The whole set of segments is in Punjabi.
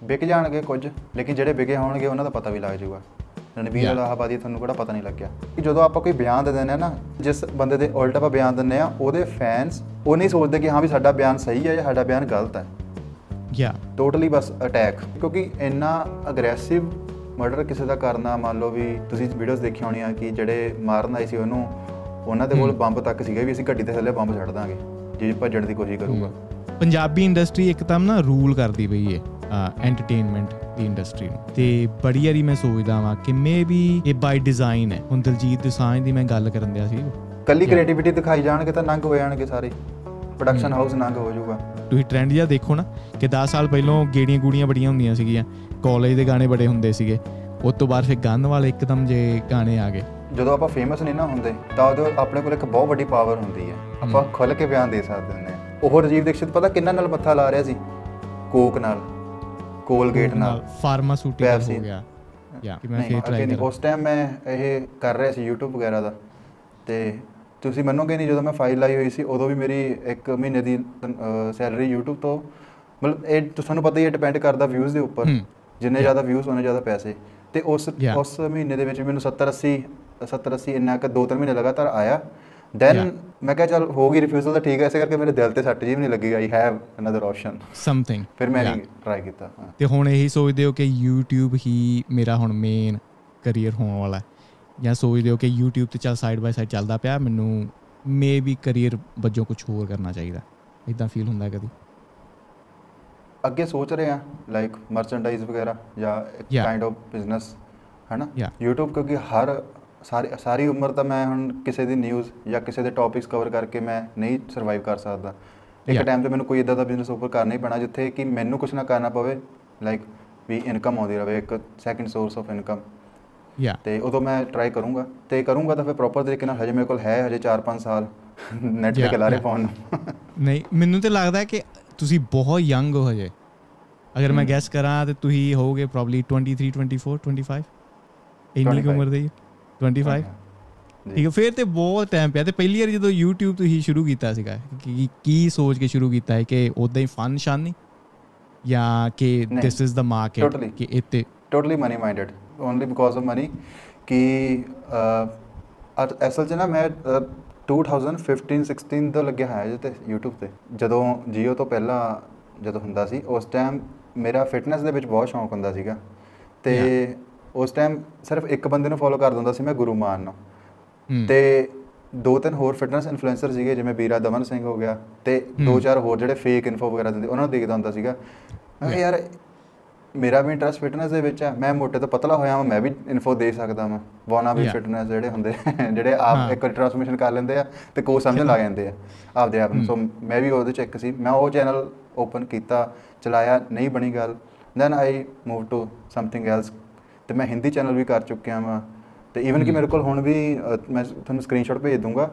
ਵਿਕ ਜਾਣਗੇ ਕੁਝ, ਲੇਕਿਨ ਜਿਹੜੇ ਵਿਕੇ ਹੋਣਗੇ ਉਹਨਾਂ ਦਾ ਪਤਾ ਵੀ ਲੱਗ ਜਾਊਗਾ। ਰਣਬੀਰ ਇਲਾਹਾਬਾਦੀ ਤੁਹਾਨੂੰ ਕਿਹੜਾ ਪਤਾ ਨਹੀਂ ਲੱਗਿਆ ਕਿ ਜਦੋਂ ਆਪਾਂ ਕੋਈ ਬਿਆਨ ਦੇ ਦਿੰਦੇ ਹਾਂ ਨਾ, ਜਿਸ ਬੰਦੇ ਦੇ ਉਲਟ ਆਪਾਂ ਬਿਆਨ ਦਿੰਦੇ ਹਾਂ, ਉਹਦੇ ਫੈਨਸ ਉਹ ਨਹੀਂ ਸੋਚਦੇ ਕਿ ਹਾਂ ਵੀ ਸਾਡਾ ਬਿਆਨ ਸਹੀ ਹੈ ਜਾਂ ਸਾਡਾ ਬਿਆਨ ਗਲਤ ਹੈ। ਟੋਟਲੀ ਬਸ ਅਟੈਕ, ਕਿਉਂਕਿ ਇੰਨਾ ਅਗਰੈਸਿਵ ਮਰਡਰ ਕਿਸੇ ਦਾ ਕਰਨਾ, ਮੰਨ ਲਓ ਵੀ ਤੁਸੀਂ ਵੀਡੀਓਜ਼ ਦੇਖੀਆਂ ਹੋਣੀਆਂ ਕਿ ਜਿਹੜੇ ਮਾਰਨ ਆਏ ਸੀ ਉਹਨੂੰ, ਉਹਨਾਂ ਦੇ ਕੋਲ ਬੰਬ ਤੱਕ ਸੀਗਾ ਵੀ ਅਸੀਂ ਗੱਡੀ ਦੇ ਥੱਲੇ ਬੰਬ ਛੱਡ ਦਾਂਗੇ ਜੇ ਭੱਜਣ ਦੀ ਕੋਸ਼ਿਸ਼ ਕਰੂਗਾ। ਪੰਜਾਬੀ ਇੰਡਸਟਰੀ ਇੱਕਦਮ ਨਾ ਰੂਲ ਕਰਦੀ ਪਈ ਹੈ ਐਂਟਰਟੇਨਮੈਂਟ ਦੀ ਇੰਡਸਟਰੀ ਨੂੰ, ਤੇ ਬੜੀ ਵਾਰੀ ਮੈਂ ਸੋਚਦਾ ਵਾਂ ਕਿ ਮੇ ਬੀ ਇਹ ਬਾਈ ਡਿਜ਼ਾਈਨ ਹੈ। ਹੁਣ ਦਿਲਜੀਤ ਦੋਸਾਂਝ ਦੀ ਮੈਂ ਗੱਲ ਕਰਨ ਦਿਆ ਸੀ, ਕੱਲੀ ਕ੍ਰੀਏਟੀਵਿਟੀ ਦਿਖਾਈ ਜਾਣਗੇ ਤਾਂ ਨੰਗ ਹੋ ਜਾਣਗੇ ਸਾਰੇ, ਪ੍ਰੋਡਕਸ਼ਨ ਹਾਊਸ ਨੰਗ ਹੋ ਜਾਊਗਾ। ਤੁਸੀਂ ਟ੍ਰੈਂਡ ਜਿਹਾ ਦੇਖੋ ਨਾ ਕਿ 10 ਸਾਲ ਪਹਿਲਾਂ ਗੇੜੀਆਂ ਗੂੜੀਆਂ ਬੜੀਆਂ ਹੁੰਦੀਆਂ ਸੀਗੀਆਂ, ਕਾਲਜ ਦੇ ਗਾਣੇ ਬੜੇ ਹੁੰਦੇ ਸੀਗੇ, ਉਸ ਤੋਂ ਬਾਅਦ ਫਿਰ ਗਨ ਵਾਲੇ ਇੱਕਦਮ ਜੇ ਗਾਣੇ ਆ ਗਏ। ਜਦੋਂ ਆਪਾਂ ਫੇਮਸ ਨਹੀਂ ਨਾ ਹੁੰਦੇ ਤਾਂ ਉਦੋਂ ਆਪਣੇ ਕੋਲ ਇੱਕ ਬਹੁਤ ਵੱਡੀ ਪਾਵਰ ਹੁੰਦੀ ਹੈ, ਆਪਾਂ ਖੁੱਲ੍ਹ ਕੇ ਬਿਆਨ ਦੇ ਸਕਦੇ ਹੁੰਦੇ ਹਾਂ। ਉਹ ਰਾਜੀਵ ਦੀਕਸ਼ਿਤ ਪਤਾ ਕਿੰਨਾਂ ਨਾਲ ਮੱਥਾ ਲਾ ਰਿਹਾ ਸੀ? ਕੋਕ ਨਾਲ, ਕੋਲਗੇਟ ਨਾਲ, ਫਾਰਮਾਸਿਊਟੀਕਲ ਹੋ ਗਿਆ। ਉਸ ਟਾਈਮ ਮੈਂ ਇਹ ਕਰ ਰਿਹਾ ਸੀ YouTube ਵਗੈਰਾ ਦਾ, ਤੇ ਤੁਸੀਂ ਮੰਨੋਗੇ ਨਹੀਂ, ਜਦੋਂ ਮੈਂ ਫਾਈਲ ਲਾਈ ਹੋਈ ਸੀ ਉਦੋਂ ਵੀ ਮੇਰੀ 1 ਮਹੀਨੇ ਦੀ ਸੈਲਰੀ YouTube ਤੋਂ, ਮਤਲਬ ਇਹ ਤੁਹਾਨੂੰ ਪਤਾ ਹੀ ਹੈ ਡਿਪੈਂਡ ਕਰਦਾ ਵਿਊਜ਼ ਦੇ ਉੱਪਰ, ਜਿੰਨੇ ਜ਼ਿਆਦਾ ਵਿਊਜ਼ ਉਹਨੇ ਜ਼ਿਆਦਾ ਪੈਸੇ। ਤੇ ਉਸ ਮਹੀਨੇ ਦੇ ਵਿੱਚ ਮੈਨੂੰ 70-80 ਇੰਨਾ ਕੁ 2-3 ਮਹੀਨੇ ਲਗਾਤਾਰ ਆਇਆ। ਦੈਨ ਮੈਂ ਕਿਹਾ ਚੱਲ ਹੋ ਗਈ ਰਿਫਿਊਜ਼ਲ ਤਾਂ ਠੀਕ ਹੈ, ਇਸੇ ਕਰਕੇ ਮੇਰੇ ਦਿਲ ਤੇ ਸੱਟ ਜੀ ਵੀ ਨਹੀਂ ਲੱਗੀ, I have another option something. ਫਿਰ ਮੈਂ ਟਰਾਈ ਕੀਤਾ। ਤੇ ਹੁਣ ਇਹੀ ਸੋਚਦੇ ਹੋ ਕਿ YouTube ਹੀ ਮੇਰਾ ਹੁਣ ਮੇਨ ਕਰੀਅਰ ਹੋਣ ਵਾਲਾ, ਜਾਂ ਸੋਚਦੇ ਹੋ ਕਿ YouTube ਤੇ ਚੱਲ ਸਾਈਡ ਬਾਈ ਸਾਈਡ ਚੱਲਦਾ ਪਿਆ, ਮੈਨੂੰ ਮੇ ਬੀ ਕਰੀਅਰ ਵਜੋਂ ਕੁਛ ਹੋਰ ਕਰਨਾ ਚਾਹੀਦਾ, ਇੱਦਾਂ ਫੀਲ ਹੁੰਦਾ ਕਦੀ? ਅੱਗੇ ਸੋਚ ਰਹੇ ਹਾਂ ਲਾਈਕ ਮਰਚੈਂਡਾਈਜ਼ ਵਗੈਰਾ ਜਾਂ ਕਾਈਂਡ ਆਫ ਬਿਜ਼ਨਸ, ਹੈ ਨਾ। YouTube ਕਿਉਂਕਿ ਸਾਰੀ ਉਮਰ ਤਾਂ ਮੈਂ ਹੁਣ ਕਿਸੇ ਦੀ ਨਿਊਜ਼ ਜਾਂ ਕਿਸੇ ਦੇ ਟੌਪਿਕਸ ਕਵਰ ਕਰਕੇ ਮੈਂ ਨਹੀਂ ਸਰਵਾਈਵ ਕਰ ਸਕਦਾ। ਇੱਕ ਟਾਈਮ 'ਤੇ ਮੈਨੂੰ ਕੋਈ ਇੱਦਾਂ ਦਾ ਬਿਜ਼ਨਸ ਓਪਨ ਕਰਨਾ ਹੀ ਪੈਣਾ ਜਿੱਥੇ ਕਿ ਮੈਨੂੰ ਕੁਛ ਨਾ ਕਰਨਾ ਪਵੇ, ਲਾਈਕ ਵੀ ਇਨਕਮ ਆਉਂਦੀ ਰਹੇ, ਇੱਕ ਸੈਕਿੰਡ ਸੋਰਸ ਆਫ ਇਨਕਮ। ਤੇ ਉਦੋਂ ਮੈਂ ਟਰਾਈ ਕਰੂੰਗਾ, ਤੇ ਕਰੂੰਗਾ ਤਾਂ ਫਿਰ ਪ੍ਰੋਪਰ ਤਰੀਕੇ ਨਾਲ। ਹਜੇ ਮੇਰੇ ਕੋਲ ਹੈ ਹਜੇ 4-5 ਸਾਲ ਨੈਟ ਤੇ ਖਿਲਾਰੇ ਪਾਉਣ ਨੂੰ। ਨਹੀਂ, ਮੈਨੂੰ ਤਾਂ ਲੱਗਦਾ ਕਿ ਤੁਸੀਂ ਬਹੁਤ ਯੰਗ ਹੋ ਹਜੇ। ਅਗਰ ਮੈਂ ਗੈਸ ਕਰਾਂ ਤਾਂ ਤੁਸੀਂ ਹੋਵੋਗੇ ਪ੍ਰੋਬਬਲੀ 23, 24, 25 ਇੰਨੀ ਕੁ ਉਮਰ ਦੇ ਹੀ। 25 ਠੀਕ ਹੈ, ਫਿਰ ਤਾਂ ਬਹੁਤ ਟਾਈਮ ਪਿਆ। ਅਤੇ ਪਹਿਲੀ ਵਾਰੀ ਜਦੋਂ YouTube ਤੁਸੀਂ ਸ਼ੁਰੂ ਕੀਤਾ ਸੀਗਾ, ਕੀ ਸੋਚ ਕੇ ਸ਼ੁਰੂ ਕੀਤਾ ਹੈ ਕਿ ਉੱਦਾਂ ਹੀ ਫਨ ਸ਼ਾਨੀ, ਜਾਂ ਕਿ ਦਿਸ ਇਜ਼ ਦਾ ਮਾਰਕੀਟ, ਕਿ ਇੱਥੇ totally money minded, only because of money. ਕਿ ਅਸਲ 'ਚ ਨਾ ਮੈਂ 2015-16 ਤੋਂ ਲੱਗਿਆ ਹੋਇਆ ਜੀ ਤੇ YouTube 'ਤੇ। ਜਦੋਂ ਜੀਓ ਤੋਂ ਪਹਿਲਾਂ ਜਦੋਂ ਹੁੰਦਾ ਸੀ, ਉਸ ਟਾਈਮ ਮੇਰਾ ਫਿਟਨੈਸ ਦੇ ਵਿੱਚ ਬਹੁਤ ਸ਼ੌਂਕ ਹੁੰਦਾ ਸੀਗਾ, ਅਤੇ ਉਸ ਟਾਈਮ ਸਿਰਫ ਇੱਕ ਬੰਦੇ ਨੂੰ ਫੋਲੋ ਕਰ ਦਿੰਦਾ ਸੀ ਮੈਂ, ਗੁਰੂ ਮਾਨ ਨੂੰ, ਅਤੇ 2-3 ਹੋਰ ਫਿਟਨੈਸ ਇਨਫਲੂਐਂਸਰ ਸੀਗੇ, ਜਿਵੇਂ ਵੀਰਾ ਦਮਨ ਸਿੰਘ ਹੋ ਗਿਆ, ਅਤੇ 2-4 ਹੋਰ ਜਿਹੜੇ ਫੇਕ ਇਨਫੋ ਵਗੈਰਾ ਦਿੰਦੇ, ਉਹਨਾਂ ਨੂੰ ਦੇਖਦਾ ਹੁੰਦਾ ਸੀਗਾ। ਮੈਂ ਕਿਹਾ ਯਾਰ ਮੇਰਾ ਵੀ ਇੰਟਰਸਟ ਫਿਟਨੈਸ ਦੇ ਵਿੱਚ ਹੈ, ਮੈਂ ਮੋਟੇ ਤੋਂ ਪਤਲਾ ਹੋਇਆ ਵਾਂ, ਮੈਂ ਵੀ ਇਨਫੋ ਦੇ ਸਕਦਾ ਵਾਂ। ਵਾਨਾ ਵੀ ਫਿਟਨੈਸ ਜਿਹੜੇ ਹੁੰਦੇ ਜਿਹੜੇ ਆਪ ਇੱਕ ਟਰਾਂਸਫਰਮੇਸ਼ਨ ਕਰ ਲੈਂਦੇ ਆ ਅਤੇ ਕੋਚ ਸਮਝਣ ਲੱਗ ਜਾਂਦੇ ਆ ਆਪਦੇ ਆਪ ਨੂੰ। ਸੋ ਮੈਂ ਵੀ ਉਹਦੇ 'ਚ ਇੱਕ ਸੀ। ਮੈਂ ਉਹ ਚੈਨਲ ਓਪਨ ਕੀਤਾ, ਚਲਾਇਆ, ਨਹੀਂ ਬਣੀ ਗੱਲ, then I move to something else. ਅਤੇ ਮੈਂ ਹਿੰਦੀ ਚੈਨਲ ਵੀ ਕਰ ਚੁੱਕਿਆ ਵਾਂ, ਅਤੇ ਈਵਨ ਕਿ ਮੇਰੇ ਕੋਲ ਹੁਣ ਵੀ, ਮੈਂ ਤੁਹਾਨੂੰ ਸਕਰੀਨਸ਼ਾਟ ਭੇਜ ਦੂੰਗਾ,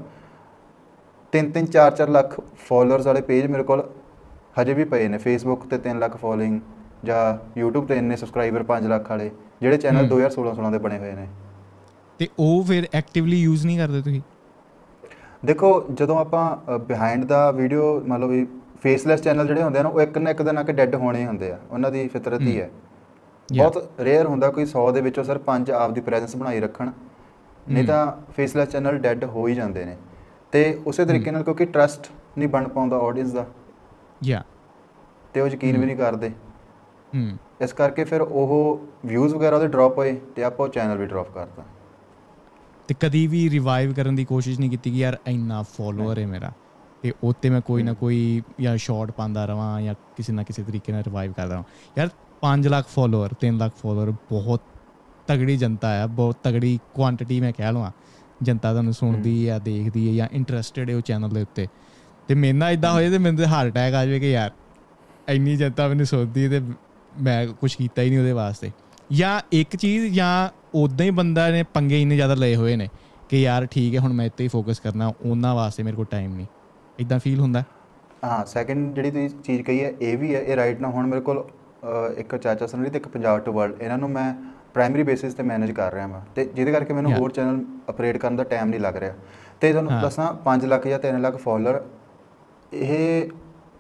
3-3, 4-4 ਲੱਖ ਫੋਲੋਅਰਸ ਵਾਲੇ ਪੇਜ ਮੇਰੇ ਕੋਲ ਹਜੇ ਵੀ ਪਏ ਨੇ। ਫੇਸਬੁੱਕ 'ਤੇ 3 ਲੱਖ ਫੋਲੋਇੰਗ, ਜਾਂ YouTube 'ਤੇ ਇੰਨੇ ਸਬਸਕ੍ਰਾਈਬਰ 5 ਲੱਖ ਵਾਲੇ, ਜਿਹੜੇ ਚੈਨਲ 2016 ਦੇ ਬਣੇ ਹੋਏ ਨੇ। ਅਤੇ ਉਹ ਫਿਰ ਐਕਟਿਵਲੀ ਯੂਜ਼ ਨਹੀਂ ਕਰਦੇ ਤੁਸੀਂ? ਦੇਖੋ, ਜਦੋਂ ਆਪਾਂ ਬਿਹਾਈਂਡ ਦਾ ਵੀਡੀਓ, ਮਤਲਬ ਵੀ ਫੇਸਲੈਸ ਚੈਨਲ ਜਿਹੜੇ ਹੁੰਦੇ ਆ ਨਾ, ਉਹ ਇੱਕ ਨਾ ਇੱਕ ਦਿਨ ਆ ਕੇ ਡੈੱਡ ਹੋਣੇ ਹੁੰਦੇ ਆ, ਉਹਨਾਂ ਦੀ ਫਿਤਰਤ ਹੀ ਹੈ। ਬਹੁਤ ਰੇਅਰ ਹੁੰਦਾ ਕੋਈ 100 ਦੇ ਵਿੱਚੋਂ ਸਿਰਫ 5 ਆਪਦੀ ਪ੍ਰੈਜ਼ੈਂਸ ਬਣਾਈ ਰੱਖਣ, ਨਹੀਂ ਤਾਂ ਫੇਸਲੈਸ ਚੈਨਲ ਡੈੱਡ ਹੋ ਹੀ ਜਾਂਦੇ ਨੇ। ਅਤੇ ਉਸੇ ਤਰੀਕੇ ਨਾਲ ਕਿਉਂਕਿ ਟਰਸਟ ਨਹੀਂ ਬਣ ਪਾਉਂਦਾ ਆਡੀਅנס ਦਾ, ਅਤੇ ਉਹ ਯਕੀਨ ਵੀ ਨਹੀਂ ਕਰਦੇ, ਇਸ ਕਰਕੇ ਫਿਰ ਉਹ ਵਿਊਜ਼ ਵਗੈਰਾ ਉਹਦੇ ਡਰੋਪ ਹੋਏ, ਅਤੇ ਆਪਾਂ ਉਹ ਚੈਨਲ ਵੀ ਡਰੋਪ ਕਰਤਾ। ਅਤੇ ਕਦੀ ਵੀ ਰਿਵਾਈਵ ਕਰਨ ਦੀ ਕੋਸ਼ਿਸ਼ ਨਹੀਂ ਕੀਤੀ ਕਿ ਯਾਰ ਇੰਨਾ ਫੋਲੋਅਰ ਹੈ ਮੇਰਾ, ਅਤੇ ਉੱਤੇ ਮੈਂ ਕੋਈ ਨਾ ਕੋਈ ਜਾਂ ਸ਼ਾਰਟ ਪਾਉਂਦਾ ਰਹਾਂ, ਜਾਂ ਕਿਸੇ ਨਾ ਕਿਸੇ ਤਰੀਕੇ ਨਾਲ ਰਿਵਾਈਵ ਕਰਦਾ ਰਹਾਂ? ਯਾਰ 5 ਲੱਖ ਫੋਲੋਅਰ, 3 ਲੱਖ ਫੋਲੋਅਰ, ਬਹੁਤ ਤਗੜੀ ਜਨਤਾ ਆ, ਬਹੁਤ ਤਗੜੀ ਕੁਆਂਟਿਟੀ ਮੈਂ ਕਹਿ ਲਵਾਂ। ਜਨਤਾ ਤੁਹਾਨੂੰ ਸੁਣਦੀ ਹੈ, ਦੇਖਦੀ ਹੈ, ਜਾਂ ਇੰਟਰਸਟਿਡ ਹੈ ਉਹ ਚੈਨਲ ਦੇ ਉੱਤੇ। ਅਤੇ ਮੇਰੇ ਨਾਲ ਇੱਦਾਂ ਹੋਏ ਤਾਂ ਮੈਨੂੰ ਤਾਂ ਹਾਰਟ ਅਟੈਕ ਆ ਜਾਵੇ ਕਿ ਯਾਰ ਇੰਨੀ ਜਨਤਾ ਮੈਨੂੰ ਸੁਣਦੀ ਅਤੇ ਮੈਂ ਕੁਛ ਕੀਤਾ ਹੀ ਨਹੀਂ ਉਹਦੇ ਵਾਸਤੇ। ਜਾਂ ਇੱਕ ਚੀਜ਼, ਜਾਂ ਉੱਦਾਂ ਹੀ ਬੰਦਾ ਨੇ ਪੰਗੇ ਇੰਨੇ ਜ਼ਿਆਦਾ ਲਏ ਹੋਏ ਨੇ ਕਿ ਯਾਰ ਠੀਕ ਹੈ ਹੁਣ ਮੈਂ ਇੱਥੇ ਹੀ ਫੋਕਸ ਕਰਨਾ, ਉਹਨਾਂ ਵਾਸਤੇ ਮੇਰੇ ਕੋਲ ਟਾਈਮ ਨਹੀਂ, ਇੱਦਾਂ ਫੀਲ ਹੁੰਦਾ? ਹਾਂ, ਸੈਕਿੰਡ ਜਿਹੜੀ ਤੁਸੀਂ ਚੀਜ਼ ਕਹੀ ਹੈ ਇਹ ਵੀ ਹੈ। ਇਹ ਰਾਈਟ ਨਾ, ਹੁਣ ਮੇਰੇ ਕੋਲ ਇੱਕ ਚਾਚਾ ਸਨਰੀ ਅਤੇ ਇੱਕ ਪੰਜਾਬ ਟੂ ਵਰਲਡ, ਇਹਨਾਂ ਨੂੰ ਮੈਂ ਪ੍ਰਾਇਮਰੀ ਬੇਸਿਸ 'ਤੇ ਮੈਨੇਜ ਕਰ ਰਿਹਾ ਵਾਂ, ਅਤੇ ਜਿਹਦੇ ਕਰਕੇ ਮੈਨੂੰ ਹੋਰ ਚੈਨਲ ਅਪਰੇਟ ਕਰਨ ਦਾ ਟਾਈਮ ਨਹੀਂ ਲੱਗ ਰਿਹਾ। ਅਤੇ ਤੁਹਾਨੂੰ ਦੱਸਾਂ, 5 ਲੱਖ ਜਾਂ 3 ਲੱਖ ਫੋਲੋਅਰ, ਇਹ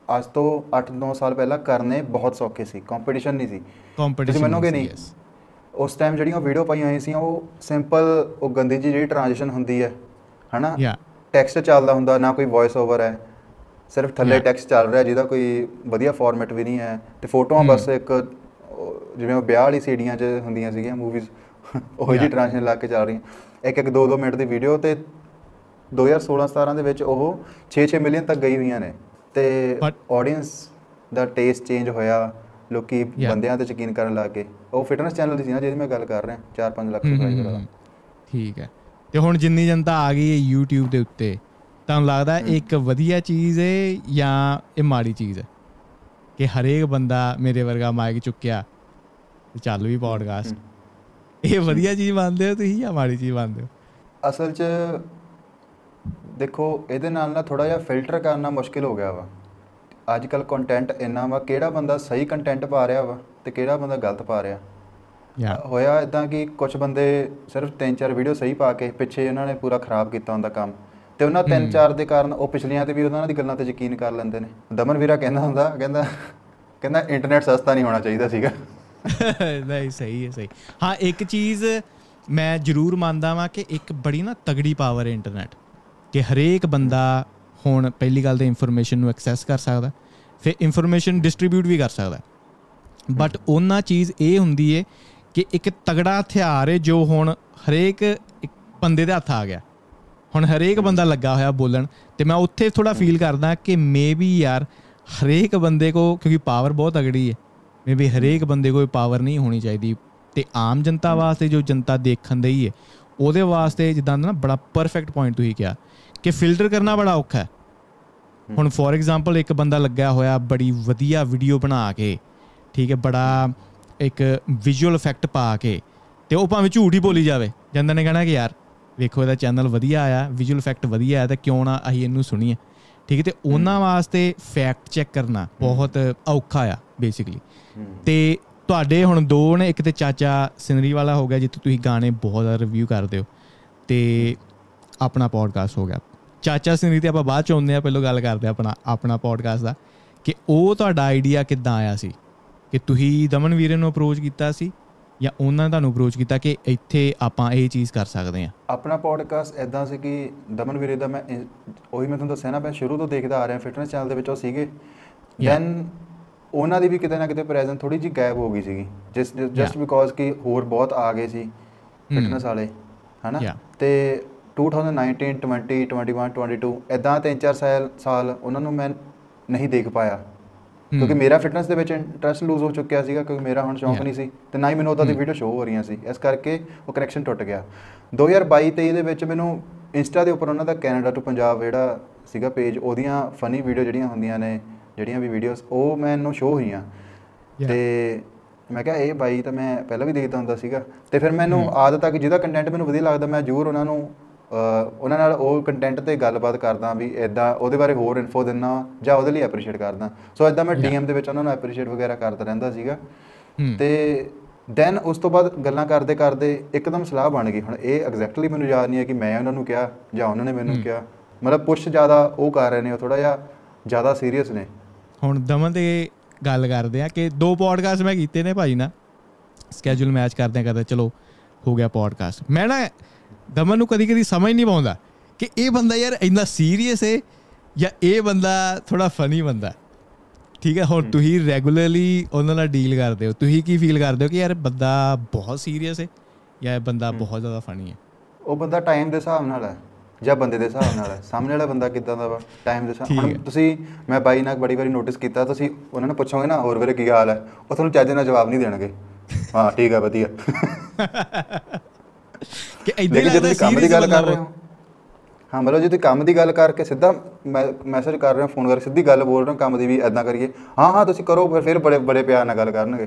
ਅੱਜ ਤੋਂ 8-9 ਸਾਲ ਪਹਿਲਾਂ ਕਰਨੇ ਬਹੁਤ ਸੌਖੇ ਸੀ, ਕੰਪੀਟੀਸ਼ਨ ਨਹੀਂ ਸੀ। ਕੰਪੀਟੀਸ਼ਨ ਤੁਸੀਂ ਮੰਨੋਗੇ ਨਹੀਂ, ਉਸ ਟਾਈਮ ਜਿਹੜੀਆਂ ਵੀਡੀਓ ਪਾਈਆਂ ਹੋਈਆਂ ਸੀ ਉਹ ਸਿੰਪਲ, ਉਹ ਗੰਦੀ ਜਿਹੀ ਜਿਹੜੀ ਟ੍ਰਾਂਜੀਸ਼ਨ ਹੁੰਦੀ ਹੈ ਹਨਾ, ਟੈਕਸਟ ਚੱਲਦਾ ਹੁੰਦਾ, ਨਾ ਕੋਈ ਵੌਇਸ ਓਵਰ ਹੈ, ਸਿਰਫ ਥੱਲੇ ਟੈਕਸਟ ਚੱਲ ਰਿਹਾ ਜਿਹਦਾ ਕੋਈ ਵਧੀਆ ਫਾਰਮੈਟ ਵੀ ਨਹੀਂ ਹੈ, ਤੇ ਫੋਟੋਆਂ ਬਸ ਇੱਕ ਜਿਵੇਂ ਉਹ ਵਿਆਹ ਵਾਲੀ ਸੀਡੀਆਂ 'ਚ ਹੁੰਦੀਆਂ ਸੀਗੀਆਂ ਮੂਵੀਜ਼, ਉਹੋ ਜਿਹੀ ਟ੍ਰਾਂਜੀਸ਼ਨ ਲਾ ਕੇ ਚੱਲ ਰਹੀਆਂ, ਇੱਕ 2-2 ਮਿੰਟ ਦੀ ਵੀਡੀਓ, ਤੇ 2016-17 ਦੇ ਵਿੱਚ ਉਹ 6-6 ਮਿਲੀਅਨ ਤੱਕ ਗਈ ਹੋਈਆਂ ਨੇ। ਤੇ ਆਡੀਅנס ਦਾ ਟੇਸਟ ਚੇਂਜ ਹੋਇਆ, ਲੋਕੀ ਬੰਦਿਆਂ ਤੇ ਯਕੀਨ ਕਰਨ ਲੱਗ ਗਏ। ਉਹ ਫਿਟਨੈਸ ਚੈਨਲ ਦੀ ਸੀ ਨਾ ਜਿਹਦੀ ਮੈਂ ਗੱਲ ਕਰ ਰਿਹਾ, 4-5 ਲੱਖ ਸਬਸਕ੍ਰਾਈਬਰ ਦਾ। ਠੀਕ ਹੈ। ਤੇ ਹੁਣ ਜਿੰਨੀ ਜਨਤਾ ਆ ਗਈ ਹੈ YouTube ਦੇ ਉੱਤੇ, ਤੁਹਾਨੂੰ ਲੱਗਦਾ ਇੱਕ ਵਧੀਆ ਚੀਜ਼ ਹੈ ਜਾਂ ਇਹ ਮਾੜੀ ਚੀਜ਼ ਹੈ ਕਿ ਹਰੇਕ ਬੰਦਾ ਮੇਰੇ ਵਰਗਾ ਮਾਈਕ ਚੁੱਕਿਆ ਤੇ ਚੱਲ ਵੀ ਪੋਡਕਾਸਟ? ਇਹ ਵਧੀਆ ਚੀਜ਼ ਮੰਨਦੇ ਹੋ ਤੁਸੀਂ ਜਾਂ ਮਾੜੀ ਚੀਜ਼ ਮੰਨਦੇ ਹੋ? ਅਸਲ 'ਚ ਦੇਖੋ, ਇਹਦੇ ਨਾਲ ਨਾ ਥੋੜ੍ਹਾ ਜਿਹਾ ਫਿਲਟਰ ਕਰਨਾ ਮੁਸ਼ਕਿਲ ਹੋ ਗਿਆ ਵਾ। ਅੱਜ ਕੱਲ੍ਹ ਕੰਟੈਂਟ ਇੰਨਾ ਵਾ, ਕਿਹੜਾ ਬੰਦਾ ਸਹੀ ਕੰਟੈਂਟ ਪਾ ਰਿਹਾ ਵਾ ਤੇ ਕਿਹੜਾ ਬੰਦਾ ਗਲਤ ਪਾ ਰਿਹਾ। ਹੋਇਆ ਇੱਦਾਂ ਕਿ ਕੁਛ ਬੰਦੇ ਸਿਰਫ 3-4 ਵੀਡੀਓ ਸਹੀ ਪਾ ਕੇ ਪਿੱਛੇ ਉਹਨਾਂ ਨੇ ਪੂਰਾ ਖਰਾਬ ਕੀਤਾ ਹੁੰਦਾ ਕੰਮ, ਤੇ ਉਹਨਾਂ 3-4 ਦੇ ਕਾਰਨ ਉਹ ਪਿਛਲੀਆਂ ਤੇ ਵੀ ਉਹਨਾਂ ਦੀ ਗੱਲਾਂ ਤੇ ਯਕੀਨ ਕਰ ਲੈਂਦੇ ਨੇ। ਦਮਨ ਵੀਰਾ ਕਹਿੰਦਾ ਹੁੰਦਾ, ਕਹਿੰਦਾ ਇੰਟਰਨੈਟ ਸਸਤਾ ਨਹੀਂ ਹੋਣਾ ਚਾਹੀਦਾ ਸੀਗਾ। ਨਹੀਂ, ਸਹੀ ਹੈ, ਸਹੀ। ਹਾਂ, ਇੱਕ ਚੀਜ਼ ਮੈਂ ਜ਼ਰੂਰ ਮੰਨਦਾ ਵਾਂ ਕਿ ਇੱਕ ਬੜੀ ਨਾ ਤਗੜੀ ਪਾਵਰ ਹੈ ਇੰਟਰਨੈਟ, ਕਿ ਹਰੇਕ ਬੰਦਾ ਹੁਣ ਪਹਿਲੀ ਗੱਲ ਤਾਂ ਇਨਫੋਰਮੇਸ਼ਨ ਨੂੰ ਐਕਸੈਸ ਕਰ ਸਕਦਾ, ਫਿਰ ਇਨਫੋਰਮੇਸ਼ਨ ਡਿਸਟਰੀਬਿਊਟ ਵੀ ਕਰ ਸਕਦਾ। ਬਟ ਉਹਨਾਂ ਚੀਜ਼ ਇਹ ਹੁੰਦੀ ਹੈ ਕਿ ਇੱਕ ਤਗੜਾ ਹਥਿਆਰ ਹੈ ਜੋ ਹੁਣ ਹਰੇਕ ਇੱਕ ਬੰਦੇ ਦੇ ਹੱਥ ਆ ਗਿਆ। ਹੁਣ ਹਰੇਕ ਬੰਦਾ ਲੱਗਾ ਹੋਇਆ ਬੋਲਣ, ਅਤੇ ਮੈਂ ਉੱਥੇ ਥੋੜ੍ਹਾ ਫੀਲ ਕਰਦਾ ਕਿ ਮੇ ਬੀ ਯਾਰ ਹਰੇਕ ਬੰਦੇ ਕੋਲ, ਕਿਉਂਕਿ ਪਾਵਰ ਬਹੁਤ ਤਗੜੀ ਹੈ, ਮੇ ਬੀ ਹਰੇਕ ਬੰਦੇ ਕੋਲ ਪਾਵਰ ਨਹੀਂ ਹੋਣੀ ਚਾਹੀਦੀ। ਅਤੇ ਆਮ ਜਨਤਾ ਵਾਸਤੇ, ਜੋ ਜਨਤਾ ਦੇਖਣ ਦੀ ਹੈ, ਉਹਦੇ ਵਾਸਤੇ ਜਿੱਦਾਂ ਨਾ ਬੜਾ ਪਰਫੈਕਟ ਪੁਆਇੰਟ ਤੁਸੀਂ ਕਿਹਾ ਕਿ ਫਿਲਟਰ ਕਰਨਾ ਬੜਾ ਔਖਾ ਹੈ। ਹੁਣ ਫੋਰ ਐਗਜ਼ਾਮਪਲ ਇੱਕ ਬੰਦਾ ਲੱਗਿਆ ਹੋਇਆ ਬੜੀ ਵਧੀਆ ਵੀਡੀਓ ਬਣਾ ਕੇ, ਠੀਕ ਹੈ, ਬੜਾ ਇੱਕ ਵਿਜ਼ੂਅਲ ਇਫੈਕਟ ਪਾ ਕੇ, ਅਤੇ ਉਹ ਭਾਵੇਂ ਝੂਠ ਹੀ ਬੋਲੀ ਜਾਵੇ, ਜਨਤਾ ਨੇ ਕਹਿਣਾ ਕਿ ਯਾਰ ਵੇਖੋ ਇਹਦਾ ਚੈਨਲ ਵਧੀਆ ਆਇਆ, ਵਿਜ਼ੂਅਲ ਇਫੈਕਟ ਵਧੀਆ ਆਇਆ, ਤਾਂ ਕਿਉਂ ਨਾ ਅਸੀਂ ਇਹਨੂੰ ਸੁਣੀਏ, ਠੀਕ ਹੈ। ਅਤੇ ਉਹਨਾਂ ਵਾਸਤੇ ਫੈਕਟ ਚੈੱਕ ਕਰਨਾ ਬਹੁਤ ਔਖਾ ਆ ਬੇਸਿਕਲੀ। ਅਤੇ ਤੁਹਾਡੇ ਹੁਣ 2 ਨੇ, ਇੱਕ ਤਾਂ ਚਾਚਾ ਸਿਨਰੀ ਵਾਲਾ ਹੋ ਗਿਆ ਜਿੱਥੇ ਤੁਸੀਂ ਗਾਣੇ ਬਹੁਤ ਜ਼ਿਆਦਾ ਰਿਵਿਊ ਕਰਦੇ ਹੋ, ਅਤੇ ਆਪਣਾ ਪੋਡਕਾਸਟ ਹੋ ਗਿਆ। ਚਾਚਾ ਸਿਨਰੀ 'ਤੇ ਆਪਾਂ ਬਾਅਦ 'ਚ ਆਉਂਦੇ ਹਾਂ, ਪਹਿਲਾਂ ਗੱਲ ਕਰਦੇ ਹਾਂ ਆਪਣਾ ਪੋਡਕਾਸਟ ਦਾ, ਕਿ ਉਹ ਤੁਹਾਡਾ ਆਈਡੀਆ ਕਿੱਦਾਂ ਆਇਆ ਸੀ, ਕਿ ਤੁਸੀਂ ਦਮਨ ਵੀਰੇ ਨੂੰ ਅਪਰੋਚ ਕੀਤਾ ਸੀ ਜਾਂ ਉਹਨਾਂ ਨੇ ਤੁਹਾਨੂੰ ਅਪਰੋਚ ਕੀਤਾ ਕਿ ਇੱਥੇ ਆਪਾਂ ਇਹ ਚੀਜ਼ ਕਰ ਸਕਦੇ ਹਾਂ? ਆਪਣਾ ਪੋਡਕਾਸਟ ਇੱਦਾਂ ਸੀ ਕਿ ਦਮਨ ਵੀਰੇ ਦਾ ਮੈਂ ਤੁਹਾਨੂੰ ਦੱਸਿਆ ਨਾ, ਮੈਂ ਸ਼ੁਰੂ ਤੋਂ ਦੇਖਦਾ ਆ ਰਿਹਾ ਫਿਟਨੈਸ ਚੈਨਲ ਦੇ ਵਿੱਚ ਉਹ ਸੀਗੇ। ਦੈਨ ਉਹਨਾਂ ਦੀ ਵੀ ਕਿਤੇ ਨਾ ਕਿਤੇ ਪ੍ਰੈਜ਼ੈਂਸ ਥੋੜ੍ਹੀ ਜਿਹੀ ਗਾਇਬ ਹੋ ਗਈ ਸੀਗੀ, ਜਸਟ ਬਿਕੋਜ਼ ਕਿ ਹੋਰ ਬਹੁਤ ਆ ਗਏ ਸੀ ਫਿਟਨੈਸ ਵਾਲੇ, ਹੈ ਨਾ। ਅਤੇ 2019, 20, 21, 22 ਇੱਦਾਂ 3-4 ਸਾਲ ਉਹਨਾਂ ਨੂੰ ਮੈਂ ਨਹੀਂ ਦੇਖ ਪਾਇਆ, ਕਿਉਂਕਿ ਮੇਰਾ ਫਿਟਨੈਸ ਦੇ ਵਿੱਚ ਇੰਟਰਸਟ ਲੂਜ਼ ਹੋ ਚੁੱਕਿਆ ਸੀਗਾ, ਕਿਉਂਕਿ ਮੇਰਾ ਹੁਣ ਸ਼ੌਂਕ ਨਹੀਂ ਸੀ, ਅਤੇ ਨਾ ਹੀ ਮੈਨੂੰ ਉੱਦਾਂ ਦੀ ਵੀਡੀਓ ਸ਼ੋਅ ਹੋ ਰਹੀਆਂ ਸੀ, ਇਸ ਕਰਕੇ ਉਹ ਕਨੈਕਸ਼ਨ ਟੁੱਟ ਗਿਆ। 2022-23 ਦੇ ਵਿੱਚ ਮੈਨੂੰ ਇੰਸਟਾ ਦੇ ਉੱਪਰ ਉਹਨਾਂ ਦਾ ਕੈਨੇਡਾ ਟੂ ਪੰਜਾਬ ਜਿਹੜਾ ਸੀਗਾ ਪੇਜ, ਉਹਦੀਆਂ ਫਨੀ ਵੀਡੀਓ ਜਿਹੜੀਆਂ ਹੁੰਦੀਆਂ ਨੇ, ਜਿਹੜੀਆਂ ਵੀ ਵੀਡੀਓਜ਼ ਉਹ ਮੈਨੂੰ ਸ਼ੋਅ ਹੋਈਆਂ, ਅਤੇ ਮੈਂ ਕਿਹਾ ਇਹ ਬਾਈ ਤਾਂ ਮੈਂ ਪਹਿਲਾਂ ਵੀ ਦੇਖਦਾ ਹੁੰਦਾ ਸੀਗਾ। ਅਤੇ ਫਿਰ ਮੈਨੂੰ ਆਦਤ ਆ ਕਿ ਜਿਹਦਾ ਕੰਟੈਂਟ ਮੈਨੂੰ ਵਧੀਆ ਲੱਗਦਾ, ਮੈਂ ਜ਼ਰੂਰ ਉਹਨਾਂ ਨਾਲ ਉਹ ਕੰਟੈਂਟ 'ਤੇ ਗੱਲਬਾਤ ਕਰਦਾ, ਵੀ ਇੱਦਾਂ ਉਹਦੇ ਬਾਰੇ ਹੋਰ ਇਨਫੋ ਦਿੰਦਾ ਜਾਂ ਉਹਦੇ ਲਈ ਐਪਰੀਸ਼ੀਏਟ ਕਰਦਾ। ਸੋ ਇੱਦਾਂ ਮੈਂ DM ਦੇ ਵਿੱਚ ਉਹਨਾਂ ਨੂੰ ਐਪਰੀਸ਼ੀਏਟ ਵਗੈਰਾ ਕਰਦਾ ਰਹਿੰਦਾ ਸੀਗਾ। ਅਤੇ ਦੈਨ ਉਸ ਤੋਂ ਬਾਅਦ ਗੱਲਾਂ ਕਰਦੇ ਕਰਦੇ ਇੱਕਦਮ ਸਲਾਹ ਬਣ ਗਈ। ਹੁਣ ਇਹ ਐਗਜ਼ੈਕਟਲੀ ਮੈਨੂੰ ਯਾਦ ਨਹੀਂ ਹੈ ਕਿ ਮੈਂ ਉਹਨਾਂ ਨੂੰ ਕਿਹਾ ਜਾਂ ਉਹਨਾਂ ਨੇ ਮੈਨੂੰ ਕਿਹਾ, ਮਤਲਬ ਪੁਸ਼ ਜ਼ਿਆਦਾ ਉਹ ਕਰ ਰਹੇ ਨੇ, ਉਹ ਥੋੜ੍ਹਾ ਜਿਹਾ ਜ਼ਿਆਦਾ ਸੀਰੀਅਸ ਨੇ। ਹੁਣ ਦਮਨ 'ਤੇ ਗੱਲ ਕਰਦੇ ਆ ਕਿ 2 ਪੋਡਕਾਸਟ ਮੈਂ ਕੀਤੇ ਨੇ ਭਾਈ ਨਾ, ਸਕੈਜੂਲ ਮੈਚ ਕਰਦੇ ਚਲੋ ਹੋ ਗਿਆ ਪੋਡਕਾਸਟ। ਮੈਂ ਨਾ ਦਮਨ ਨੂੰ ਕਦੀ ਕਦੀ ਸਮਝ ਨਹੀਂ ਪਾਉਂਦਾ ਕਿ ਇਹ ਬੰਦਾ ਯਾਰ ਇੰਨਾ ਸੀਰੀਅਸ ਹੈ ਜਾਂ ਇਹ ਬੰਦਾ ਥੋੜ੍ਹਾ ਫਨੀ ਬੰਦਾ, ਠੀਕ ਹੈ। ਹੁਣ ਤੁਸੀਂ ਰੈਗੂਲਰਲੀ ਉਹਨਾਂ ਨਾਲ ਡੀਲ ਕਰਦੇ ਹੋ, ਤੁਸੀਂ ਕੀ ਫੀਲ ਕਰਦੇ ਹੋ ਕਿ ਯਾਰ ਬੰਦਾ ਬਹੁਤ ਸੀਰੀਅਸ ਹੈ ਜਾਂ ਇਹ ਬੰਦਾ ਬਹੁਤ ਜ਼ਿਆਦਾ ਫਨੀ ਹੈ? ਉਹ ਬੰਦਾ ਟਾਈਮ ਦੇ ਹਿਸਾਬ ਨਾਲ ਹੈ ਜਾਂ ਬੰਦੇ ਦੇ ਹਿਸਾਬ ਨਾਲ ਹੈ, ਸਾਹਮਣੇ ਵਾਲਾ ਬੰਦਾ ਕਿੱਦਾਂ ਦਾ ਵਾ ਟਾਈਮ ਦੇ ਹਿਸਾਬ ਨਾਲ। ਤੁਸੀਂ, ਮੈਂ ਬਾਈ ਨਾਲ ਬੜੀ ਵਾਰੀ ਨੋਟਿਸ ਕੀਤਾ, ਤੁਸੀਂ ਉਹਨਾਂ ਨੂੰ ਪੁੱਛੋਗੇ ਨਾ ਹੋਰ ਵੀਰੇ ਕੀ ਹਾਲ ਹੈ, ਉਹ ਤੁਹਾਨੂੰ ਚੱਜ ਨਾਲ ਜਵਾਬ ਨਹੀਂ ਦੇਣਗੇ, ਹਾਂ ਠੀਕ ਹੈ ਵਧੀਆ। ਲੇਕਿਨ ਜੇ ਤੁਸੀਂ ਕੰਮ ਦੀ ਗੱਲ ਕਰ ਰਹੇ ਹੋ, ਹਾਂ ਮਤਲਬ ਜੇ ਤੁਸੀਂ ਕੰਮ ਦੀ ਗੱਲ ਕਰਕੇ ਸਿੱਧਾ ਮੈਸੇਜ ਕਰ ਰਹੇ ਹੋ, ਫੋਨ ਕਰਕੇ ਸਿੱਧੀ ਗੱਲ ਬੋਲ ਰਹੇ ਹੋ ਕੰਮ ਦੀ, ਵੀ ਇੱਦਾਂ ਕਰੀਏ, ਹਾਂ ਤੁਸੀਂ ਕਰੋ, ਫਿਰ ਬੜੇ ਪਿਆਰ ਨਾਲ ਗੱਲ ਕਰਨਗੇ।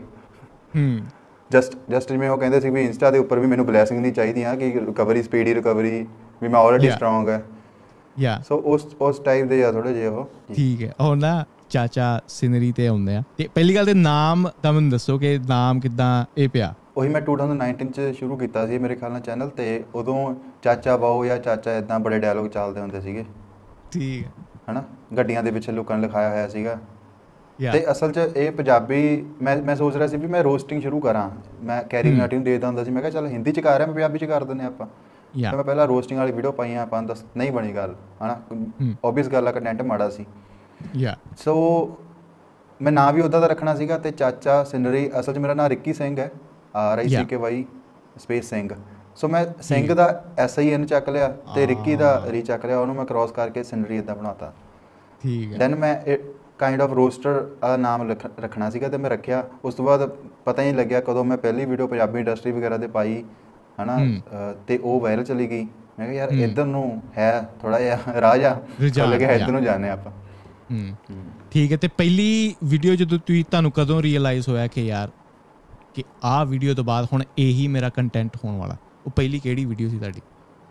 ਜਸਟ ਜਿਵੇਂ ਉਹ ਕਹਿੰਦੇ ਸੀ ਵੀ ਇੰਸਟਾ ਦੇ ਉੱਪਰ ਵੀ ਮੈਨੂੰ ਬਲੈਸਿੰਗ ਨਹੀਂ ਚਾਹੀਦੀ ਆ, ਕਿ ਰਿਕਵਰੀ, ਸਪੀਡੀ ਰਿਕਵਰੀ, ਵੀ ਮੈਂ ਆਲਰੇਡੀ ਸਟਰੋਂਗ ਹੈ। ਸੋ ਉਸ ਟਾਈਪ ਦੇ ਆ ਥੋੜ੍ਹੇ ਜਿਹੇ ਉਹ। ਠੀਕ ਹੈ। ਹੁਣ ਨਾ ਚਾਚਾ ਸਿਨਰੀ 'ਤੇ ਆਉਂਦੇ ਆ, ਅਤੇ ਪਹਿਲੀ ਗੱਲ ਤਾਂ ਨਾਮ ਤਾਂ ਮੈਨੂੰ ਦੱਸੋ ਕਿ ਨਾਮ ਕਿੱਦਾਂ ਇਹ ਪਿਆ? ਉਹੀ ਮੈਂ 2019 'ਚ ਸ਼ੁਰੂ ਕੀਤਾ ਸੀ ਮੇਰੇ ਖਿਆਲ ਨਾਲ ਚੈਨਲ, ਅਤੇ ਉਦੋਂ ਚਾਚਾ ਬਾਓ ਜਾਂ ਚਾਚਾ ਇੱਦਾਂ ਬੜੇ ਡਾਇਲੋਗ ਚੱਲਦੇ ਹੁੰਦੇ ਸੀਗੇ, ਠੀਕ ਹੈ ਨਾ। ਗੱਡੀਆਂ ਦੇ ਪਿੱਛੇ ਲੋਕਾਂ ਨੇ ਲਿਖਾਇਆ ਹੋਇਆ ਸੀਗਾ ਤੇ ਅਸਲ 'ਚ ਇਹ ਪੰਜਾਬੀ ਮੈਂ ਸੋਚ ਰਿਹਾ ਸੀ ਵੀ ਮੈਂ ਰੋਸਟਿੰਗ ਸ਼ੁਰੂ ਕਰਾਂ। ਮੈਂ ਕੈਰੀ ਮਨਾਟੀ ਨੂੰ ਦੇਖਦਾ ਹੁੰਦਾ ਸੀ, ਮੈਂ ਕਿਹਾ ਚੱਲ ਹਿੰਦੀ 'ਚ ਕਰ ਰਿਹਾ, ਮੈਂ ਪੰਜਾਬੀ 'ਚ ਕਰ ਦਿੰਦੇ ਆਪਾਂ। ਤਾਂ ਮੈਂ ਪਹਿਲਾਂ ਰੋਸਟਿੰਗ ਵਾਲੀ ਵੀਡੀਓ ਪਾਈਆਂ ਆਪਾਂ, ਨਹੀਂ ਬਣੀ ਗੱਲ, ਹੈ ਨਾ, ਓਬਵੀਅਸ ਗੱਲ ਆ, ਕੰਟੈਂਟ ਮਾੜਾ ਸੀ। ਸੋ ਮੈਂ ਨਾਂ ਵੀ ਉੱਦਾਂ ਦਾ ਰੱਖਣਾ ਸੀਗਾ। ਅਤੇ ਚਾਚਾ ਸਿਨਰੀ, ਅਸਲ 'ਚ ਮੇਰਾ ਨਾਂ ਰਿੱਕੀ ਸਿੰਘ ਹੈ, RICKY ਸਪੇਸ ਸਿੰਘ। ਸੋ ਮੈਂ ਸਿੰਘ ਦਾ SIN ਚੱਕ ਲਿਆ ਅਤੇ ਰਿੱਕੀ ਦਾ ਰੀ ਚੱਕ ਲਿਆ, ਉਹਨੂੰ ਮੈਂ ਕ੍ਰੋਸ ਕਰਕੇ ਸਿਨਰੀ ਇੱਦਾਂ ਬਣਾਤਾ। ਠੀਕ ਹੈ। ਦੈਨ ਮੈਂ ਕਾਈਂਡ ਆਫ ਰੋਸਟਰ ਦਾ ਨਾਮ ਰੱਖਣਾ ਸੀਗਾ ਅਤੇ ਮੈਂ ਰੱਖਿਆ। ਉਸ ਤੋਂ ਬਾਅਦ ਪਤਾ ਹੀ ਨਹੀਂ ਲੱਗਿਆ ਕਦੋਂ ਮੈਂ ਪਹਿਲੀ ਵੀਡੀਓ ਪੰਜਾਬੀ ਇੰਡਸਟਰੀ ਵਗੈਰਾ 'ਤੇ ਪਾਈ, ਹੈ ਨਾ, ਅਤੇ ਉਹ ਵਾਇਰਲ ਚਲੀ ਗਈ। ਮੈਂ ਕਿਹਾ ਯਾਰ ਇੱਧਰ ਨੂੰ ਹੈ ਥੋੜ੍ਹਾ ਜਿਹਾ ਰਾਜ ਆ, ਚੱਲ ਗਿਆ ਇੱਧਰ ਨੂੰ ਜਾਂਦੇ ਆਪਾਂ। ਠੀਕ ਹੈ। ਅਤੇ ਪਹਿਲੀ ਵੀਡੀਓ ਜਦੋਂ ਤੁਹਾਨੂੰ ਕਦੋਂ ਰੀਅਲਾਈਜ਼ ਹੋਇਆ ਕਿ ਯਾਰ ਕਿ ਆਹ ਵੀਡੀਓ ਤੋਂ ਬਾਅਦ ਹੁਣ ਇਹੀ ਮੇਰਾ ਕੰਟੈਂਟ ਹੋਣ ਵਾਲਾ, ਉਹ ਪਹਿਲੀ ਕਿਹੜੀ ਵੀਡੀਓ ਸੀ ਤੁਹਾਡੀ?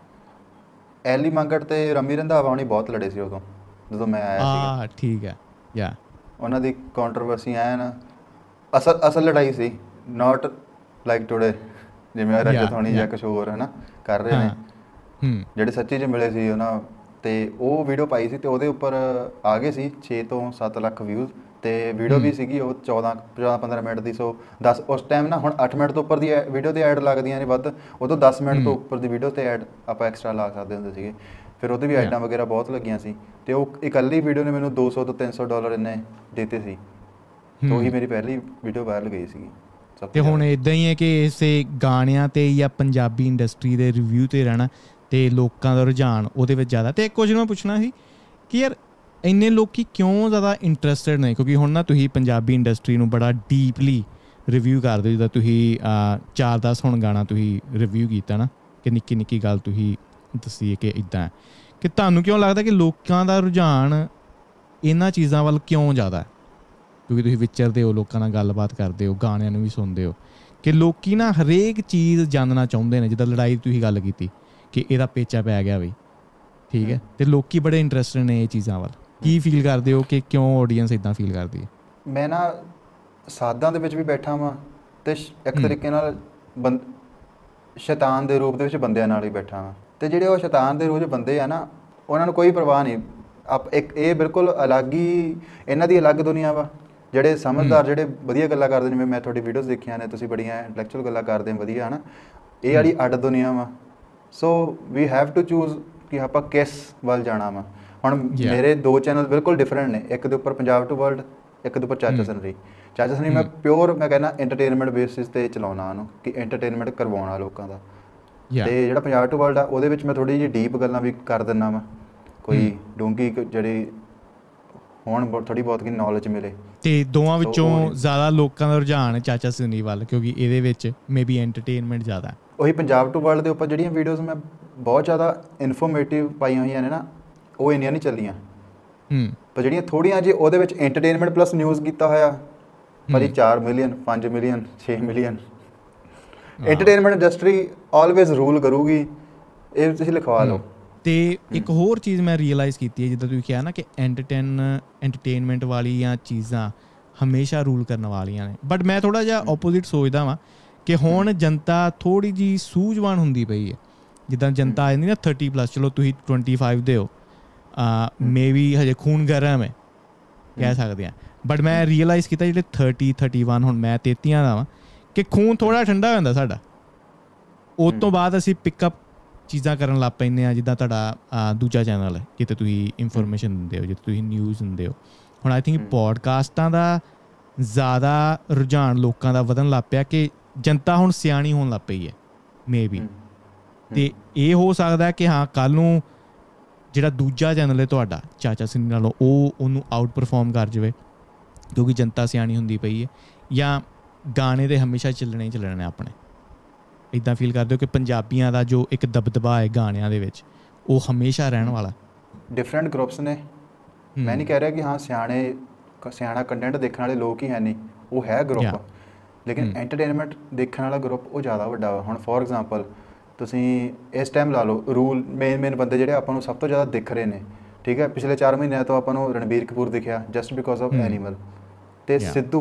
ਐਲੀ ਮੰਗਟ ਅਤੇ ਰੰਮੀ ਰੰਧਾਵਾ ਹੋਣੀ ਬਹੁਤ ਲੜੇ ਸੀ ਉਦੋਂ, ਜਦੋਂ ਮੈਂ ਆਇਆ ਸੀਗਾ। ਠੀਕ ਹੈ। ਉਹਨਾਂ ਦੀ ਕੰਟਰੋਵਰਸੀ ਐ ਨਾ, ਅਸਲ ਲੜਾਈ ਸੀ, ਨਾਟ ਲਾਈਕ ਟੂਡੇ ਜਿਵੇਂ ਰਜਤ ਹੋਣੀ ਜਾਂ ਕੁਛ ਹੋਰ, ਹੈ ਨਾ, ਕਰ ਰਹੇ ਨੇ, ਜਿਹੜੇ ਸੱਚੀ 'ਚ ਮਿਲੇ ਸੀ ਉਹਨਾਂ। ਅਤੇ ਉਹ ਵੀਡੀਓ ਪਾਈ ਸੀ ਅਤੇ ਉਹਦੇ ਉੱਪਰ ਆ ਗਏ ਸੀ 6 ਤੋਂ 7 ਲੱਖ ਵਿਊਜ਼, ਅਤੇ ਵੀਡੀਓ ਵੀ ਸੀਗੀ ਉਹ 14-15 ਮਿੰਟ ਦੀ। ਸੋ ਉਸ ਟਾਈਮ ਨਾ, ਹੁਣ 8 ਮਿੰਟ ਤੋਂ ਉੱਪਰ ਦੀ ਵੀਡੀਓ 'ਤੇ ਐਡ ਲੱਗਦੀਆਂ ਨੇ ਵੱਧ, ਉਦੋਂ 10 ਮਿੰਟ ਤੋਂ ਉੱਪਰ ਦੀ ਵੀਡੀਓ 'ਤੇ ਐਡ ਆਪਾਂ ਐਕਸਟਰਾ ਲਾ ਸਕਦੇ ਹੁੰਦੇ ਸੀਗੇ। ਫਿਰ ਉਹਦੇ ਵੀ ਐਡਾਂ ਵਗੈਰਾ ਬਹੁਤ ਲੱਗੀਆਂ ਸੀ, ਅਤੇ ਉਹ ਇਕੱਲੀ ਵੀਡੀਓ ਨੇ ਮੈਨੂੰ $200 ਤੋਂ $300 ਇੰਨੇ ਦਿੱਤੇ ਸੀ। ਤਾਂ ਉਹੀ ਮੇਰੀ ਪਹਿਲੀ ਵੀਡੀਓ ਵਾਇਰਲ ਗਈ ਸੀਗੀ। ਅਤੇ ਹੁਣ ਇੱਦਾਂ ਹੀ ਹੈ ਕਿ ਇਸੇ ਗਾਣਿਆਂ 'ਤੇ ਜਾਂ ਪੰਜਾਬੀ ਇੰਡਸਟਰੀ ਦੇ ਰਿਵਿਊ 'ਤੇ ਰਹਿਣਾ ਅਤੇ ਲੋਕਾਂ ਦਾ ਰੁਝਾਨ ਉਹਦੇ ਵਿੱਚ ਜ਼ਿਆਦਾ। ਅਤੇ ਇੱਕ ਕੁਝ ਮੈਂ ਪੁੱਛਣਾ ਸੀ ਕਿ ਯਾਰ ਇੰਨੇ ਲੋਕ ਕਿਉਂ ਜ਼ਿਆਦਾ ਇੰਟਰਸਟਿਡ ਨੇ? ਕਿਉਂਕਿ ਹੁਣ ਨਾ ਤੁਸੀਂ ਪੰਜਾਬੀ ਇੰਡਸਟਰੀ ਨੂੰ ਬੜਾ ਡੀਪਲੀ ਰਿਵਿਊ ਕਰਦੇ ਹੋ, ਜਿੱਦਾਂ ਤੁਸੀਂ 4-10 ਹੁਣ ਗਾਣਾ ਤੁਸੀਂ ਰਿਵਿਊ ਕੀਤਾ ਨਾ, ਕਿ ਨਿੱਕੀ ਨਿੱਕੀ ਗੱਲ ਤੁਸੀਂ ਦੱਸੀ ਕਿ ਇੱਦਾਂ, ਕਿ ਤੁਹਾਨੂੰ ਕਿਉਂ ਲੱਗਦਾ ਕਿ ਲੋਕਾਂ ਦਾ ਰੁਝਾਨ ਇਹਨਾਂ ਚੀਜ਼ਾਂ ਵੱਲ ਕਿਉਂ ਜ਼ਿਆਦਾ? ਕਿਉਂਕਿ ਤੁਸੀਂ ਵਿਚਰਦੇ ਹੋ, ਲੋਕਾਂ ਨਾਲ ਗੱਲਬਾਤ ਕਰਦੇ ਹੋ, ਗਾਣਿਆਂ ਨੂੰ ਵੀ ਸੁਣਦੇ ਹੋ, ਕਿ ਲੋਕ ਨਾ ਹਰੇਕ ਚੀਜ਼ ਜਾਣਨਾ ਚਾਹੁੰਦੇ ਨੇ। ਜਿੱਦਾਂ ਲੜਾਈ ਤੁਸੀਂ ਗੱਲ ਕੀਤੀ ਕਿ ਇਹਦਾ ਪੇਚਾ ਪੈ ਗਿਆ ਬਈ, ਠੀਕ ਹੈ, ਅਤੇ ਲੋਕ ਬੜੇ ਇੰਟਰਸਟਡ ਨੇ ਇਹ ਚੀਜ਼ਾਂ ਵੱਲ। ਕੀ ਫੀਲ ਕਰਦੇ ਹੋ ਕਿ ਕਿਉਂ ਆਡੀਅנס ਇੱਦਾਂ ਫੀਲ ਕਰਦੀ ਹੈ? ਮੈਂ ਨਾ ਸਾਧਾਂ ਦੇ ਵਿੱਚ ਵੀ ਬੈਠਾ ਵਾਂ, ਅਤੇ ਇੱਕ ਤਰੀਕੇ ਨਾਲ ਸ਼ੈਤਾਨ ਦੇ ਰੂਪ ਦੇ ਵਿੱਚ ਬੰਦਿਆਂ ਨਾਲ ਹੀ ਬੈਠਾ ਵਾਂ। ਅਤੇ ਜਿਹੜੇ ਉਹ ਸ਼ੈਤਾਨ ਦੇ ਰੂਪ 'ਚ ਬੰਦੇ ਆ ਨਾ, ਉਹਨਾਂ ਨੂੰ ਕੋਈ ਪਰਵਾਹ ਨਹੀਂ। ਇਹ ਬਿਲਕੁਲ ਅਲੱਗ ਹੀ, ਇਹਨਾਂ ਦੀ ਅਲੱਗ ਦੁਨੀਆ ਵਾ। ਜਿਹੜੇ ਸਮਝਦਾਰ, ਜਿਹੜੇ ਵਧੀਆ ਗੱਲਾਂ ਕਰਦੇ, ਜਿਵੇਂ ਮੈਂ ਤੁਹਾਡੀ ਵੀਡੀਓਜ਼ ਦੇਖੀਆਂ ਨੇ, ਤੁਸੀਂ ਬੜੀਆਂ ਇੰਟੈਲੈਕਚੁਅਲ ਗੱਲਾਂ ਕਰਦੇ ਹੋ, ਵਧੀਆ, ਹੈ ਨਾ, ਇਹ ਵਾਲੀ ਅੱਡ ਦੁਨੀਆ ਵਾ। So we have to choose ਕਿ ਆਪਾਂ ਕਿਸ ਵੱਲ ਜਾਣਾ ਵਾ। ਹੁਣ ਮੇਰੇ 2 ਚੈਨਲ ਬਿਲਕੁਲ ਡਿਫਰੈਂਟ ਨੇ, ਇੱਕ ਦੇ ਉੱਪਰ ਪੰਜਾਬ ਟੂ ਵਰਲਡ, ਇੱਕ ਦੇ ਉੱਪਰ ਚਾਚਾ ਸਿਨਰੀ। ਚਾਚਾ ਸਿਨਰੀ ਮੈਂ ਪਿਓਰ, ਮੈਂ ਕਹਿੰਦਾ ਐਂਟਰਟੇਨਮੈਂਟ ਬੇਸਿਸ 'ਤੇ ਚਲਾਉਣਾ ਉਹਨੂੰ, ਕਿ ਐਂਟਰਟੇਨਮੈਂਟ ਕਰਵਾਉਣਾ ਲੋਕਾਂ ਦਾ। ਅਤੇ ਜਿਹੜਾ ਪੰਜਾਬ ਟੂ ਵਰਲਡ ਆ, ਉਹਦੇ ਵਿੱਚ ਮੈਂ ਥੋੜ੍ਹੀ ਜਿਹੀ ਡੀਪ ਗੱਲਾਂ ਵੀ ਕਰ ਦਿੰਦਾ ਵਾ, ਕੋਈ ਡੂੰਘੀ ਜਿਹੜੀ ਹੋਣ, ਥੋੜ੍ਹੀ ਬਹੁਤ ਕਿ ਨੌਲੇਜ ਮਿਲੇ। ਅਤੇ ਦੋਵਾਂ ਵਿੱਚੋਂ ਜ਼ਿਆਦਾ ਲੋਕਾਂ ਦਾ ਰੁਝਾਨ ਚਾਚਾ ਸਿਨਰੀ ਵੱਲ, ਕਿਉਂਕਿ ਇਹਦੇ ਵਿੱਚ ਮੇ ਬੀ ਐਂਟਰਟੇਨਮੈਂਟ ਜ਼ਿਆਦਾ। ਉਹੀ ਪੰਜਾਬ ਟੂ ਵਰਲਡ ਦੇ ਉੱਪਰ ਜਿਹੜੀਆਂ ਵੀਡੀਓਜ਼ ਮੈਂ ਬਹੁਤ ਜ਼ਿਆਦਾ ਇਨਫੋਰਮੇਟਿਵ ਪਾਈਆਂ ਹੋਈਆਂ ਨੇ ਨਾ, ਉਹ ਇੰਨੀਆਂ ਨਹੀਂ ਚੱਲੀਆਂ। ਪਰ ਜਿਹੜੀਆਂ ਥੋੜ੍ਹੀਆਂ ਜਿਹੀ ਉਹਦੇ ਵਿੱਚ ਐਂਟਰਟੇਨਮੈਂਟ ਪਲੱਸ ਨਿਊਜ਼ ਕੀਤਾ ਹੋਇਆ, ਪਰ 4 million 5 million 6 million. Entertainment industry always rule ਕਰੂਗੀ, ਇਹ ਤੁਸੀਂ ਲਿਖਵਾ ਲਓ। ਅਤੇ ਇੱਕ ਹੋਰ ਚੀਜ਼ ਮੈਂ ਰੀਅਲਾਈਜ਼ ਕੀਤੀ ਹੈ, ਜਿੱਦਾਂ ਤੁਸੀਂ ਕਿਹਾ ਨਾ ਕਿ ਐਂਟਰਟੇਨਮੈਂਟ ਵਾਲੀਆਂ ਚੀਜ਼ਾਂ ਹਮੇਸ਼ਾ ਰੂਲ ਕਰਨ ਵਾਲੀਆਂ ਨੇ। ਬਟ ਮੈਂ ਥੋੜ੍ਹਾ ਜਿਹਾ ਓਪੋਜ਼ਿਟ ਸੋਚਦਾ ਵਾਂ ਕਿ ਹੁਣ ਜਨਤਾ ਥੋੜ੍ਹੀ ਜਿਹੀ ਸੂਝਵਾਨ ਹੁੰਦੀ ਪਈ ਹੈ। ਜਿੱਦਾਂ ਜਨਤਾ ਆ ਜਾਂਦੀ ਨਾ 30+, ਚਲੋ ਤੁਸੀਂ 25 ਦੇ ਹੋ, ਮੇ ਵੀ ਹਜੇ ਖੂਨ ਗਰਮ ਹੈ ਕਹਿ ਸਕਦੇ ਹਾਂ। ਬਟ ਮੈਂ ਰੀਅਲਾਈਜ਼ ਕੀਤਾ ਜਿਹੜੇ 30, 31, ਹੁਣ ਮੈਂ 33 ਦਾ ਵਾਂ, ਕਿ ਖੂਨ ਥੋੜ੍ਹਾ ਠੰਡਾ ਹੋ ਜਾਂਦਾ ਸਾਡਾ। ਉਸ ਤੋਂ ਬਾਅਦ ਅਸੀਂ ਪਿਕਅਪ ਚੀਜ਼ਾਂ ਕਰਨ ਲੱਗ ਪੈਂਦੇ ਹਾਂ, ਜਿੱਦਾਂ ਤੁਹਾਡਾ ਦੂਜਾ ਚੈਨਲ ਹੈ, ਜਿੱਥੇ ਤੁਸੀਂ ਇਨਫੋਰਮੇਸ਼ਨ ਦਿੰਦੇ ਹੋ, ਜਿੱਥੇ ਤੁਸੀਂ ਨਿਊਜ਼ ਦਿੰਦੇ ਹੋ। ਹੁਣ ਆਈ ਥਿੰਕ ਪੋਡਕਾਸਟਾਂ ਦਾ ਜ਼ਿਆਦਾ ਰੁਝਾਨ ਲੋਕਾਂ ਦਾ ਵਧਣ ਲੱਗ ਪਿਆ, ਕਿ ਜਨਤਾ ਹੁਣ ਸਿਆਣੀ ਹੋਣ ਲੱਗ ਪਈ ਹੈ ਮੇ ਬੀ। ਅਤੇ ਇਹ ਹੋ ਸਕਦਾ ਕਿ ਹਾਂ ਕੱਲ੍ਹ ਨੂੰ ਜਿਹੜਾ ਦੂਜਾ ਚੈਨਲ ਹੈ ਤੁਹਾਡਾ ਚਾਚਾ ਸਿਨਰੀ ਨਾਲੋਂ, ਉਹਨੂੰ ਆਊਟ ਪਰਫੋਰਮ ਕਰ ਜਾਵੇ, ਕਿਉਂਕਿ ਜਨਤਾ ਸਿਆਣੀ ਹੁੰਦੀ ਪਈ ਹੈ। ਜਾਂ ਗਾਣੇ ਤਾਂ ਹਮੇਸ਼ਾ ਚੱਲਣੇ ਹੀ ਚੱਲਣੇ ਨੇ ਆਪਣੇ। ਇੱਦਾਂ ਫੀਲ ਕਰਦੇ ਹੋ ਕਿ ਪੰਜਾਬੀਆਂ ਦਾ ਜੋ ਇੱਕ ਦਬਦਬਾ ਹੈ ਗਾਣਿਆਂ ਦੇ ਵਿੱਚ, ਉਹ ਹਮੇਸ਼ਾ ਰਹਿਣ ਵਾਲਾ? ਡਿਫਰੈਂਟ ਗਰੁੱਪਸ ਨੇ। ਮੈਂ ਨਹੀਂ ਕਹਿ ਰਿਹਾ ਕਿ ਹਾਂ ਸਿਆਣਾ ਕੰਟੈਂਟ ਦੇਖਣ ਵਾਲੇ ਲੋਕ ਹੀ ਹੈ ਨਹੀਂ, ਉਹ ਹੈ ਗਰੁੱਪ, ਲੇਕਿਨ ਐਂਟਰਟੇਨਮੈਂਟ ਦੇਖਣ ਵਾਲਾ ਗਰੁੱਪ ਉਹ ਜ਼ਿਆਦਾ ਵੱਡਾ ਵਾ। ਹੁਣ ਫੋਰ ਐਗਜ਼ਾਮਪਲ ਤੁਸੀਂ ਇਸ ਟਾਈਮ ਲਾ ਲਓ, ਰੂਲ ਮੇਨ ਬੰਦੇ ਜਿਹੜੇ ਆਪਾਂ ਨੂੰ ਸਭ ਤੋਂ ਜ਼ਿਆਦਾ ਦਿਖ ਰਹੇ ਨੇ, ਠੀਕ ਹੈ, ਪਿਛਲੇ 4 ਮਹੀਨਿਆਂ ਤੋਂ ਆਪਾਂ ਨੂੰ ਰਣਬੀਰ ਕਪੂਰ ਦਿਖਿਆ ਜਸਟ ਬਿਕੋਜ਼ ਆਫ ਐਨੀਮਲ। ਅਤੇ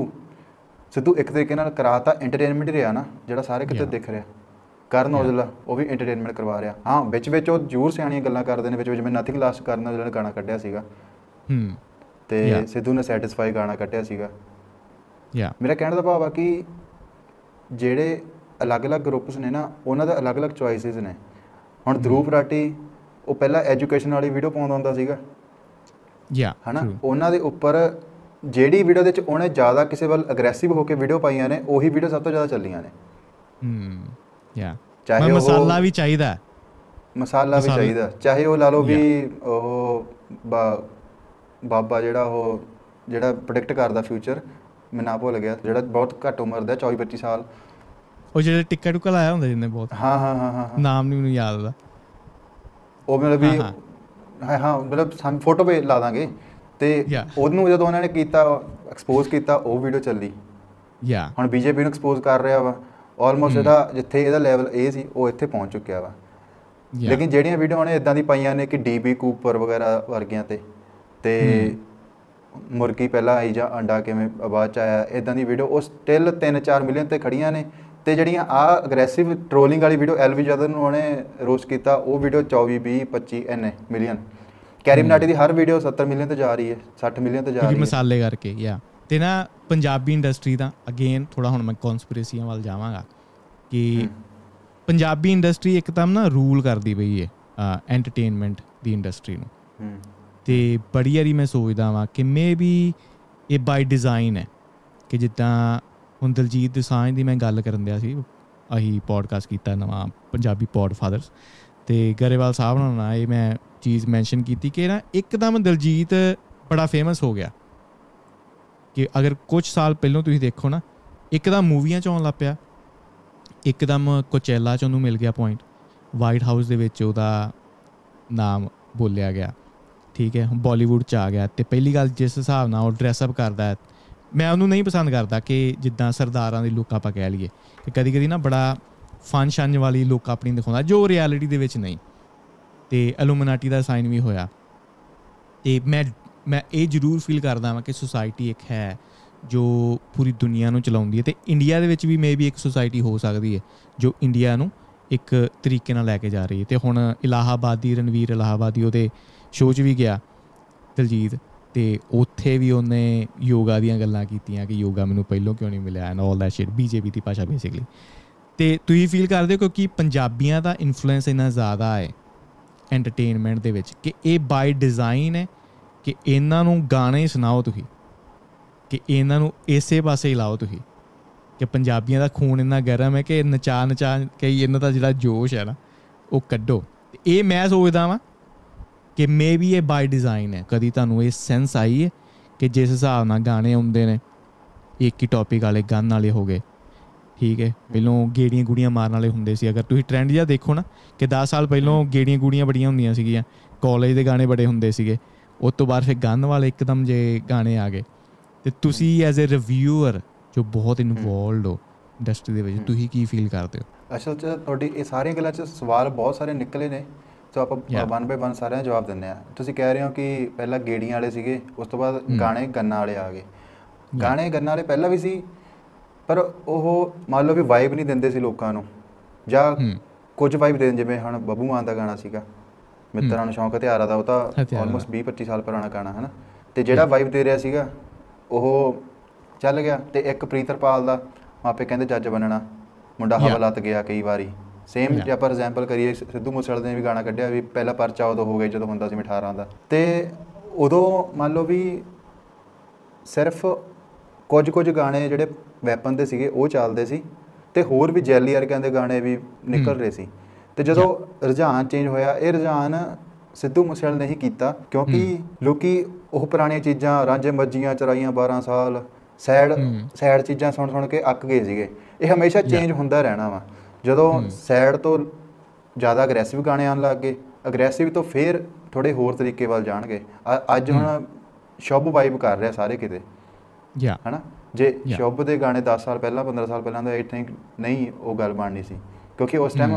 ਸਿੱਧੂ ਇੱਕ ਤਰੀਕੇ ਨਾਲ ਕਰਾਤਾ ਐਂਟਰਟੇਨਮੈਂਟ ਹੀ ਰਿਹਾ ਨਾ, ਜਿਹੜਾ ਸਾਰੇ ਕਿਤੇ ਦਿਖ ਰਿਹਾ। ਕਰਨ ਔਜਲਾ ਉਹ ਵੀ ਐਂਟਰਟੇਨਮੈਂਟ ਕਰਵਾ ਰਿਹਾ। ਹਾਂ, ਵਿੱਚ ਉਹ ਜ਼ਰੂਰ ਸਿਆਣੀਆਂ ਗੱਲਾਂ ਕਰਦੇ ਨੇ, ਵਿੱਚ ਮੈਂ ਨਥਿੰਗ ਲਾਸਟ ਕਰਨ ਦਾ ਜਿਹੜਾ ਗਾਣਾ ਕੱਢਿਆ ਸੀਗਾ, ਤੇ ਸਿੱਧੂ ਨੇ ਸੈਟੀਸਫਾਈ ਗਾਣਾ ਕੱਢਿਆ ਸੀਗਾ। ਯਾ ਮੇਰਾ ਕਹਿਣ ਦਾ ਭਾਵ ਆ ਕਿ ਜਿਹੜੇ ਅਲੱਗ-ਅਲੱਗ ਗਰੁੱਪਸ ਨੇ ਨਾ ਉਹਨਾਂ ਦਾ ਅਲੱਗ-ਅਲੱਗ ਚੋਇਸਿਸ ਨੇ। ਹੁਣ ਧਰੂਪ ਰਾਠੀ ਉਹ ਪਹਿਲਾਂ ਐਜੂਕੇਸ਼ਨ ਵਾਲੀ ਵੀਡੀਓ ਪਾਉਂਦਾ ਹੁੰਦਾ ਸੀਗਾ ਹੈ ਨਾ, ਉਹਨਾਂ ਦੇ ਉੱਪਰ ਜਿਹੜੀ ਵੀਡੀਓ ਦੇ ਵਿੱਚ ਉਹਨੇ ਜ਼ਿਆਦਾ ਕਿਸੇ ਵੱਲ ਅਗਰੈਸਿਵ ਹੋ ਕੇ ਵੀਡੀਓ ਪਾਈਆਂ ਨੇ ਉਹੀ ਵੀਡੀਓ ਸਭ ਤੋਂ ਜ਼ਿਆਦਾ ਚੱਲੀਆਂ ਨੇ। ਚਾਹੇ ਮਸਾਲਾ ਵੀ ਚਾਹੀਦਾ, ਮਸਾਲਾ ਵੀ ਚਾਹੀਦਾ, ਚਾਹੇ ਉਹ ਲਾ ਲਓ ਵੀ ਉਹ ਬਾਬਾ ਜਿਹੜਾ ਪ੍ਰੈਡਿਕਟ ਕਰਦਾ ਫਿਊਚਰ, ਮੈਂ ਨਾ ਭੁੱਲ ਗਿਆ, ਜਿਹੜਾ ਬਹੁਤ ਘੱਟ ਉਮਰ ਦਾ 24-25 ਸਾਲ, ਉਹ ਜਿਹੜੇ ਟਿੱਕਾ ਟੁੱਕਾ ਲਾਇਆ ਹੁੰਦਾ ਜਿਹਨੇ ਬਹੁਤ, ਹਾਂ ਨਾਮ ਨਹੀਂ ਮੈਨੂੰ ਯਾਦ ਉਹਦਾ, ਉਹ ਮਤਲਬ ਵੀ ਹਾਂ ਮਤਲਬ ਸਾਨੂੰ ਫੋਟੋ ਪੇ ਲਾ ਦਾਂਗੇ ਤੇ ਉਹਨੂੰ ਜਦੋਂ ਉਹਨਾਂ ਨੇ ਕੀਤਾ ਐਕਸਪੋਜ਼ ਕੀਤਾ ਉਹ ਵੀਡੀਓ ਚੱਲੀ। ਹੁਣ ਬੀਜੇਪੀ ਨੂੰ ਐਕਸਪੋਜ਼ ਕਰ ਰਿਹਾ ਵਾ ਆਲਮੋਸਟ, ਇਹਦਾ ਜਿੱਥੇ ਇਹਦਾ ਲੈਵਲ ਇਹ ਸੀ ਉਹ ਇੱਥੇ ਪਹੁੰਚ ਚੁੱਕਿਆ ਵਾ। ਲੇਕਿਨ ਜਿਹੜੀਆਂ ਵੀਡੀਓ ਉਹਨੇ ਇੱਦਾਂ ਦੀ ਪਾਈਆਂ ਨੇ ਕਿ DB ਕੂਪਰ ਵਗੈਰਾ ਵਰਗੀਆਂ ਤੇ ਮੁਰਗੀ ਪਹਿਲਾਂ ਆਈ ਜਾਂ ਅੰਡਾ ਕਿਵੇਂ ਆਵਾਜ਼ 'ਚ ਆਇਆ, ਇੱਦਾਂ ਦੀ ਵੀਡੀਓ ਉਹ ਸਟਿਲ 3-4 ਮਿਲੀਅਨ 'ਤੇ ਖੜੀਆਂ ਨੇ। ਤੇ ਜਿਹੜੀਆਂ ਅਗਰੈਸਿਵ ਟਰੋਲਿੰਗ ਵਾਲੀ ਵੀਡੀਓ LV ਯਾਦਵ ਨੂੰ ਉਹਨੇ ਰੋਸਟ ਕੀਤਾ ਉਹ ਵੀਡੀਓ 24-20-25 ਇੰਨੇ ਮਿਲੀਅਨ। ਕੈਰੀ ਮਨਾਟੀ ਦੀ ਹਰ ਵੀਡੀਓ 70 ਮਿਲੀਅਨ ਤੇ ਜਾ ਰਹੀ ਹੈ, 60 ਮਿਲੀਅਨ ਤੇ ਜਾ ਰਹੀ ਹੈ ਮਸਾਲੇ ਕਰਕੇ। ਤੇ ਨਾ ਪੰਜਾਬੀ ਇੰਡਸਟਰੀ ਦਾ ਅਗੇਨ ਥੋੜਾ ਹੁਣ ਮੈਂ ਕਨਸਪੀਰੇਸੀਆਂ ਵੱਲ ਜਾਵਾਂਗਾ ਕਿ ਪੰਜਾਬੀ ਇੰਡਸਟਰੀ ਇੱਕਦਮ ਨਾ ਰੂਲ ਕਰਦੀ ਪਈ ਹੈ ਐਂਟਰਟੇਨਮੈਂਟ ਦੀ ਇੰਡਸਟਰੀ ਨੂੰ। ਤੇ ਬੜੀ ਵਾਰੀ ਮੈਂ ਸੋਚਦਾ ਵਾਂ ਕਿ ਮੇ ਬੀ ਇਹ ਬਾਈ ਡਿਜ਼ਾਈਨ ਹੈ ਕਿ ਜਿੱਦਾਂ ਹੁਣ ਦਲਜੀਤ ਦੋਸਾਂਝ ਦੀ ਮੈਂ ਗੱਲ ਕਰਨ ਦਿਆ ਸੀ, ਅਸੀਂ ਪੋਡਕਾਸਟ ਕੀਤਾ ਨਵਾਂ ਪੰਜਾਬੀ ਪੋਡਫਾਦਰਸ, ਤੇ ਗਰੇਵਾਲ ਸਾਹਿਬ ਨਾਲ ਇਹ ਮੈਂ ਚੀਜ਼ ਮੈਂਸ਼ਨ ਕੀਤੀ ਕਿ ਨਾ ਇੱਕਦਮ ਦਲਜੀਤ ਬੜਾ ਫੇਮਸ ਹੋ ਗਿਆ ਕਿ ਅਗਰ ਕੁਛ ਸਾਲ ਪਹਿਲਾਂ ਤੁਸੀਂ ਦੇਖੋ ਨਾ ਇੱਕਦਮ ਮੂਵੀਆਂ 'ਚ ਆਉਣ ਲੱਗ ਪਿਆ, ਇੱਕਦਮ ਕੋਚੈਲਾ 'ਚ ਉਹਨੂੰ ਮਿਲ ਗਿਆ ਪੁਆਇੰਟ, ਵਾਈਟ ਹਾਊਸ ਦੇ ਵਿੱਚ ਉਹਦਾ ਨਾਮ ਬੋਲਿਆ ਗਿਆ, ਠੀਕ ਹੈ, ਬਾਲੀਵੁੱਡ 'ਚ ਆ ਗਿਆ। ਅਤੇ ਪਹਿਲੀ ਗੱਲ ਜਿਸ ਹਿਸਾਬ ਨਾਲ ਉਹ ਡਰੈਸਅਪ ਕਰਦਾ, ਮੈਂ ਉਹਨੂੰ ਨਹੀਂ ਪਸੰਦ ਕਰਦਾ ਕਿ ਜਿੱਦਾਂ ਸਰਦਾਰਾਂ ਦੀ ਲੁੱਕ ਆਪਾਂ ਕਹਿ ਲਈਏ ਕਿ ਕਦੀ ਕਦੀ ਨਾ ਬੜਾ ਫਨ ਸ਼ਨ ਵਾਲੀ ਲੁੱਕ ਆਪਣੀ ਦਿਖਾਉਂਦਾ ਜੋ ਰਿਐਲਿਟੀ ਦੇ ਵਿੱਚ ਨਹੀਂ। ਅਤੇ ਐਲੂਮਨਾਟੀ ਦਾ ਸਾਈਨ ਵੀ ਹੋਇਆ। ਅਤੇ ਮੈਂ ਇਹ ਜ਼ਰੂਰ ਫੀਲ ਕਰਦਾ ਵਾਂ ਕਿ ਸੁਸਾਇਟੀ ਇੱਕ ਹੈ ਜੋ ਪੂਰੀ ਦੁਨੀਆ ਨੂੰ ਚਲਾਉਂਦੀ ਹੈ, ਅਤੇ ਇੰਡੀਆ ਦੇ ਵਿੱਚ ਵੀ ਮੇ ਬੀ ਇੱਕ ਸੁਸਾਇਟੀ ਹੋ ਸਕਦੀ ਹੈ ਜੋ ਇੰਡੀਆ ਨੂੰ ਇੱਕ ਤਰੀਕੇ ਨਾਲ ਲੈ ਕੇ ਜਾ ਰਹੀ ਹੈ। ਅਤੇ ਹੁਣ ਇਲਾਹਾਬਾਦੀ ਰਣਵੀਰ ਇਲਾਹਾਬਾਦੀ ਉਹਦੇ ਸ਼ੋਅ 'ਚ ਵੀ ਗਿਆ ਦਲਜੀਤ, ਅਤੇ ਉੱਥੇ ਵੀ ਉਹਨੇ ਯੋਗਾ ਦੀਆਂ ਗੱਲਾਂ ਕੀਤੀਆਂ ਕਿ ਯੋਗਾ ਮੈਨੂੰ ਪਹਿਲੋਂ ਕਿਉਂ ਨਹੀਂ ਮਿਲਿਆ and all that shit, BJP ਦੀ ਭਾਸ਼ਾ ਬੇਸਿਕਲੀ। ਅਤੇ ਤੁਸੀਂ ਫੀਲ ਕਰਦੇ ਹੋ ਕਿਉਂਕਿ ਪੰਜਾਬੀਆਂ ਦਾ ਇਨਫਲੂਐਂਸ ਇੰਨਾ ਜ਼ਿਆਦਾ ਹੈ ਐਂਟਰਟੇਨਮੈਂਟ ਦੇ ਵਿੱਚ ਕਿ ਇਹ ਬਾਈ ਡਿਜ਼ਾਈਨ ਹੈ ਕਿ ਇਹਨਾਂ ਨੂੰ ਗਾਣੇ ਸੁਣਾਓ ਤੁਸੀਂ, ਕਿ ਇਹਨਾਂ ਨੂੰ ਇਸੇ ਪਾਸੇ ਹੀ ਲਾਓ ਤੁਸੀਂ, ਕਿ ਪੰਜਾਬੀਆਂ ਦਾ ਖੂਨ ਇੰਨਾ ਗਰਮ ਹੈ ਕਿ ਨਚਾ ਕੇ ਇਹਨਾਂ ਦਾ ਜਿਹੜਾ ਜੋਸ਼ ਹੈ ਨਾ ਉਹ ਕੱਢੋ। ਇਹ ਮੈਂ ਸੋਚਦਾ ਵਾਂ ਕਿ ਮੇ ਬੀ ਇਹ ਬਾਈ ਡਿਜ਼ਾਈਨ ਹੈ। ਕਦੀ ਤੁਹਾਨੂੰ ਇਹ ਸੈਂਸ ਆਈ ਹੈ ਕਿ ਜਿਸ ਹਿਸਾਬ ਨਾਲ ਗਾਣੇ ਆਉਂਦੇ ਨੇ ਇੱਕ ਹੀ ਟੌਪਿਕ ਵਾਲੇ ਗਨ ਵਾਲੇ ਹੋ ਗਏ, ਠੀਕ ਹੈ, ਪਹਿਲੋਂ ਗੇੜੀਆਂ ਗੂੜੀਆਂ ਮਾਰਨ ਵਾਲੇ ਹੁੰਦੇ ਸੀ। ਅਗਰ ਤੁਸੀਂ ਟਰੈਂਡ ਜਿਹਾ ਦੇਖੋ ਨਾ ਕਿ 10 ਸਾਲ ਪਹਿਲੋਂ ਗੇੜੀਆਂ ਗੂੜੀਆਂ ਬੜੀਆਂ ਹੁੰਦੀਆਂ ਸੀਗੀਆਂ, ਕਾਲਜ ਦੇ ਗਾਣੇ ਬੜੇ ਹੁੰਦੇ ਸੀਗੇ, ਉਸ ਤੋਂ ਬਾਅਦ ਫਿਰ ਗਨ ਵਾਲੇ ਇੱਕਦਮ ਜੇ ਗਾਣੇ ਆ ਗਏ। ਅਤੇ ਤੁਸੀਂ ਐਜ਼ ਏ ਰਿਵਿਊਅਰ ਜੋ ਬਹੁਤ ਇਨਵੋਲਵਡ ਹੋ ਇੰਡਸਟਰੀ ਦੇ ਵਿੱਚ, ਤੁਸੀਂ ਕੀ ਫੀਲ ਕਰਦੇ ਹੋ? ਅਸਲ 'ਚ ਤੁਹਾਡੀ ਇਹ ਸਾਰੀਆਂ ਗੱਲਾਂ 'ਚ ਸਵਾਲ ਬਹੁਤ ਸਾਰੇ ਨਿਕਲੇ ਨੇ, ਸੋ ਆਪਾਂ 1 ਬਾਏ 1 ਸਾਰਿਆਂ ਜਵਾਬ ਦਿੰਦੇ ਹਾਂ। ਤੁਸੀਂ ਕਹਿ ਰਹੇ ਹੋ ਕਿ ਪਹਿਲਾਂ ਗੇੜੀਆਂ ਵਾਲੇ ਸੀਗੇ, ਉਸ ਤੋਂ ਬਾਅਦ ਗਾਣੇ ਗੰਨਾਂ ਵਾਲੇ ਆ ਗਏ। ਗਾਣੇ ਗੰਨਾਂ ਵਾਲੇ ਪਹਿਲਾਂ ਵੀ ਸੀ, ਪਰ ਉਹ ਮੰਨ ਲਓ ਵੀ ਵਾਈਬ ਨਹੀਂ ਦਿੰਦੇ ਸੀ ਲੋਕਾਂ ਨੂੰ, ਜਾਂ ਕੁਝ ਵਾਈਬ ਦੇ, ਜਿਵੇਂ ਹੁਣ ਬੱਬੂ ਮਾਨ ਦਾ ਗਾਣਾ ਸੀਗਾ ਮਿੱਤਰਾਂ ਨੂੰ ਸ਼ੌਂਕ ਹਥਿਆਰਾਂ ਦਾ, ਉਹ ਤਾਂ ਆਲਮੋਸਟ 20-25 ਸਾਲ ਪੁਰਾਣਾ ਗਾਣਾ ਹੈ ਨਾ, ਅਤੇ ਜਿਹੜਾ ਵਾਈਬ ਦੇ ਰਿਹਾ ਸੀਗਾ ਉਹ ਚੱਲ ਗਿਆ। ਅਤੇ ਇੱਕ ਪ੍ਰੀਤਰਪਾਲ ਦਾ ਮਾਪੇ ਕਹਿੰਦੇ ਜੱਜ ਬਣਨਾ, ਮੁੰਡਾ ਹਵਾ ਲੱਤ ਗਿਆ ਕਈ ਵਾਰੀ। ਸੇਮ ਜੇ ਆਪਾਂ ਐਗਜ਼ਾਮਪਲ ਕਰੀਏ, ਸਿੱਧੂ ਮੂਸੇਵਾਲੇ ਨੇ ਵੀ ਗਾਣਾ ਕੱਢਿਆ ਵੀ ਪਹਿਲਾ ਪਰਚਾ ਉਦੋਂ ਹੋ ਗਿਆ ਜਦੋਂ ਹੁੰਦਾ ਸੀ 18 ਦਾ, ਅਤੇ ਉਦੋਂ ਮੰਨ ਲਓ ਵੀ ਸਿਰਫ ਕੁਝ ਗਾਣੇ ਜਿਹੜੇ ਵੈਪਨ ਦੇ ਸੀਗੇ ਉਹ ਚੱਲਦੇ ਸੀ, ਅਤੇ ਹੋਰ ਵੀ ਜੈਲੀ ਵਰਗਿਆਂ ਦੇ ਗਾਣੇ ਵੀ ਨਿਕਲ ਰਹੇ ਸੀ। ਅਤੇ ਜਦੋਂ ਰੁਝਾਨ ਚੇਂਜ ਹੋਇਆ, ਇਹ ਰੁਝਾਨ ਸਿੱਧੂ ਮੂਸੇਵਾਲੇ ਨੇ ਹੀ ਕੀਤਾ, ਕਿਉਂਕਿ ਲੋਕੀ ਉਹ ਪੁਰਾਣੀਆਂ ਚੀਜ਼ਾਂ ਰਾਂਝੇ ਮੱਝੀਆਂ ਚਰਾਈਆਂ 12 ਸਾਲ ਸੈਡ ਚੀਜ਼ਾਂ ਸੁਣ ਕੇ ਅੱਕ ਗਏ ਸੀਗੇ। ਇਹ ਹਮੇਸ਼ਾ ਚੇਂਜ ਹੁੰਦਾ ਰਹਿਣਾ ਵਾ। ਜਦੋਂ ਸੈਡ ਤੋਂ ਜ਼ਿਆਦਾ ਅਗਰੈਸਿਵ ਗਾਣੇ ਆਉਣ ਲੱਗ ਗਏ, ਅਗਰੈਸਿਵ ਤੋਂ ਫਿਰ ਥੋੜ੍ਹੇ ਹੋਰ ਤਰੀਕੇ ਵੱਲ ਜਾਣਗੇ। ਅੱਜ ਹੁਣ ਸ਼ੁਭ ਵਾਈਬ ਕਰ ਰਿਹਾ ਸਾਰੇ ਕਿਤੇ, ਹੈ ਨਾ। ਜੇ ਸ਼ੁਭ ਦੇ ਗਾਣੇ 10 ਸਾਲ ਪਹਿਲਾਂ 15 ਸਾਲ ਪਹਿਲਾਂ ਦਾ ਆਈ ਥਿੰਕ ਨਹੀਂ ਉਹ ਗੱਲ ਬਣਨੀ ਸੀ, ਕਿਉਂਕਿ ਉਸ ਟਾਈਮ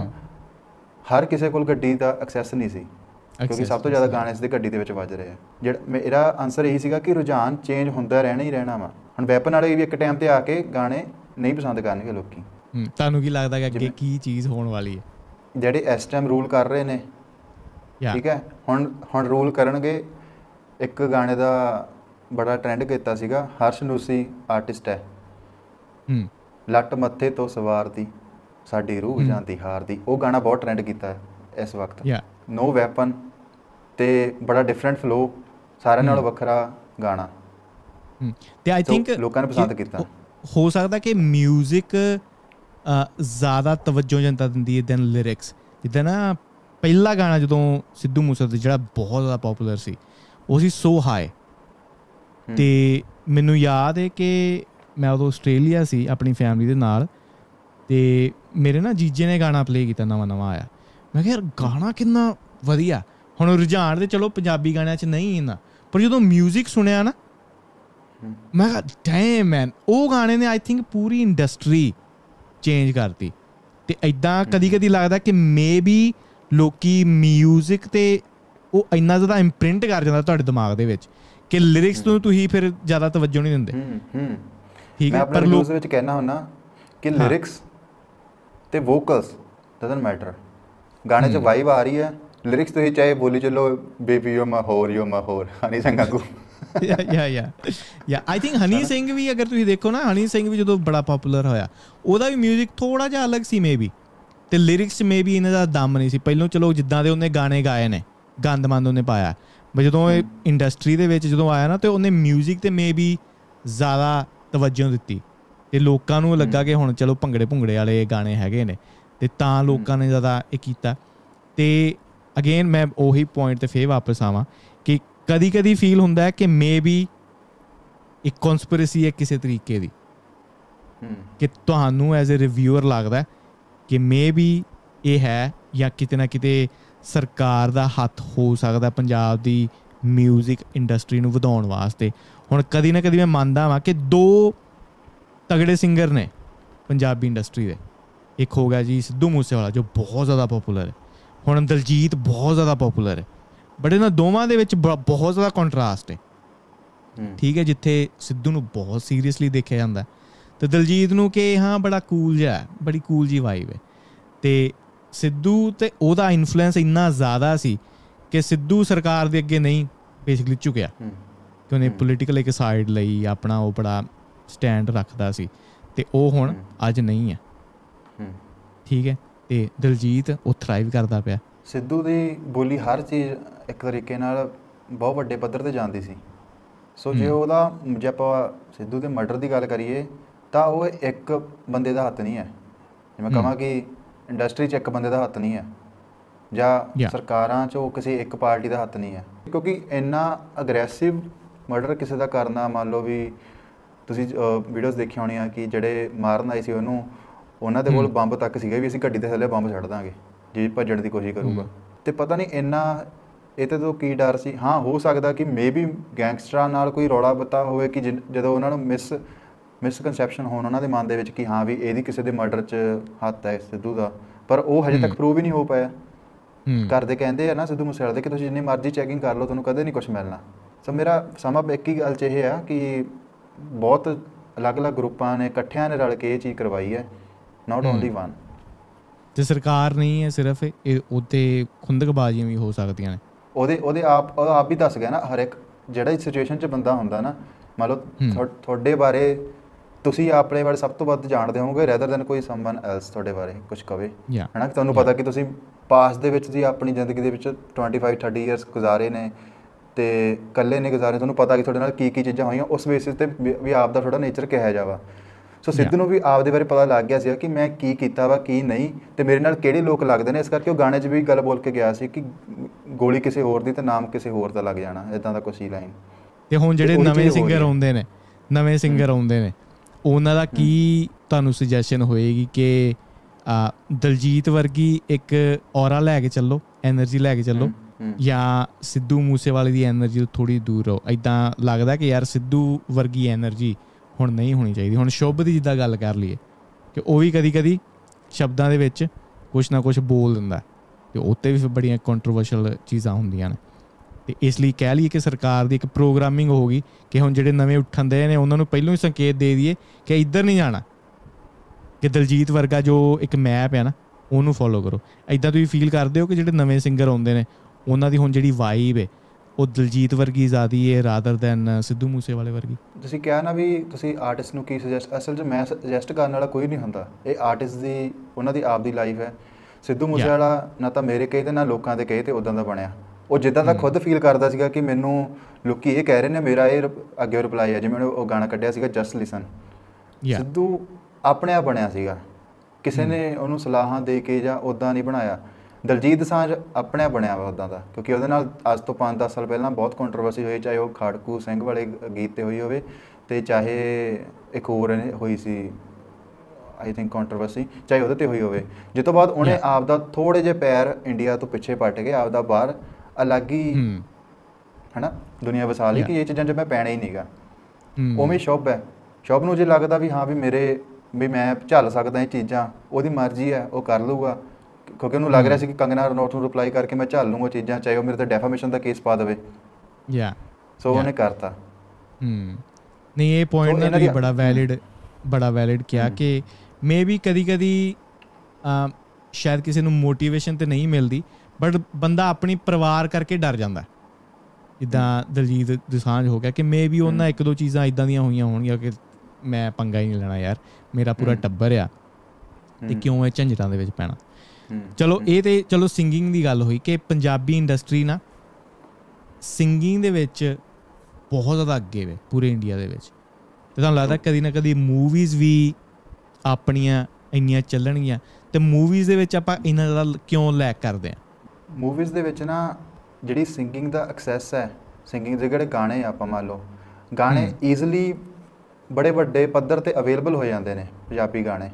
ਹਰ ਕਿਸੇ ਕੋਲ ਗੱਡੀ ਦਾ ਐਕਸੈਸ ਨਹੀਂ ਸੀ, ਕਿਉਂਕਿ ਸਭ ਤੋਂ ਜ਼ਿਆਦਾ ਗਾਣੇ ਇਸ ਦੀ ਗੱਡੀ ਦੇ ਵਿੱਚ ਵੱਜ ਰਹੇ ਆ। ਜਿਹੜਾ ਮੇਰਾ ਆਨਸਰ ਇਹੀ ਸੀਗਾ ਕਿ ਰੁਝਾਨ ਚੇਂਜ ਹੁੰਦਾ ਰਹਿਣਾ ਹੀ ਰਹਿਣਾ ਵਾ। ਹੁਣ ਵੈਪਨ ਵਾਲੇ ਵੀ ਇੱਕ ਟਾਈਮ 'ਤੇ ਆ ਕੇ ਗਾਣੇ ਨਹੀਂ ਪਸੰਦ ਕਰਨਗੇ ਲੋਕੀ। ਤੁਹਾਨੂੰ ਕੀ ਲੱਗਦਾ ਕਿ ਅੱਗੇ ਕੀ ਚੀਜ਼ ਹੋਣ ਵਾਲੀ ਹੈ? ਜਿਹੜੇ ਇਸ ਟਾਈਮ ਰੂਲ ਕਰ ਰਹੇ ਨੇ, ਠੀਕ ਹੈ, ਹੁਣ ਰੂਲ ਕਰਨਗੇ। ਇੱਕ ਗਾਣੇ ਦਾ ਬੜਾ ਟ੍ਰੈਂਡ ਕੀਤਾ ਸੀਗਾ, ਹਰਸ਼ ਨੂਸੀ ਆਰਟਿਸਟ ਹੈ, ਲੱਟ ਮੱਥੇ ਤੋਂ ਸਵਾਰਦੀ ਸਾਡੀ ਰੂਹ ਜਾਂਦੀ ਹਾਰਦੀ, ਉਹ ਗਾਣਾ ਬਹੁਤ ਟ੍ਰੈਂਡ ਕੀਤਾ ਹੈ ਇਸ ਵਕਤ। ਨੋ ਵੈਪਨ ਤੇ ਬੜਾ ਡਿਫਰੈਂਟ ਫਲੋ, ਸਾਰਿਆਂ ਨਾਲੋਂ ਵੱਖਰਾ ਗਾਣਾ, ਤੇ ਆਈ ਥਿੰਕ ਲੋਕਾਂ ਨੇ ਪਸੰਦ ਕੀਤਾ। ਹੋ ਸਕਦਾ ਕਿ ਮਿਊਜ਼ਿਕ ਜ਼ਿਆਦਾ ਤਵੱਜੋ ਜਨਤਾ ਦਿੰਦੀ ਹੈ ਦੈਨ ਲਿਰਿਕਸ। ਜਿੱਦਾਂ ਨਾ ਪਹਿਲਾ ਗਾਣਾ ਜਦੋਂ ਸਿੱਧੂ ਮੂਸੇ ਦਾ ਜਿਹੜਾ ਬਹੁਤ ਜ਼ਿਆਦਾ ਪੋਪੂਲਰ ਸੀ, ਉਹ ਸੀ ਸੋ ਹਾਈ। ਅਤੇ ਮੈਨੂੰ ਯਾਦ ਹੈ ਕਿ ਮੈਂ ਉਦੋਂ ਆਸਟ੍ਰੇਲੀਆ ਸੀ ਆਪਣੀ ਫੈਮਿਲੀ ਦੇ ਨਾਲ, ਅਤੇ ਮੇਰੇ ਨਾ ਜੀਜੇ ਨੇ ਗਾਣਾ ਪਲੇਅ ਕੀਤਾ, ਨਵਾਂ ਆਇਆ। ਮੈਂ ਕਿਹਾ ਯਾਰ ਗਾਣਾ ਕਿੰਨਾ ਵਧੀਆ। ਹੁਣ ਰੁਝਾਨ ਤੇ ਚਲੋ ਪੰਜਾਬੀ ਗਾਣਿਆਂ 'ਚ ਨਹੀਂ ਇੰਨਾ, ਪਰ ਜਦੋਂ ਮਿਊਜ਼ਿਕ ਸੁਣਿਆ ਨਾ, ਮੈਂ ਕਿਹਾ ਡੈਮ ਮੈਨ, ਉਹ ਗਾਣੇ ਨੇ ਆਈ ਥਿੰਕ ਪੂਰੀ ਇੰਡਸਟਰੀ ਚੇਂਜ ਕਰਤੀ। ਅਤੇ ਇੱਦਾਂ ਕਦੀ ਕਦੀ ਲੱਗਦਾ ਕਿ ਮੇ ਬੀ ਲੋਕੀ ਮਿਊਜ਼ਿਕ 'ਤੇ ਉਹ ਇੰਨਾ ਜ਼ਿਆਦਾ ਇੰਪ੍ਰਿੰਟ ਕਰ ਜਾਂਦਾ ਤੁਹਾਡੇ ਦਿਮਾਗ ਦੇ ਵਿੱਚ ਕਿ ਲਿਰਿਕਸ ਤੋਂ ਤੁਸੀਂ ਫਿਰ ਜ਼ਿਆਦਾ ਤਵੱਜੋ ਨਹੀਂ ਦਿੰਦੇ। ਠੀਕ ਹੈ, ਪਰ ਲੋਕ ਵਿੱਚ ਕਹਿਣਾ ਹੁੰਦਾ ਕਿ ਲਿਰਿਕਸ ਤੇ ਵੋਕਲਸ ਡਜ਼ਨਟ ਮੈਟਰ। ਗਾਣੇ 'ਚ ਵਾਈਬ ਆ ਰਹੀ ਹੈ, ਲਿਰਿਕਸ ਤੁਸੀਂ ਚਾਹੇ ਬੋਲੀ ਚੱਲੋ ਬੇਬੀ ਯੂ ਮਾ ਹੋਰ ਹਨੀ ਸਿੰਘ ਆਗੂ। ਆਈ ਥਿੰਕ ਹਨੀ ਸਿੰਘ ਵੀ, ਅਗਰ ਤੁਸੀਂ ਦੇਖੋ ਨਾ, ਹਨੀ ਸਿੰਘ ਵੀ ਜਦੋਂ ਬੜਾ ਪੋਪੂਲਰ ਹੋਇਆ, ਉਹਦਾ ਵੀ ਮਿਊਜ਼ਿਕ ਥੋੜ੍ਹਾ ਜਿਹਾ ਅਲੱਗ ਸੀ ਮੇ ਬੀ, ਅਤੇ ਲਿਰਿਕਸ 'ਚ ਮੇ ਬੀ ਇਹਨਾਂ ਦਾ ਦਮ ਨਹੀਂ ਸੀ। ਪਹਿਲੋਂ ਚਲੋ ਜਿੱਦਾਂ ਦੇ ਉਹਨੇ ਗਾਣੇ ਗਾਏ ਨੇ, ਗੰਦ ਮੰਦ ਉਹਨੇ ਪਾਇਆ, ਬਟ ਜਦੋਂ ਇਹ ਇੰਡਸਟਰੀ ਦੇ ਵਿੱਚ ਜਦੋਂ ਆਇਆ ਨਾ, ਤਾਂ ਉਹਨੇ ਮਿਊਜ਼ਿਕ 'ਤੇ ਮੇ ਬੀ ਜ਼ਿਆਦਾ ਤਵੱਜੋ ਦਿੱਤੀ, ਅਤੇ ਲੋਕਾਂ ਨੂੰ ਲੱਗਾ ਕਿ ਹੁਣ ਚਲੋ ਭੰਗੜੇ ਵਾਲੇ ਗਾਣੇ ਹੈਗੇ ਨੇ, ਅਤੇ ਤਾਂ ਲੋਕਾਂ ਨੇ ਜ਼ਿਆਦਾ ਇਹ ਕੀਤਾ। ਅਤੇ ਅਗੇਨ ਮੈਂ ਉਹੀ ਪੁਆਇੰਟ 'ਤੇ ਫੇਰ ਵਾਪਸ ਆਵਾਂ ਕਿ ਕਦੀ ਕਦੀ ਫੀਲ ਹੁੰਦਾ ਹੈ ਕਿ ਮੇ ਬੀ ਇੱਕ ਕੌਨਸਪੀਰੇਸੀ ਹੈ ਕਿਸੇ ਤਰੀਕੇ ਦੀ, ਕਿ ਤੁਹਾਨੂੰ ਐਜ਼ ਏ ਰਿਵਿਊਅਰ ਲੱਗਦਾ ਕਿ ਮੇ ਬੀ ਇਹ ਹੈ, ਜਾਂ ਕਿਤੇ ਨਾ ਕਿਤੇ ਸਰਕਾਰ ਦਾ ਹੱਥ ਹੋ ਸਕਦਾ ਪੰਜਾਬ ਦੀ ਮਿਊਜ਼ਿਕ ਇੰਡਸਟਰੀ ਨੂੰ ਵਧਾਉਣ ਵਾਸਤੇ। ਹੁਣ ਕਦੀ ਨਾ ਕਦੀ ਮੈਂ ਮੰਨਦਾ ਵਾਂ ਕਿ ਦੋ ਤਗੜੇ ਸਿੰਗਰ ਨੇ ਪੰਜਾਬੀ ਇੰਡਸਟਰੀ ਦੇ, ਇੱਕ ਹੋ ਗਿਆ ਜੀ ਸਿੱਧੂ ਮੂਸੇਵਾਲਾ ਜੋ ਬਹੁਤ ਜ਼ਿਆਦਾ ਪੋਪੂਲਰ ਹੈ, ਹੁਣ ਦਲਜੀਤ ਬਹੁਤ ਜ਼ਿਆਦਾ ਪੋਪੂਲਰ ਹੈ, ਬਟ ਇਹਨਾਂ ਦੋਵਾਂ ਦੇ ਵਿੱਚ ਬਹੁਤ ਜ਼ਿਆਦਾ ਕੰਟਰਾਸਟ ਹੈ। ਠੀਕ ਹੈ, ਜਿੱਥੇ ਸਿੱਧੂ ਨੂੰ ਬਹੁਤ ਸੀਰੀਅਸਲੀ ਦੇਖਿਆ ਜਾਂਦਾ ਅਤੇ ਦਲਜੀਤ ਨੂੰ ਕਿ ਹਾਂ ਬੜਾ ਕੂਲ ਜਿਹਾ, ਬੜੀ ਕੂਲ ਜਿਹੀ ਵਾਈਬ ਹੈ। ਅਤੇ ਸਿੱਧੂ ਅਤੇ ਉਹਦਾ ਇਨਫਲੂਐਂਸ ਇੰਨਾ ਜ਼ਿਆਦਾ ਸੀ ਕਿ ਸਿੱਧੂ ਸਰਕਾਰ ਦੇ ਅੱਗੇ ਨਹੀਂ ਬੇਸਿਕਲੀ ਝੁਕਿਆ, ਕਿ ਉਹਨੇ ਪੋਲੀਟੀਕਲ ਇੱਕ ਸਾਈਡ ਲਈ ਆਪਣਾ ਉਹ ਬੜਾ ਸਟੈਂਡ ਰੱਖਦਾ ਸੀ, ਅਤੇ ਉਹ ਹੁਣ ਅੱਜ ਨਹੀਂ ਹੈ। ਠੀਕ ਹੈ, ਅਤੇ ਦਲਜੀਤ ਉਹ ਥਰਾਈਵ ਕਰਦਾ ਪਿਆ। ਸਿੱਧੂ ਦੀ ਬੋਲੀ ਹਰ ਚੀਜ਼ ਇੱਕ ਤਰੀਕੇ ਨਾਲ ਬਹੁਤ ਵੱਡੇ ਪੱਧਰ 'ਤੇ ਜਾਂਦੀ ਸੀ। ਸੋ ਜੇ ਆਪਾਂ ਸਿੱਧੂ ਦੇ ਮਰਡਰ ਦੀ ਗੱਲ ਕਰੀਏ ਤਾਂ ਉਹ ਇੱਕ ਬੰਦੇ ਦਾ ਹੱਥ ਨਹੀਂ ਹੈ। ਜੇ ਮੈਂ ਕਹਾਂ ਕਿ ਇੰਡਸਟਰੀ 'ਚ ਇੱਕ ਬੰਦੇ ਦਾ ਹੱਥ ਨਹੀਂ ਹੈ, ਜਾਂ ਸਰਕਾਰਾਂ 'ਚ ਉਹ ਕਿਸੇ ਇੱਕ ਪਾਰਟੀ ਦਾ ਹੱਥ ਨਹੀਂ ਹੈ, ਕਿਉਂਕਿ ਇੰਨਾ ਅਗਰੈਸਿਵ ਮਰਡਰ ਕਿਸੇ ਦਾ ਕਰਨਾ, ਮੰਨ ਲਓ ਵੀ ਤੁਸੀਂ ਵੀਡੀਓਜ਼ ਦੇਖੀਆਂ ਹੋਣੀਆਂ ਕਿ ਜਿਹੜੇ ਮਾਰਨ ਆਏ ਸੀ ਉਹਨੂੰ, ਉਹਨਾਂ ਦੇ ਕੋਲ ਬੰਬ ਤੱਕ ਸੀਗਾ ਵੀ ਅਸੀਂ ਗੱਡੀ ਦੇ ਥੱਲੇ ਬੰਬ ਛੱਡ ਦਾਂਗੇ ਜੇ ਭੱਜਣ ਦੀ ਕੋਸ਼ਿਸ਼ ਕਰੂਗਾ। ਅਤੇ ਪਤਾ ਨਹੀਂ ਇੰਨਾ ਇਹਦੇ ਤੋਂ ਕੀ ਡਰ ਸੀ। ਹਾਂ, ਹੋ ਸਕਦਾ ਕਿ ਮੇ ਬੀ ਗੈਂਗਸਟਰਾਂ ਨਾਲ ਕੋਈ ਰੌਲਾ ਬੱਤਾ ਹੋਵੇ ਕਿ ਜਦੋਂ ਉਹਨਾਂ ਨੂੰ ਮਿਸਕਨਸੈਪਸ਼ਨ ਹੋਣ ਉਹਨਾਂ ਦੇ ਮਨ ਦੇ ਵਿੱਚ ਕਿ ਹਾਂ ਵੀ ਇਹਦੀ ਕਿਸੇ ਦੇ ਮਰਡਰ 'ਚ ਹੱਥ ਹੈ ਸਿੱਧੂ ਦਾ, ਪਰ ਉਹ ਹਜੇ ਤੱਕ ਪ੍ਰੂਵ ਹੀ ਨਹੀਂ ਹੋ ਪਾਇਆ। ਘਰ ਦੇ ਕਹਿੰਦੇ ਆ ਨਾ ਸਿੱਧੂ ਮੂਸੇਵਾਲੇ ਦੇ ਕਿ ਤੁਸੀਂ ਜਿੰਨੀ ਮਰਜ਼ੀ ਚੈਕਿੰਗ ਕਰ ਲਓ, ਤੁਹਾਨੂੰ ਕਦੇ ਨਹੀਂ ਕੁਛ ਮਿਲਣਾ। ਸੋ ਮੇਰਾ ਸਮਾਂ ਇੱਕ ਹੀ ਗੱਲ 'ਚ ਇਹ ਆ ਕਿ ਬਹੁਤ ਅਲੱਗ-ਅਲੱਗ ਗਰੁੱਪਾਂ ਨੇ ਇਕੱਠਿਆਂ ਨੇ ਰਲ ਕੇ ਇਹ ਚੀਜ਼ ਕਰਵਾਈ ਹੈ, ਨਾਟ ਓਨਲੀ ਵਨ। ਅਤੇ ਸਰਕਾਰ ਨਹੀਂ ਹੈ ਸਿਰਫ, ਇਹ ਉਹਦੇ ਖੁੰਦਕਬਾਜ਼ੀਆਂ ਵੀ ਹੋ ਸਕਦੀਆਂ ਨੇ। ਉਹਦੇ ਆਪ ਵੀ ਦੱਸ ਗਿਆ ਨਾ, ਹਰ ਇੱਕ ਜਿਹੜਾ ਇਸ ਸਿਚੁਏਸ਼ਨ 'ਚ ਬੰਦਾ ਹੁੰਦਾ ਨਾ, ਮੰਨ ਲਓ ਤੁਹਾਡੇ ਬਾਰੇ ਤੁਸੀਂ ਆਪਣੇ ਬਾਰੇ ਸਭ ਤੋਂ ਵੱਧ ਜਾਣਦੇ ਹੋਵੋਗੇ ਰੈਦਰ ਦੈਨ ਕੋਈ ਸਮਵਨ ਐਲਸ ਤੁਹਾਡੇ ਬਾਰੇ ਕੁਛ ਕਵੇ, ਹੈ ਨਾ। ਤੁਹਾਨੂੰ ਪਤਾ ਕਿ ਤੁਸੀਂ ਪਾਸਟ ਦੇ ਵਿੱਚ ਤੁਸੀਂ ਆਪਣੀ ਜ਼ਿੰਦਗੀ ਦੇ ਵਿੱਚ 25-30 ਈਅਰਸ ਗੁਜ਼ਾਰੇ ਨੇ ਅਤੇ ਇਕੱਲੇ ਨੇ ਗੁਜ਼ਾਰੇ, ਤੁਹਾਨੂੰ ਪਤਾ ਕਿ ਤੁਹਾਡੇ ਨਾਲ ਕੀ ਚੀਜ਼ਾਂ ਹੋਈਆਂ, ਉਸ ਬੇਸਿਸ 'ਤੇ ਵੀ ਆਪ ਦਾ ਥੋੜ੍ਹਾ ਨੇਚਰ ਕਿਹੋ ਜਿਹਾ ਵਾ। ਸੋ ਸਿੱਧੂ ਨੂੰ ਵੀ ਆਪਦੇ ਬਾਰੇ ਪਤਾ ਲੱਗ ਗਿਆ ਸੀਗਾ ਕਿ ਮੈਂ ਕੀ ਕੀਤਾ ਵਾ ਕੀ ਨਹੀਂ, ਅਤੇ ਮੇਰੇ ਨਾਲ ਕਿਹੜੇ ਲੋਕ ਲੱਗਦੇ ਨੇ। ਇਸ ਕਰਕੇ ਉਹ ਗਾਣੇ 'ਚ ਵੀ ਗੱਲ ਬੋਲ ਕੇ ਗਿਆ ਸੀ ਕਿ ਗੋਲੀ ਕਿਸੇ ਹੋਰ ਦੀ ਅਤੇ ਨਾਮ ਕਿਸੇ ਹੋਰ ਦਾ ਲੱਗ ਜਾਣਾ, ਇੱਦਾਂ ਦਾ ਕੁਛ ਹੀ ਲਾਈਨ। ਅਤੇ ਹੁਣ ਜਿਹੜੇ ਨਵੇਂ ਸਿੰਗਰ ਆਉਂਦੇ ਨੇ ਉਹਨਾਂ ਦਾ ਕੀ ਤੁਹਾਨੂੰ ਸੁਜੈਸ਼ਨ ਹੋਏਗੀ ਕਿ ਦਲਜੀਤ ਵਰਗੀ ਇੱਕ ਔਰਾ ਲੈ ਕੇ ਚੱਲੋ, ਐਨਰਜੀ ਲੈ ਕੇ ਚੱਲੋ, ਜਾਂ ਸਿੱਧੂ ਮੂਸੇਵਾਲੇ ਦੀ ਐਨਰਜੀ ਤੋਂ ਥੋੜ੍ਹੀ ਦੂਰ ਰਹੋ? ਇੱਦਾਂ ਲੱਗਦਾ ਕਿ ਯਾਰ ਸਿੱਧੂ ਵਰਗੀ ਐਨਰਜੀ ਹੁਣ ਨਹੀਂ ਹੋਣੀ ਚਾਹੀਦੀ। ਹੁਣ ਸ਼ੁਭ ਦੀ ਜਿੱਦਾਂ ਗੱਲ ਕਰ ਲਈਏ ਕਿ ਉਹ ਵੀ ਕਦੀ ਕਦੀ ਸ਼ਬਦਾਂ ਦੇ ਵਿੱਚ ਕੁਛ ਨਾ ਕੁਛ ਬੋਲ ਦਿੰਦਾ, ਅਤੇ ਉੱਤੇ ਵੀ ਫਿਰ ਬੜੀਆਂ ਕੰਟਰੋਵਰਸ਼ਲ ਚੀਜ਼ਾਂ ਹੁੰਦੀਆਂ ਨੇ। ਅਤੇ ਇਸ ਲਈ ਕਹਿ ਲਈਏ ਕਿ ਸਰਕਾਰ ਦੀ ਇੱਕ ਪ੍ਰੋਗਰਾਮਿੰਗ ਹੋ ਗਈ ਕਿ ਹੁਣ ਜਿਹੜੇ ਨਵੇਂ ਉੱਠਣ ਦੇ ਨੇ ਉਹਨਾਂ ਨੂੰ ਪਹਿਲਾਂ ਹੀ ਸੰਕੇਤ ਦੇ ਦਈਏ ਕਿ ਇੱਧਰ ਨਹੀਂ ਜਾਣਾ, ਕਿ ਦਲਜੀਤ ਵਰਗਾ ਜੋ ਇੱਕ ਮੈਪ ਹੈ ਨਾ ਉਹਨੂੰ ਫੋਲੋ ਕਰੋ। ਇੱਦਾਂ ਤੁਸੀਂ ਫੀਲ ਕਰਦੇ ਹੋ ਕਿ ਜਿਹੜੇ ਨਵੇਂ ਸਿੰਗਰ ਆਉਂਦੇ ਨੇ ਉਹਨਾਂ ਦੀ ਹੁਣ ਜਿਹੜੀ ਵਾਈਬ ਹੈ ਉਹ ਦਲਜੀਤ ਵਰਗੀ ਜ਼ਿਆਦੀ ਹੈ ਰਾਦਰ ਦੈਨ ਸਿੱਧੂ ਮੂਸੇਵਾਲੇ ਵਰਗੀ? ਤੁਸੀਂ ਕਿਹਾ ਨਾ ਵੀ ਤੁਸੀਂ ਆਰਟਿਸਟ ਨੂੰ ਕੀ ਸੁਜੈਸਟ, ਅਸਲ 'ਚ ਮੈਂ ਸੁਜੈਸਟ ਕਰਨ ਵਾਲਾ ਕੋਈ ਨਹੀਂ ਹੁੰਦਾ, ਇਹ ਆਰਟਿਸਟ ਦੀ ਉਹਨਾਂ ਦੀ ਆਪ ਦੀ ਲਾਈਫ ਹੈ। ਸਿੱਧੂ ਮੂਸੇਵਾਲਾ ਨਾ ਤਾਂ ਮੇਰੇ ਕਹੇ ਤੇ ਨਾ ਲੋਕਾਂ ਦੇ ਕਹੇ ਤੇ ਉੱਦਾਂ ਦਾ ਬਣਿਆ, ਉਹ ਜਿੱਦਾਂ ਦਾ ਖੁਦ ਫੀਲ ਕਰਦਾ ਸੀਗਾ ਕਿ ਮੈਨੂੰ ਲੋਕੀ ਇਹ ਕਹਿ ਰਹੇ ਨੇ, ਮੇਰਾ ਇਹ ਅੱਗੇ ਰਿਪਲਾਈ ਹੈ। ਜਿਵੇਂ ਉਹ ਗਾਣਾ ਕੱਢਿਆ ਸੀਗਾ ਜਸਟ ਲਿਸਨ, ਸਿੱਧੂ ਆਪਣੇ ਆਪ ਬਣਿਆ ਸੀਗਾ, ਕਿਸੇ ਨੇ ਉਹਨੂੰ ਸਲਾਹਾਂ ਦੇ ਕੇ ਜਾਂ ਉੱਦਾਂ ਨਹੀਂ ਬਣਾਇਆ। ਦਲਜੀਤ ਦੋਸਾਂਝ ਆਪਣੇ ਆਪ ਬਣਿਆ ਵਾ ਉੱਦਾਂ ਦਾ, ਕਿਉਂਕਿ ਉਹਦੇ ਨਾਲ ਅੱਜ ਤੋਂ 5-10 ਸਾਲ ਪਹਿਲਾਂ ਬਹੁਤ ਕੰਟਰੋਵਰਸੀ ਹੋਈ, ਚਾਹੇ ਉਹ ਖਾੜਕੂ ਸਿੰਘ ਵਾਲੇ ਗੀਤ 'ਤੇ ਹੋਈ ਹੋਵੇ ਅਤੇ ਚਾਹੇ ਇੱਕ ਹੋਰ ਹੋਈ ਸੀ ਆਈ ਥਿੰਕ ਕੰਟਰੋਵਰਸੀ, ਚਾਹੇ ਉਹਦੇ 'ਤੇ ਹੋਈ ਹੋਵੇ। ਜਿਸ ਤੋਂ ਬਾਅਦ ਉਹਨੇ ਆਪ ਦਾ ਥੋੜ੍ਹੇ ਜਿਹੇ ਪੈਰ ਇੰਡੀਆ ਤੋਂ ਪਿੱਛੇ ਪੱਟ ਕੇ ਆਪ ਦਾ ਬਾਹਰ ਅਲੱਗ ਹੀ ਹੈ ਨਾ ਦੁਨੀਆ ਵਸਾ ਲਈ ਕਿ ਇਹ ਚੀਜ਼ਾਂ 'ਚ ਮੈਂ ਪੈਣਾ ਹੀ ਨਹੀਂ ਗਾ। ਉਵੇਂ ਸ਼ੁਭ ਹੈ, ਸ਼ੁਭ ਨੂੰ ਜੇ ਲੱਗਦਾ ਵੀ ਹਾਂ ਵੀ ਮੈਂ ਝੱਲ ਸਕਦਾ ਇਹ ਚੀਜ਼ਾਂ, ਉਹਦੀ ਮਰਜ਼ੀ ਹੈ, ਉਹ ਕਰ ਲਊਗਾ, ਕਿਉਂਕਿ ਉਹਨੂੰ ਲੱਗ ਰਿਹਾ ਸੀ ਕਿ ਕੰਗਨਾ ਰਣੌਤ ਨੂੰ ਰਿਪਲਾਈ ਕਰਕੇ ਮੈਂ ਝੱਲ ਲੂੰਗਾ ਚੀਜ਼ਾਂ, ਚਾਹੇ ਉਹ ਮੇਰੇ 'ਤੇ ਡੈਫਾਮੇਸ਼ਨ ਦਾ ਕੇਸ ਪਾ ਦੇਵੇ। ਸੋ ਉਹਨੇ ਕਰਤਾ। ਨਹੀਂ ਇਹ ਪੁਆਇੰਟ ਨਾ ਵੀ ਬੜਾ ਵੈਲਿਡ ਕਿਹਾ ਕਿ ਮੇ ਵੀ ਕਦੀ ਸ਼ਾਇਦ ਕਿਸੇ ਨੂੰ ਮੋਟੀਵੇਸ਼ਨ ਤਾਂ ਨਹੀਂ ਮਿਲਦੀ, ਬਟ ਬੰਦਾ ਆਪਣੀ ਪਰਿਵਾਰ ਕਰਕੇ ਡਰ ਜਾਂਦਾ। ਜਿੱਦਾਂ ਦਲਜੀਤ ਦੋਸਾਂਝ ਹੋ ਗਿਆ ਕਿ ਮੇ ਵੀ ਉਹਨਾਂ 1-2 ਚੀਜ਼ਾਂ ਇੱਦਾਂ ਦੀਆਂ ਹੋਈਆਂ ਹੋਣਗੀਆਂ ਕਿ ਮੈਂ ਪੰਗਾ ਹੀ ਨਹੀਂ ਲੈਣਾ ਯਾਰ, ਮੇਰਾ ਪੂਰਾ ਟੱਬਰ ਆ ਅਤੇ ਕਿਉਂ ਇਹ ਝੰਜਟਾਂ ਦੇ ਵਿੱਚ ਪੈਣਾ। ਚਲੋ ਇਹ ਤਾਂ ਚਲੋ ਸਿੰਗਿੰਗ ਦੀ ਗੱਲ ਹੋਈ ਕਿ ਪੰਜਾਬੀ ਇੰਡਸਟਰੀ ਨਾ ਸਿੰਗਿੰਗ ਦੇ ਵਿੱਚ ਬਹੁਤ ਜ਼ਿਆਦਾ ਅੱਗੇ ਵੇ ਪੂਰੇ ਇੰਡੀਆ ਦੇ ਵਿੱਚ, ਅਤੇ ਤੁਹਾਨੂੰ ਲੱਗਦਾ ਕਦੀ ਨਾ ਕਦੀ ਮੂਵੀਜ਼ ਵੀ ਆਪਣੀਆਂ ਇੰਨੀਆਂ ਚੱਲਣਗੀਆਂ, ਅਤੇ ਮੂਵੀਜ਼ ਦੇ ਵਿੱਚ ਆਪਾਂ ਇੰਨਾ ਜ਼ਿਆਦਾ ਕਿਉਂ ਲੈਕ ਕਰਦੇ ਹਾਂ? ਮੂਵੀਜ਼ ਦੇ ਵਿੱਚ ਨਾ ਜਿਹੜੀ ਸਿੰਗਿੰਗ ਦਾ ਐਕਸੈਸ ਹੈ, ਸਿੰਗਿੰਗ ਦੇ ਜਿਹੜੇ ਗਾਣੇ ਆਪਾਂ ਮੰਨ ਲਓ ਗਾਣੇ ਈਜ਼ਲੀ ਬੜੇ ਵੱਡੇ ਪੱਧਰ 'ਤੇ ਅਵੇਲੇਬਲ ਹੋ ਜਾਂਦੇ ਨੇ ਪੰਜਾਬੀ ਗਾਣੇ,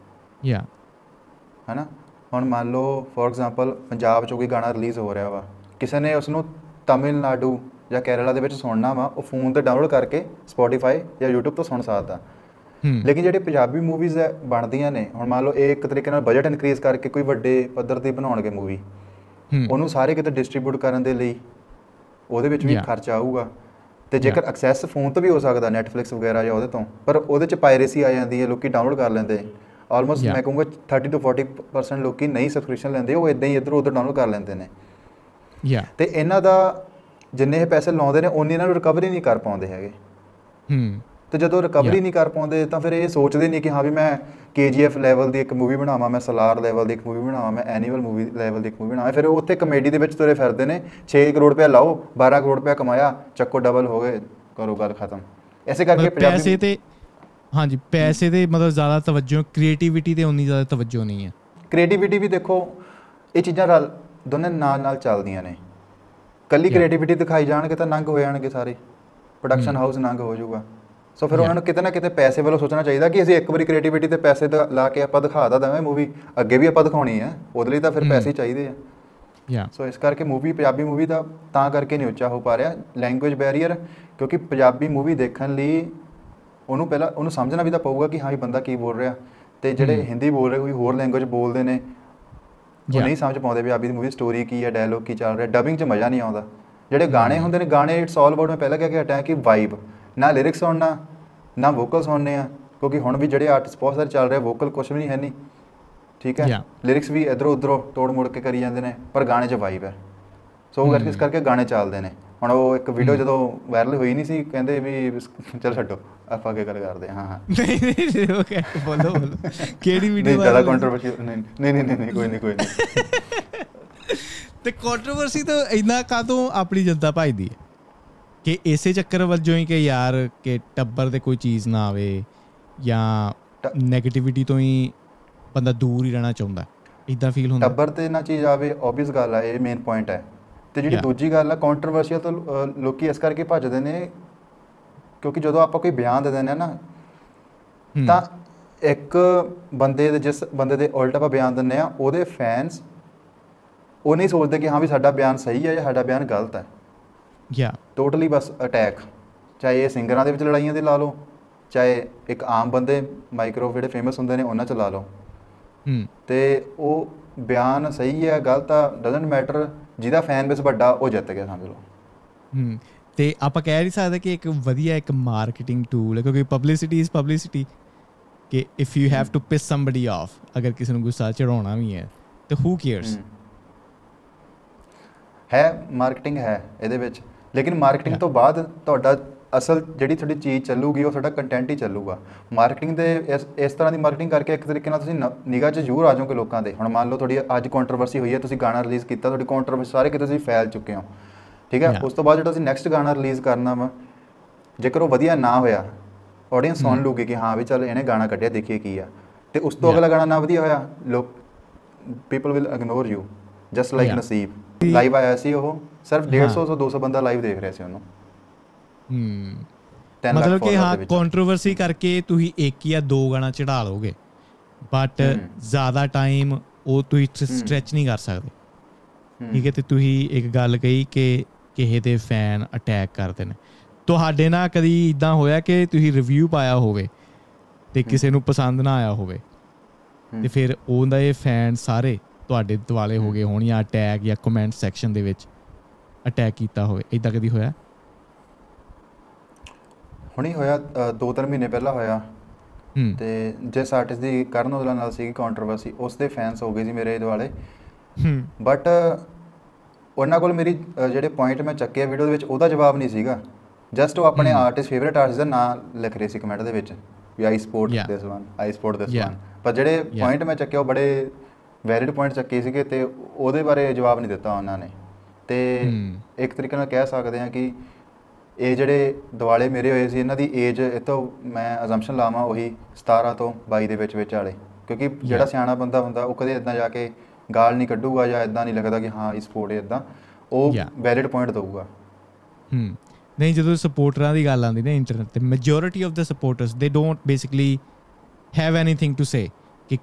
ਹੈ ਨਾ। ਹੁਣ ਮੰਨ ਲਓ ਫੋਰ ਐਗਜ਼ਾਮਪਲ ਪੰਜਾਬ 'ਚੋਂ ਕੋਈ ਗਾਣਾ ਰਿਲੀਜ਼ ਹੋ ਰਿਹਾ ਵਾ, ਕਿਸੇ ਨੇ ਉਸਨੂੰ ਤਮਿਲਨਾਡੂ ਜਾਂ ਕੇਰਲਾ ਦੇ ਵਿੱਚ ਸੁਣਨਾ ਵਾ, ਉਹ ਫੋਨ 'ਤੇ ਡਾਊਨਲੋਡ ਕਰਕੇ ਸਪੋਟੀਫਾਈ ਜਾਂ ਯੂਟਿਊਬ ਤੋਂ ਸੁਣ ਸਕਦਾ। ਲੇਕਿਨ ਜਿਹੜੇ ਪੰਜਾਬੀ ਮੂਵੀਜ਼ ਬਣਦੀਆਂ ਨੇ, ਹੁਣ ਮੰਨ ਲਓ ਇਹ ਇੱਕ ਤਰੀਕੇ ਨਾਲ ਬਜਟ ਇਨਕਰੀਜ਼ ਕਰਕੇ ਕੋਈ ਵੱਡੇ ਪੱਧਰ 'ਤੇ ਬਣਾਉਣਗੇ ਮੂਵੀ, ਉਹਨੂੰ ਸਾਰੇ ਕਿਤੇ ਡਿਸਟਰੀਬਿਊਟ ਕਰਨ ਦੇ ਲਈ ਉਹਦੇ ਵਿੱਚ ਵੀ ਖਰਚਾ ਆਊਗਾ, ਅਤੇ ਜੇਕਰ ਐਕਸੈਸ ਫੋਨ ਤੋਂ ਵੀ ਹੋ ਸਕਦਾ ਨੈਟਫਲਿਕਸ ਵਗੈਰਾ ਜਾਂ ਉਹਦੇ ਤੋਂ, ਪਰ ਉਹਦੇ 'ਚ ਪਾਇਰੇਸੀ ਆ ਜਾਂਦੀ ਹੈ, ਲੋਕੀ ਡਾਊਨਲੋਡ ਕਰ ਲੈਂਦੇ। ਆਲਮੋਸਟ ਮੈਂ ਕਹੂੰਗਾ 30 to 40% ਲੋਕੀ ਨਹੀਂ ਸਬਸਕ੍ਰਿਪਸ਼ਨ ਲੈਂਦੇ, ਉਹ ਇੱਦਾਂ ਹੀ ਇੱਧਰ ਉੱਧਰ ਡਾਊਨਲੋਡ ਕਰ ਲੈਂਦੇ ਨੇ। ਅਤੇ ਇਹਨਾਂ ਦਾ ਜਿੰਨੇ ਇਹ ਪੈਸੇ ਲਾਉਂਦੇ ਨੇ ਉਨੀ ਇਹਨਾਂ ਨੂੰ ਰਿਕਵਰੀ ਨਹੀਂ ਕਰ ਪਾਉਂਦੇ ਹੈਗੇ। ਅਤੇ ਜਦੋਂ ਰਿਕਵਰੀ ਨਹੀਂ ਕਰ ਪਾਉਂਦੇ ਤਾਂ ਫਿਰ ਇਹ ਸੋਚਦੇ ਨਹੀਂ ਕਿ ਹਾਂ ਵੀ ਮੈਂ KGF ਲੈਵਲ ਦੀ ਇੱਕ ਮੂਵੀ ਬਣਾਵਾਂ, ਮੈਂ ਸਲਾਰ ਲੈਵਲ ਦੀ ਇੱਕ ਮੂਵੀ ਬਣਾਵਾਂ, ਮੈਂ ਐਨੀਮਲ ਮੂਵੀ ਲੈਵਲ ਦੀ ਇੱਕ ਮੂਵੀ ਬਣਾਵਾਂ। ਫਿਰ ਉੱਥੇ ਕਮੇਡੀ ਦੇ ਵਿੱਚ ਤੁਰੇ ਫਿਰਦੇ ਨੇ, 6 ਕਰੋੜ ਰੁਪਇਆ ਲਾਓ, 12 ਕਰੋੜ ਰੁਪਇਆ ਕਮਾਇਆ, ਚੱਕੋ ਡਬਲ ਹੋ ਗਏ, ਕਰੋ ਗੱਲ ਖਤਮ। ਇਸੇ ਕਰਕੇ ਪੈਸੇ ਤੇ ਹਾਂਜੀ ਪੈਸੇ ਦੇ ਮਤਲਬ ਜ਼ਿਆਦਾ ਤਵੱਜੋ, ਕ੍ਰੀਏਟੀਵਿਟੀ 'ਤੇ ਉਨੀ ਜ਼ਿਆਦਾ ਤਵੱਜੋ ਨਹੀਂ ਹੈ। ਕ੍ਰੀਏਟੀਵਿਟੀ ਵੀ ਦੇਖੋ, ਇਹ ਚੀਜ਼ਾਂ ਦੋਨੇ ਨਾਲ ਚੱਲਦੀਆਂ ਨੇ। ਇਕੱਲੀ ਕ੍ਰੀਏਟੀਵਿਟੀ ਦਿਖਾਈ ਜਾਣਗੇ ਤਾਂ ਨੰਗ ਹੋ ਜਾਣਗੇ ਸਾਰੇ, ਪ੍ਰੋਡਕਸ਼ਨ ਹਾਊਸ ਨੰਗ ਹੋ ਜਾਊਗਾ। ਸੋ ਫਿਰ ਉਹਨਾਂ ਨੂੰ ਕਿਤੇ ਨਾ ਕਿਤੇ ਪੈਸੇ ਵੱਲੋਂ ਸੋਚਣਾ ਚਾਹੀਦਾ ਕਿ ਅਸੀਂ ਇੱਕ ਵਾਰੀ ਕ੍ਰੀਏਟੀਵਿਟੀ 'ਤੇ ਪੈਸੇ ਲਾ ਕੇ ਆਪਾਂ ਦਿਖਾ ਤਾਂ ਦੇਵਾਂ ਮੂਵੀ, ਅੱਗੇ ਵੀ ਆਪਾਂ ਦਿਖਾਉਣੀ ਹੈ, ਉਹਦੇ ਲਈ ਤਾਂ ਫਿਰ ਪੈਸੇ ਚਾਹੀਦੇ ਆ। ਸੋ ਇਸ ਕਰਕੇ ਪੰਜਾਬੀ ਮੂਵੀ ਦਾ ਤਾਂ ਕਰਕੇ ਨਹੀਂ ਉੱਚਾ ਹੋ ਪਾ ਰਿਹਾ, ਲੈਂਗੁਏਜ ਬੈਰੀਅਰ, ਕਿਉਂਕਿ ਪੰਜਾਬੀ ਮੂਵੀ ਦੇਖਣ ਲਈ ਉਹਨੂੰ ਸਮਝਣਾ ਵੀ ਤਾਂ ਪਊਗਾ ਕਿ ਹਾਂ ਵੀ ਬੰਦਾ ਕੀ ਬੋਲ ਰਿਹਾ, ਅਤੇ ਜਿਹੜੇ ਹਿੰਦੀ ਬੋਲ ਰਹੇ ਕੋਈ ਹੋਰ ਲੈਂਗੁਏਜ ਬੋਲਦੇ ਨੇ ਉਹ ਨਹੀਂ ਸਮਝ ਪਾਉਂਦੇ ਪੰਜਾਬੀ ਦੀ ਮੂਵੀ ਸਟੋਰੀ ਕੀ ਹੈ, ਡਾਇਲੋਗ ਕੀ ਚੱਲ ਰਿਹਾ। ਡਬਿੰਗ 'ਚ ਮਜ਼ਾ ਨਹੀਂ ਆਉਂਦਾ। ਜਿਹੜੇ ਗਾਣੇ ਹੁੰਦੇ ਨੇ, ਗਾਣੇ ਇਟਸ ਆਲ ਅਬਾਊਟ, ਮੈਂ ਪਹਿਲਾਂ ਕਹਿ ਕੇ ਹਟਿਆ ਕਿ ਵਾਈਬ, ਨਾ ਲਿਰਿਕਸ ਸੁਣਨਾ ਨਾ ਵੋਕਲ ਸੁਣਨੇ ਆ, ਕਿਉਂਕਿ ਹੁਣ ਵੀ ਜਿਹੜੇ ਆਰਟਿਸਟ ਬਹੁਤ ਸਾਰੇ ਚੱਲ ਰਹੇ ਵੋਕਲ ਕੁਛ ਵੀ ਨਹੀਂ ਹੈ ਨਹੀਂ, ਠੀਕ ਹੈ, ਲਿਰਿਕਸ ਵੀ ਇੱਧਰੋਂ ਉੱਧਰੋਂ ਤੋੜ ਮੁੜ ਕੇ ਕਰੀ ਜਾਂਦੇ ਨੇ, ਪਰ ਗਾਣੇ 'ਚ ਵਾਈਬ ਹੈ। ਸੋ ਇਸ ਕਰਕੇ ਗਾਣੇ ਚੱਲਦੇ ਨੇ। ਹੁਣ ਉਹ ਇੱਕ ਵੀਡੀਓ ਜਦੋਂ ਵਾਇਰਲ ਹੋਈ ਨਹੀਂ ਸੀ, ਕਹਿੰਦੇ ਵੀ ਚਲ ਛੱਡੋ ਆਪਾਂ ਅੱਗੇ ਗੱਲ ਕਰਦੇ ਹਾਂ। ਬੋਲੋ ਕਿਹੜੀ ਵੀਡੀਓ? ਜ਼ਿਆਦਾ ਕੰਟਰੋਵਰਸੀ ਨਹੀਂ ਕੋਈ ਨਹੀਂ। ਤੇ ਕੰਟਰੋਵਰਸੀ ਤਾਂ ਇੰਨਾ ਕਾਹਤੋਂ ਆਪਣੀ ਜਨਤਾ ਭਜਦੀ ਹੈ ਕਿ ਇਸੇ ਚੱਕਰ ਵਜੋਂ ਹੀ ਕਿ ਯਾਰ ਕਿ ਟੱਬਰ 'ਤੇ ਕੋਈ ਚੀਜ਼ ਨਾ ਆਵੇ ਜਾਂ ਨੈਗੇਟਿਵਿਟੀ ਤੋਂ ਹੀ ਬੰਦਾ ਦੂਰ ਹੀ ਰਹਿਣਾ ਚਾਹੁੰਦਾ, ਇੱਦਾਂ ਫੀਲ ਹੁੰਦਾ? ਟੱਬਰ 'ਤੇ ਨਾ ਚੀਜ਼ ਆਵੇ ਓਬਵੀਅਸ ਗੱਲ ਆ, ਇਹ ਮੇਨ ਪੁਆਇੰਟ ਹੈ। ਅਤੇ ਜਿਹੜੀ ਦੂਜੀ ਗੱਲ ਆ ਕੰਟਰੋਵਰਸੀਅਲ ਤੋਂ ਲੋਕ ਇਸ ਕਰਕੇ ਭੱਜਦੇ ਨੇ ਕਿਉਂਕਿ ਜਦੋਂ ਆਪਾਂ ਕੋਈ ਬਿਆਨ ਦੇ ਦਿੰਦੇ ਹਾਂ ਨਾ, ਤਾਂ ਇੱਕ ਜਿਸ ਬੰਦੇ ਦੇ ਉਲਟ ਆਪਾਂ ਬਿਆਨ ਦਿੰਦੇ ਹਾਂ, ਉਹਦੇ ਫੈਨਸ ਉਹ ਨਹੀਂ ਸੋਚਦੇ ਕਿ ਹਾਂ ਵੀ ਸਾਡਾ ਬਿਆਨ ਸਹੀ ਹੈ ਜਾਂ ਸਾਡਾ ਬਿਆਨ ਗਲਤ ਹੈ। ਟੋਟਲੀ ਬਸ ਅਟੈਕ, ਚਾਹੇ ਇਹ ਸਿੰਗਰਾਂ ਦੇ ਵਿੱਚ ਲੜਾਈਆਂ ਦੇ ਲਾ ਲਓ, ਚਾਹੇ ਇੱਕ ਆਮ ਬੰਦੇ ਮਾਈਕਰੋ ਜਿਹੜੇ ਫੇਮਸ ਹੁੰਦੇ ਨੇ ਉਹਨਾਂ 'ਚ ਲਾ ਲਓ, ਅਤੇ ਉਹ ਬਿਆਨ ਸਹੀ ਹੈ ਗਲਤ ਆ ਡਜ਼ਨਟ ਮੈਟਰ, ਜਿਹਦਾ ਫੈਨ ਬੇਸ ਵੱਡਾ ਉਹ ਜਿੱਤ ਗਿਆ ਸਮਝ ਲਓ। ਅਤੇ ਆਪਾਂ ਕਹਿ ਨਹੀਂ ਸਕਦੇ ਕਿ ਇੱਕ ਵਧੀਆ ਇੱਕ ਮਾਰਕੀਟਿੰਗ ਟੂਲ ਹੈ, ਕਿਉਂਕਿ ਪਬਲਿਸਿਟੀ ਇਜ਼ ਪਬਲਿਸਿਟੀ, ਕਿ if you have to piss somebody off, ਅਗਰ ਕਿਸੇ ਨੂੰ ਗੁੱਸਾ ਚੜਾਉਣਾ ਵੀ ਹੈ ਤਾਂ ਹੂ ਕੇਅਰਸ। ਹੈ ਮਾਰਕੀਟਿੰਗ ਹੈ ਇਹਦੇ ਵਿੱਚ, ਲੇਕਿਨ ਮਾਰਕੀਟਿੰਗ ਤੋਂ ਬਾਅਦ ਤੁਹਾਡਾ ਅਸਲ ਜਿਹੜੀ ਤੁਹਾਡੀ ਚੀਜ਼ ਚੱਲੂਗੀ ਉਹ ਤੁਹਾਡਾ ਕੰਟੈਂਟ ਹੀ ਚੱਲੂਗਾ। ਮਾਰਕੀਟਿੰਗ ਦੇ ਇਸ ਤਰ੍ਹਾਂ ਦੀ ਮਾਰਕੀਟਿੰਗ ਕਰਕੇ ਇੱਕ ਤਰੀਕੇ ਨਾਲ ਤੁਸੀਂ ਨਿਗਾਹ 'ਚ ਜ਼ਰੂਰ ਆ ਜਾਓਗੇ ਲੋਕਾਂ ਦੇ। ਹੁਣ ਮੰਨ ਲਓ ਤੁਹਾਡੀ ਅੱਜ ਕੰਟਰੋਵਰਸੀ ਹੋਈ ਹੈ, ਤੁਸੀਂ ਗਾਣਾ ਰਿਲੀਜ਼ ਕੀਤਾ, ਤੁਹਾਡੀ ਕੰਟਰੋਵਰਸੀ ਸਾਰੇ ਕਿਤੇ ਤੁਸੀਂ ਫੈਲ ਚੁੱਕੇ ਹੋ, ਠੀਕ ਹੈ। ਉਸ ਤੋਂ ਬਾਅਦ ਜਿਹੜਾ ਤੁਸੀਂ ਨੈਕਸਟ ਗਾਣਾ ਰਿਲੀਜ਼ ਕਰਨਾ ਵਾ, ਜੇਕਰ ਉਹ ਵਧੀਆ ਨਾ ਹੋਇਆ, ਆਡੀਅנס ਸੁਣ ਲੂਗੀ ਕਿ ਹਾਂ ਵੀ ਚੱਲ ਇਹਨੇ ਗਾਣਾ ਕੱਢਿਆ, ਦੇਖੀਏ ਕੀ ਆ, ਤੇ ਉਸ ਤੋਂ ਅਗਲਾ ਗਾਣਾ ਨਾ ਵਧੀਆ ਹੋਇਆ, ਲੋਕ people will ignore you just like Naseeb. Live ਆਇਆ ਸੀ ਉਹ, ਸਿਰਫ 150 ਤੋਂ 200 ਬੰਦਾ ਲਾਈਵ ਦੇਖ ਰਿਹਾ ਸੀ ਉਹਨੂੰ। ਮਤਲਬ ਕਿ ਹਾਂ ਕੰਟਰੋਵਰਸੀ ਕਰਕੇ ਤੁਸੀਂ ਇੱਕ ਜਾਂ ਦੋ ਗਾਣਾ ਚੜਾ ਲਓਗੇ, ਬਟ ਜ਼ਿਆਦਾ ਟਾਈਮ ਉਹ ਤੁਸੀਂ ਸਟ੍ਰੈਚ ਨਹੀਂ ਕਰ ਸਕਦੇ, ਠੀਕ ਹੈ। ਤੇ ਤੁਸੀਂ ਇੱਕ ਗੱਲ ਕਹੀ ਕਿ ਕਿਸੇ ਦੇ ਫੈਨ ਅਟੈਕ ਕਰਦੇ ਨੇ। ਤੁਹਾਡੇ ਨਾਲ ਕਦੀ ਇੱਦਾਂ ਹੋਇਆ ਕਿ ਤੁਸੀਂ ਰਿਵਿਊ ਪਾਇਆ ਹੋਵੇ ਤੇ ਕਿਸੇ ਨੂੰ ਪਸੰਦ ਨਾ ਆਇਆ ਹੋਵੇ ਤੇ ਫਿਰ ਉਹਦਾ ਇਹ ਫੈਨ ਸਾਰੇ ਤੁਹਾਡੇ ਦੁਆਲੇ ਹੋ ਗਏ ਹੋਣ, ਜਾਂ ਅਟੈਕ ਜਾਂ ਕਮੈਂਟ ਸੈਕਸ਼ਨ ਦੇ ਵਿੱਚ ਅਟੈਕ ਕੀਤਾ ਹੋਵੇ, ਇੱਦਾਂ ਕਦੀ ਹੋਇਆ? ਹੁਣੀ ਹੋਇਆ, 2-3 ਮਹੀਨੇ ਪਹਿਲਾਂ ਹੋਇਆ। ਤੇ ਜਿਸ ਆਰਟਿਸਟ ਦੀ ਕਰਨ ਔਜਲਾ ਨਾਲ ਸੀਗੀ ਕੰਟਰੋਵਰਸੀ, ਉਸ ਦੇ ਫੈਨਸ ਹੋ ਗਏ ਸੀ ਮੇਰੇ ਦੁਆਲੇ, ਬਟ ਉਹਨਾਂ ਕੋਲ ਮੇਰੀ ਜਿਹੜੇ ਪੁਆਇੰਟ ਮੈਂ ਚੱਕੇ ਵੀਡੀਓ ਦੇ ਵਿੱਚ ਉਹਦਾ ਜਵਾਬ ਨਹੀਂ ਸੀਗਾ। ਜਸਟ ਉਹ ਆਪਣੇ ਆਰਟਿਸਟ, ਫੇਵਰੇਟ ਆਰਟਿਸਟ ਦਾ ਨਾਂ ਲਿਖ ਰਹੇ ਸੀ ਕਮੈਂਟ ਦੇ ਵਿੱਚ ਵੀ I support this one, I support this one. ਪਰ ਜਿਹੜੇ ਪੁਆਇੰਟ ਮੈਂ ਚੱਕੇ ਉਹ ਬੜੇ ਵੈਲਿਡ ਪੁਆਇੰਟ ਚੱਕੇ ਸੀਗੇ ਤੇ ਉਹਦੇ ਬਾਰੇ ਜਵਾਬ ਨਹੀਂ ਦਿੱਤਾ ਉਹਨਾਂ ਨੇ। ਤੇ ਇੱਕ ਤਰੀਕੇ ਨਾਲ ਕਹਿ ਸਕਦੇ ਹਾਂ ਕਿ ਇਹ ਜਿਹੜੇ ਦਿਵਾਲੇ ਮੇਰੇ ਹੋਏ ਸੀ, ਇਹਨਾਂ ਦੀ ਏਜ ਇਹ ਤੋਂ ਮੈਂ ਅਜ਼ੰਪਸ਼ਨ ਲਾਵਾਂ ਉਹੀ 17 ਤੋਂ 22 ਦੇ ਵਿੱਚ ਵਾਲੇ, ਕਿਉਂਕਿ ਜਿਹੜਾ ਸਿਆਣਾ ਬੰਦਾ ਹੁੰਦਾ ਉਹ ਕਦੇ ਇੱਦਾਂ ਜਾ ਕੇ ਗਾਲ ਨਹੀਂ ਕੱਢੂਗਾ ਜਾਂ ਇੱਦਾਂ ਨਹੀਂ ਲੱਗਦਾ ਕਿ ਹਾਂ ਇਸ ਸਪੋਰਟ ਇੱਦਾਂ, ਉਹ ਵੈਲਿਡ ਪੁਆਇੰਟ ਦਊਗਾ। ਨਹੀਂ, ਜਦੋਂ ਸਪੋਰਟਰਾਂ ਦੀ ਗੱਲ ਆਉਂਦੀ ਨਾ ਇੰਟਰਨੈਟ 'ਤੇ, ਮੈਜੋਰਿਟੀ ਆਫ ਦ ਸਪੋਰਟਰਸ ਦੇ don't basically have anything to say ਕਿ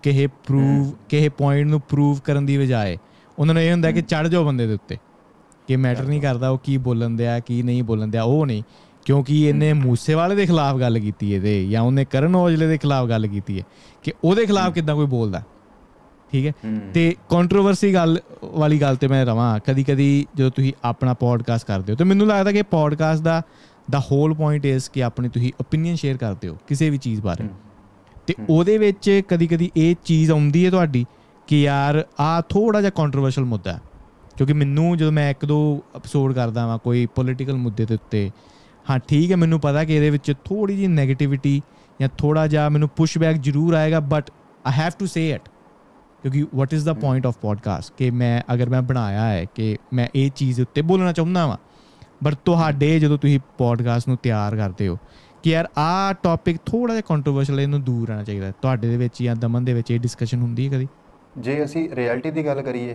ਕਿਸੇ ਪੁਆਇੰਟ ਨੂੰ ਪ੍ਰੂਵ ਕਰਨ ਦੀ ਬਜਾਏ ਉਹਨਾਂ ਨੂੰ ਇਹ ਹੁੰਦਾ ਕਿ ਚੜ੍ਹ ਜਾਓ ਬੰਦੇ ਦੇ ਉੱਤੇ, ਕਿ ਮੈਟਰ ਨਹੀਂ ਕਰਦਾ ਉਹ ਕੀ ਬੋਲਣ ਦਿਆ ਕੀ ਨਹੀਂ ਬੋਲਣ ਦਿਆ। ਉਹ ਨਹੀਂ, ਕਿਉਂਕਿ ਇਹਨੇ ਮੂਸੇਵਾਲੇ ਦੇ ਖਿਲਾਫ ਗੱਲ ਕੀਤੀ ਇਹਦੇ, ਜਾਂ ਉਹਨੇ ਕਰਨ ਔਜਲੇ ਦੇ ਖਿਲਾਫ ਗੱਲ ਕੀਤੀ ਹੈ, ਕਿ ਉਹਦੇ ਖਿਲਾਫ ਕਿੱਦਾਂ ਕੋਈ ਬੋਲਦਾ, ਠੀਕ ਹੈ। ਤੇ ਕੰਟਰੋਵਰਸੀ ਵਾਲੀ ਗੱਲ ਤੇ ਮੈਂ ਰਵਾਂ, ਕਦੀ ਜਦੋਂ ਤੁਸੀਂ ਆਪਣਾ ਪੋਡਕਾਸਟ ਕਰਦੇ ਹੋ ਤੇ ਮੈਨੂੰ ਲੱਗਦਾ ਕਿ ਪੋਡਕਾਸਟ ਦਾ ਹੋਲ ਪੁਆਇੰਟ ਇਸ ਕਿ ਆਪਣੀ ਤੁਸੀਂ ਓਪੀਨੀਅਨ ਸ਼ੇਅਰ ਕਰਦੇ ਹੋ ਕਿਸੇ ਵੀ ਚੀਜ਼ ਬਾਰੇ, ਤੇ ਉਹਦੇ ਵਿੱਚ ਕਦੀ ਇਹ ਚੀਜ਼ ਆਉਂਦੀ ਹੈ ਤੁਹਾਡੀ ਕਿ ਯਾਰ ਆਹ ਥੋੜ੍ਹਾ ਜਿਹਾ ਕੰਟਰੋਵਰਸ਼ਲ ਮੁੱਦਾ ਹੈ। ਕਿਉਂਕਿ ਮੈਨੂੰ ਜਦੋਂ ਮੈਂ 1-2 ਐਪੀਸੋਡ ਕਰਦਾ ਵਾਂ ਕੋਈ ਪੋਲੀਟੀਕਲ ਮੁੱਦੇ ਦੇ ਉੱਤੇ, ਹਾਂ ਠੀਕ ਹੈ, ਮੈਨੂੰ ਪਤਾ ਕਿ ਇਹਦੇ ਵਿੱਚ ਥੋੜ੍ਹੀ ਜਿਹੀ ਨੈਗੇਟਿਵਿਟੀ ਜਾਂ ਥੋੜ੍ਹਾ ਜਿਹਾ ਮੈਨੂੰ ਪੁਸ਼ਬੈਕ ਜ਼ਰੂਰ ਆਏਗਾ, but I have to say it, ਕਿਉਂਕਿ what is the point of podcast ਕਿ ਅਗਰ ਮੈਂ ਬਣਾਇਆ ਹੈ ਕਿ ਮੈਂ ਇਹ ਚੀਜ਼ ਉੱਤੇ ਬੋਲਣਾ ਚਾਹੁੰਦਾ ਵਾਂ, ਬਟ ਤੁਹਾਡੇ ਜਦੋਂ ਤੁਸੀਂ ਪੋਡਕਾਸਟ ਨੂੰ ਤਿਆਰ ਕਰਦੇ ਹੋ ਕਿ ਯਾਰ ਆਹ ਟੌਪਿਕ ਥੋੜ੍ਹਾ ਜਿਹਾ ਕੰਟਰੋਵਰਸ਼ਲ, ਇਹਨੂੰ ਦੂਰ ਰਹਿਣਾ ਚਾਹੀਦਾ, ਤੁਹਾਡੇ ਦੇ ਵਿੱਚ ਜਾਂ ਦਮਨ ਦੇ ਵਿੱਚ ਇਹ ਡਿਸਕਸ਼ਨ ਹੁੰਦੀ ਹੈ ਕਦੀ? ਜੇ ਅਸੀਂ ਰਿਐਲਿਟੀ ਦੀ ਗੱਲ ਕਰੀਏ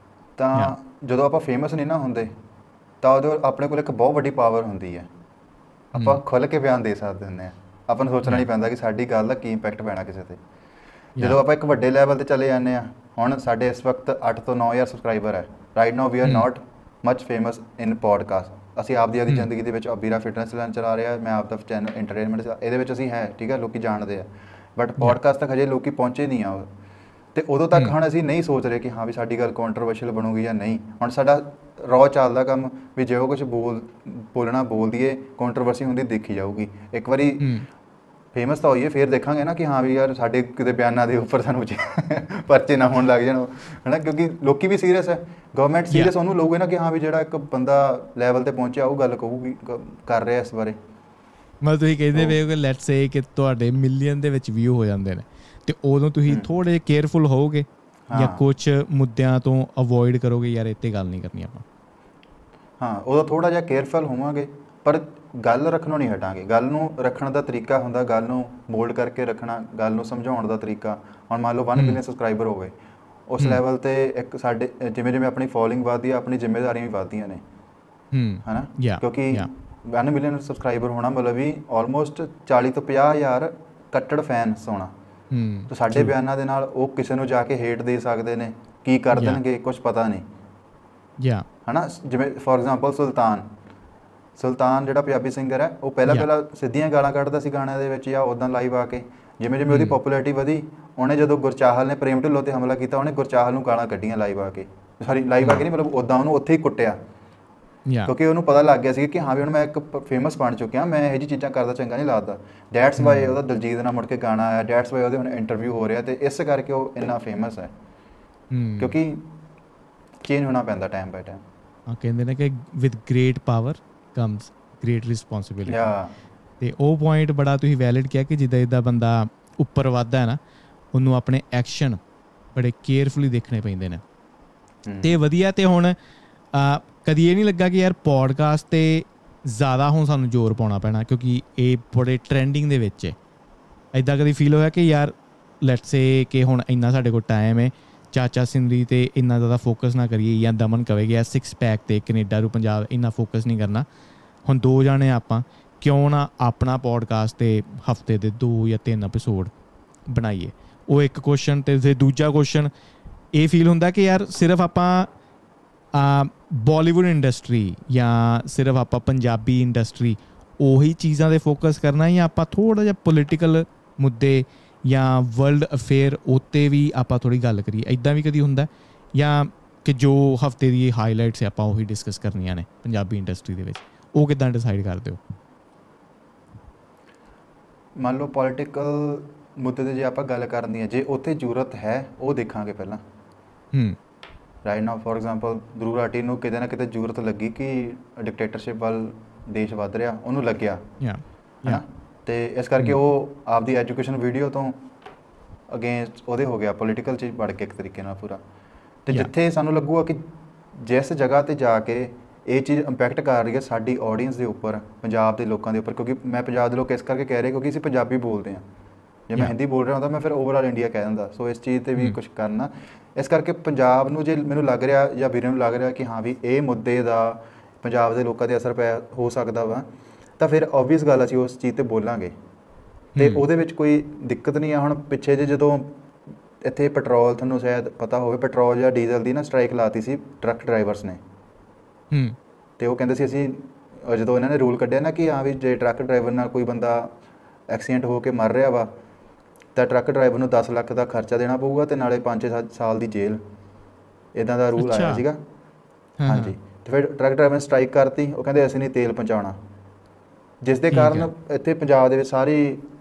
ਤਾਂ ਜਦੋਂ ਆਪਾਂ ਫੇਮਸ ਨਹੀਂ ਨਾ ਹੁੰਦੇ ਤਾਂ ਉਹਦੇ ਆਪਣੇ ਕੋਲ ਇੱਕ ਬਹੁਤ ਵੱਡੀ ਪਾਵਰ ਹੁੰਦੀ ਹੈ, ਆਪਾਂ ਖੁੱਲ੍ਹ ਕੇ ਬਿਆਨ ਦੇ ਸਕਦੇ ਹੁੰਦੇ ਹਾਂ, ਆਪਾਂ ਨੂੰ ਸੋਚਣਾ ਨਹੀਂ ਪੈਂਦਾ ਕਿ ਸਾਡੀ ਗੱਲ ਦਾ ਕੀ ਇੰਪੈਕਟ ਪੈਣਾ ਕਿਸੇ 'ਤੇ। ਜਦੋਂ ਆਪਾਂ ਇੱਕ ਵੱਡੇ ਲੈਵਲ 'ਤੇ ਚਲੇ ਜਾਂਦੇ ਹਾਂ, ਹੁਣ ਸਾਡੇ ਇਸ ਵਕਤ 8 ਤੋਂ 9 ਹਜ਼ਾਰ ਸਬਸਕ੍ਰਾਈਬਰ ਹੈ, right now we are not much famous in podcast. ਅਸੀਂ ਆਪਦੀ ਜ਼ਿੰਦਗੀ ਦੇ ਵਿੱਚ ਅਬੀਰਾ ਫਿਟਨੈਸ ਲਾਈਨ ਚਲਾ ਰਹੇ ਹਾਂ, ਮੈਂ ਆਪਦਾ ਚੈਨਲ ਐਂਟਰਟੇਨਮੈਂਟ ਇਹਦੇ ਵਿੱਚ ਅਸੀਂ ਹੈ, ਠੀਕ ਹੈ, ਲੋਕ ਜਾਣਦੇ ਆ, ਬਟ ਪੋਡਕਾਸਟ ਤੱਕ ਹਜੇ ਲੋਕ ਪਹੁੰਚੇ ਨਹੀਂ ਆ। ਅਤੇ ਉਦੋਂ ਤੱਕ ਹੁਣ ਅਸੀਂ ਨਹੀਂ ਸੋਚ ਰਹੇ ਕਿ ਹਾਂ ਵੀ ਸਾਡੀ ਗੱਲ ਕੰਟਰੋਵਰਸ਼ੀਅਲ ਬਣੂਗੀ ਜਾਂ ਨਹੀਂ। ਹੁਣ ਸਾਡਾ ਰੌ ਚੱਲਦਾ ਕੰਮ ਵੀ ਜੇ ਉਹ ਕੁਛ ਬੋਲਣਾ ਬੋਲ ਦਈਏ, ਕੰਟਰੋਵਰਸੀ ਹੁੰਦੀ ਦੇਖੀ ਜਾਊਗੀ। ਇੱਕ ਵਾਰੀ ਫੇਮਸ ਤਾਂ ਹੋਈਏ ਫਿਰ ਦੇਖਾਂਗੇ ਨਾ ਕਿ ਹਾਂ ਵੀ ਯਾਰ ਸਾਡੇ ਕਿਤੇ ਬਿਆਨਾਂ ਦੇ ਉੱਪਰ ਸਾਨੂੰ ਪਰਚੇ ਨਾ ਹੋਣ ਲੱਗ ਜਾਣ, ਹੈ ਨਾ, ਕਿਉਂਕਿ ਲੋਕੀ ਵੀ ਸੀਰੀਅਸ ਹੈ, ਗਵਰਨਮੈਂਟ ਸੀਰੀਅਸ ਉਹਨੂੰ ਲਊਗੇ ਨਾ ਕਿ ਹਾਂ ਵੀ ਜਿਹੜਾ ਇੱਕ ਬੰਦਾ ਲੈਵਲ 'ਤੇ ਪਹੁੰਚਿਆ ਉਹ ਗੱਲ ਕਹੂਗੀ, ਕਰ ਰਿਹਾ ਇਸ ਬਾਰੇ। ਮਤਲਬ ਤੁਸੀਂ ਕਹਿੰਦੇ ਪਏ ਹੋ ਕਿ ਲੈਟਸ ਸੇ ਕਿ ਤੁਹਾਡੇ ਮਿਲੀਅਨ ਦੇ ਵਿੱਚ ਵਿਊ ਹੋ ਜਾਂਦੇ ਨੇ ਤੇ ਉਦੋਂ ਤੁਸੀਂ ਥੋੜ੍ਹੇ ਕੇਅਰਫੁਲ ਹੋਵੋਗੇ ਜਾਂ ਕੁਛ ਮੁੱਦਿਆਂ ਤੋਂ ਅਵੋਇਡ ਕਰੋਗੇ, ਯਾਰ ਇਹ 'ਤੇ ਗੱਲ ਨਹੀਂ ਕਰਨੀ ਆਪਾਂ? ਹਾਂ, ਉਦੋਂ ਥੋੜ੍ਹਾ ਜਿਹਾ ਕੇਅਰਫੁਲ ਹੋਵਾਂਗੇ, ਪਰ ਗੱਲ ਰੱਖਣੋਂ ਨਹੀਂ ਹਟਾਂਗੇ। ਗੱਲ ਨੂੰ ਰੱਖਣ ਦਾ ਤਰੀਕਾ ਹੁੰਦਾ, ਗੱਲ ਨੂੰ ਮੋਲਡ ਕਰਕੇ ਰੱਖਣਾ, ਗੱਲ ਨੂੰ ਸਮਝਾਉਣ ਦਾ ਤਰੀਕਾ। ਹੁਣ ਮੰਨ ਲਓ 1 ਮਿਲੀਅਨ ਸਬਸਕ੍ਰਾਈਬਰ ਹੋ ਗਏ, ਉਸ ਲੈਵਲ 'ਤੇ ਇੱਕ ਸਾਡੇ ਜਿਵੇਂ ਆਪਣੀ ਫੋਲੋਇੰਗ ਵੱਧਦੀ ਹੈ, ਆਪਣੀ ਜ਼ਿੰਮੇਵਾਰੀਆਂ ਵੀ ਵੱਧਦੀਆਂ ਨੇ, ਹੈ ਨਾ, ਕਿਉਂਕਿ 1 ਮਿਲੀਅਨ ਸਬਸਕ੍ਰਾਈਬਰ ਹੋਣਾ ਮਤਲਬ ਵੀ ਆਲਮੋਸਟ 40 ਤੋਂ 50 ਹਜ਼ਾਰ ਕੱਟੜ ਫੈਨਸ ਹੋਣਾ। ਤੇ ਸਾਡੇ ਬਿਆਨਾਂ ਦੇ ਨਾਲ ਉਹ ਕਿਸੇ ਨੂੰ ਜਾ ਕੇ ਹੇਟ ਦੇ ਸਕਦੇ ਨੇ, ਕੀ ਕਰ ਦੇਣਗੇ ਕੁਛ ਪਤਾ ਨਹੀਂ, ਹੈ ਨਾ। ਜਿਵੇਂ ਫੋਰ ਐਗਜ਼ਾਮਪਲ ਸੁਲਤਾਨ ਜਿਹੜਾ ਪੰਜਾਬੀ ਸਿੰਗਰ ਹੈ, ਉਹ ਪਹਿਲਾਂ ਸਿੱਧੀਆਂ ਗਾਲਾਂ ਕੱਢਦਾ ਸੀ ਗਾਣਿਆਂ ਦੇ ਵਿੱਚ ਜਾਂ ਉੱਦਾਂ ਲਾਈਵ ਆ ਕੇ, ਜਿਵੇਂ ਉਹਦੀ ਪੋਪੂਲੈਰਿਟੀ ਵਧੀ, ਉਹਨੇ ਜਦੋਂ ਗੁਰਚਾਹਲ ਨੇ ਪ੍ਰੇਮ ਢਿੱਲੋਂ 'ਤੇ ਹਮਲਾ ਕੀਤਾ, ਉਹਨੇ ਗੁਰਚਾਹਲ ਨੂੰ ਗਾਲਾਂ ਕੱਢੀਆਂ ਲਾਈਵ ਆ ਕੇ, ਲਾਈਵ ਆ ਕੇ ਨਹੀਂ ਮਤਲਬ ਉੱਦਾਂ ਉਹਨੂੰ ਉੱਥੇ ਹੀ ਕੁੱਟਿਆ, ਕਿਉਂਕਿ ਉਹਨੂੰ ਪਤਾ ਲੱਗ ਗਿਆ ਸੀ ਕਿ ਹਾਂ ਵੀ ਹੁਣ ਮੈਂ ਇੱਕ ਫੇਮਸ ਬਣ ਚੁੱਕਿਆ, ਮੈਂ ਇਹੋ ਜਿਹੀ ਚੀਜ਼ਾਂ ਕਰਦਾ ਚੰਗਾ ਨਹੀਂ ਲੱਗਦਾ। ਡੈਟਸ ਵਾਈ ਉਹਦਾ ਦਲਜੀਤ ਨਾਲ ਮੁੜ ਕੇ ਗਾਣਾ ਆਇਆ, ਡੈਟਸ ਵਾਈ ਉਹਦੇ ਹੁਣ ਇੰਟਰਵਿਊ ਹੋ ਰਿਹਾ, ਅਤੇ ਇਸ ਕਰਕੇ ਉਹ ਇੰਨਾ ਫੇਮਸ ਹੈ, ਕਿਉਂਕਿ ਚੇਂਜ ਹੋਣਾ ਪੈਂਦਾ ਟਾਈਮ ਬਾਏ ਟਾਈਮ। ਕਹਿੰਦੇ ਨੇ ਕਿ with great power comes great responsibility. ਯਾ ਤੇ ਉਹ ਪੁਆਇੰਟ ਬੜਾ ਤੁਸੀਂ ਵੈਲਿਡ ਕਿਹਾ ਕਿ ਜਿੱਦਾਂ ਬੰਦਾ ਉੱਪਰ ਵੱਧਦਾ ਹੈ ਨਾ, ਉਹਨੂੰ ਆਪਣੇ ਐਕਸ਼ਨ ਬੜੇ ਕੇਅਰਫੁਲੀ ਦੇਖਣੇ ਪੈਂਦੇ ਨੇ। ਤੇ ਵਧੀਆ। ਤੇ ਹੁਣ ਕਦੀ ਇਹ ਨਹੀਂ ਲੱਗਾ ਕਿ ਯਾਰ ਪੋਡਕਾਸਟ 'ਤੇ ਜ਼ਿਆਦਾ ਹੁਣ ਸਾਨੂੰ ਜ਼ੋਰ ਪਾਉਣਾ ਪੈਣਾ ਕਿਉਂਕਿ ਇਹ ਬੜੇ ਟਰੈਂਡਿੰਗ ਦੇ ਵਿੱਚ ਹੈ? ਇੱਦਾਂ ਕਦੀ ਫੀਲ ਹੋਇਆ ਕਿ ਯਾਰ ਲੈਟਸ ਸੇ ਕਿ ਹੁਣ ਇੰਨਾ ਸਾਡੇ ਕੋਲ ਟਾਈਮ ਹੈ, ਚਾਚਾ ਸਿੰਦਰੀ 'ਤੇ ਇੰਨਾ ਜ਼ਿਆਦਾ ਫੋਕਸ ਨਾ ਕਰੀਏ, ਜਾਂ ਦਮਨ ਕਵੇ ਕਿ ਯਾਰ 6 ਪੈਕ 'ਤੇ ਕੈਨੇਡਾ ਟੂ ਪੰਜਾਬ ਇੰਨਾ ਫੋਕਸ ਨਹੀਂ ਕਰਨਾ, ਹੁਣ 2 ਜਾਣੇ ਆਪਾਂ ਕਿਉਂ ਨਾ ਆਪਣਾ ਪੋਡਕਾਸਟ 'ਤੇ ਹਫਤੇ ਦੇ 2 ਜਾਂ 3 ਐਪੀਸੋਡ ਬਣਾਈਏ? ਉਹ ਇੱਕ ਕੁਐਸਚਨ। ਅਤੇ ਫਿਰ ਦੂਜਾ ਕੁਐਸਚਨ ਇਹ ਫੀਲ ਹੁੰਦਾ ਕਿ ਯਾਰ ਸਿਰਫ ਆਪਾਂ ਬਾਲੀਵੁੱਡ ਇੰਡਸਟਰੀ ਜਾਂ ਸਿਰਫ ਆਪਾਂ ਪੰਜਾਬੀ ਇੰਡਸਟਰੀ ਉਹੀ ਚੀਜ਼ਾਂ 'ਤੇ ਫੋਕਸ ਕਰਨਾ, ਜਾਂ ਆਪਾਂ ਥੋੜ੍ਹਾ ਜਿਹਾ ਪੋਲੀਟੀਕਲ ਮੁੱਦੇ ਜਾਂ ਵਰਲਡ ਅਫੇਅਰ ਉੱਤੇ ਵੀ ਆਪਾਂ ਥੋੜ੍ਹੀ ਗੱਲ ਕਰੀਏ? ਇੱਦਾਂ ਵੀ ਕਦੀ ਹੁੰਦਾ, ਜਾਂ ਕਿ ਜੋ ਹਫਤੇ ਦੀ ਹਾਈਲਾਈਟਸ ਆਪਾਂ ਉਹੀ ਡਿਸਕਸ ਕਰਨੀਆਂ ਨੇ ਪੰਜਾਬੀ ਇੰਡਸਟਰੀ ਦੇ ਵਿੱਚ? ਉਹ ਕਿੱਦਾਂ ਡਿਸਾਈਡ ਕਰਦੇ ਹੋ? ਮੰਨ ਲਓ ਪੋਲੀਟੀਕਲ ਮੁੱਦੇ 'ਤੇ ਜੇ ਆਪਾਂ ਗੱਲ ਕਰਨੀ ਹੈ, ਜੇ ਉੱਥੇ ਜ਼ਰੂਰਤ ਹੈ ਉਹ ਦੇਖਾਂਗੇ ਪਹਿਲਾਂ। Right now for example Dhruv Rathee ਨੂੰ ਕਿਤੇ ਨਾ ਕਿਤੇ ਜ਼ਰੂਰਤ ਲੱਗੀ ਕਿ ਡਿਕਟੇਟਰਸ਼ਿਪ ਵੱਲ ਦੇਸ਼ ਵੱਧ ਰਿਹਾ, ਉਹਨੂੰ ਲੱਗਿਆ ਹੈ ਨਾ, ਅਤੇ ਇਸ ਕਰਕੇ ਉਹ ਆਪਦੀ ਐਜੂਕੇਸ਼ਨ ਵੀਡੀਓ ਤੋਂ ਅਗੇਂਸਟ ਉਹਦੇ ਹੋ ਗਿਆ, ਪੋਲੀਟੀਕਲ 'ਚ ਵੜ ਕੇ ਇੱਕ ਤਰੀਕੇ ਨਾਲ ਪੂਰਾ। ਅਤੇ ਜਿੱਥੇ ਸਾਨੂੰ ਲੱਗੂਗਾ ਕਿ ਜਿਸ ਜਗ੍ਹਾ 'ਤੇ ਜਾ ਕੇ ਇਹ ਚੀਜ਼ ਇੰਪੈਕਟ ਕਰ ਰਹੀ ਹੈ ਸਾਡੀ ਆਡੀਅੰਸ ਦੇ ਉੱਪਰ, ਪੰਜਾਬ ਦੇ ਲੋਕਾਂ ਦੇ ਉੱਪਰ, ਕਿਉਂਕਿ ਮੈਂ ਪੰਜਾਬ ਦੇ ਲੋਕ ਇਸ ਕਰਕੇ ਕਹਿ ਰਹੇ ਕਿਉਂਕਿ ਅਸੀਂ ਪੰਜਾਬੀ ਬੋਲਦੇ ਹਾਂ। ਜੇ ਮੈਂ ਹਿੰਦੀ ਬੋਲ ਰਿਹਾ ਹੁੰਦਾ ਮੈਂ ਫਿਰ ਓਵਰਆਲ ਇੰਡੀਆ ਕਹਿ ਦਿੰਦਾ। ਸੋ ਇਸ ਚੀਜ਼ 'ਤੇ ਵੀ ਕੁਛ ਕਰਨਾ। ਇਸ ਕਰਕੇ ਪੰਜਾਬ ਨੂੰ ਜੇ ਮੈਨੂੰ ਲੱਗ ਰਿਹਾ ਜਾਂ ਵੀਰੇ ਨੂੰ ਲੱਗ ਰਿਹਾ ਕਿ ਹਾਂ ਵੀ ਇਹ ਮੁੱਦੇ ਦਾ ਪੰਜਾਬ ਦੇ ਲੋਕਾਂ 'ਤੇ ਅਸਰ ਹੋ ਸਕਦਾ ਵਾ, ਤਾਂ ਫਿਰ ਓਬਵੀਅਸ ਗੱਲ ਅਸੀਂ ਉਸ ਚੀਜ਼ 'ਤੇ ਬੋਲਾਂਗੇ ਅਤੇ ਉਹਦੇ ਵਿੱਚ ਕੋਈ ਦਿੱਕਤ ਨਹੀਂ ਆ। ਹੁਣ ਪਿੱਛੇ ਜੇ ਜਦੋਂ ਇੱਥੇ ਪੈਟਰੋਲ, ਤੁਹਾਨੂੰ ਸ਼ਾਇਦ ਪਤਾ ਹੋਵੇ, ਪੈਟਰੋਲ ਜਾਂ ਡੀਜ਼ਲ ਦੀ ਨਾ ਸਟ੍ਰਾਈਕ ਲਾਤੀ ਸੀ ਟਰੱਕ ਡਰਾਈਵਰਸ ਨੇ, ਅਤੇ ਉਹ ਕਹਿੰਦੇ ਸੀ ਅਸੀਂ, ਜਦੋਂ ਇਹਨਾਂ ਨੇ ਰੂਲ ਕੱਢਿਆ ਨਾ ਕਿ ਹਾਂ ਵੀ ਜੇ ਟਰੱਕ ਡਰਾਈਵਰ ਨਾਲ ਕੋਈ ਬੰਦਾ ਐਕਸੀਡੈਂਟ ਹੋ ਕੇ ਮਰ ਰਿਹਾ ਵਾ ਤਾਂ ਟਰੱਕ ਡਰਾਈਵਰ ਨੂੰ 10 ਲੱਖ ਦਾ ਖਰਚਾ ਦੇਣਾ ਪਊਗਾ ਅਤੇ ਨਾਲੇ 5-6 ਸਾਲ ਦੀ ਜੇਲ੍ਹ, ਇੱਦਾਂ ਦਾ ਰੂਲ ਆਇਆ ਸੀਗਾ। ਹਾਂਜੀ। ਅਤੇ ਫਿਰ ਟਰੱਕ ਡਰਾਈਵਰ ਨੇ ਸਟ੍ਰਾਈਕ ਕਰਤੀ, ਉਹ ਕਹਿੰਦੇ ਅਸੀਂ ਨਹੀਂ ਤੇਲ ਪਹੁੰਚਾਉਣਾ, ਜਿਸ ਦੇ ਕਾਰਨ ਇੱਥੇ ਪੰਜਾਬ ਦੇ ਵਿੱਚ ਸਾਰੀ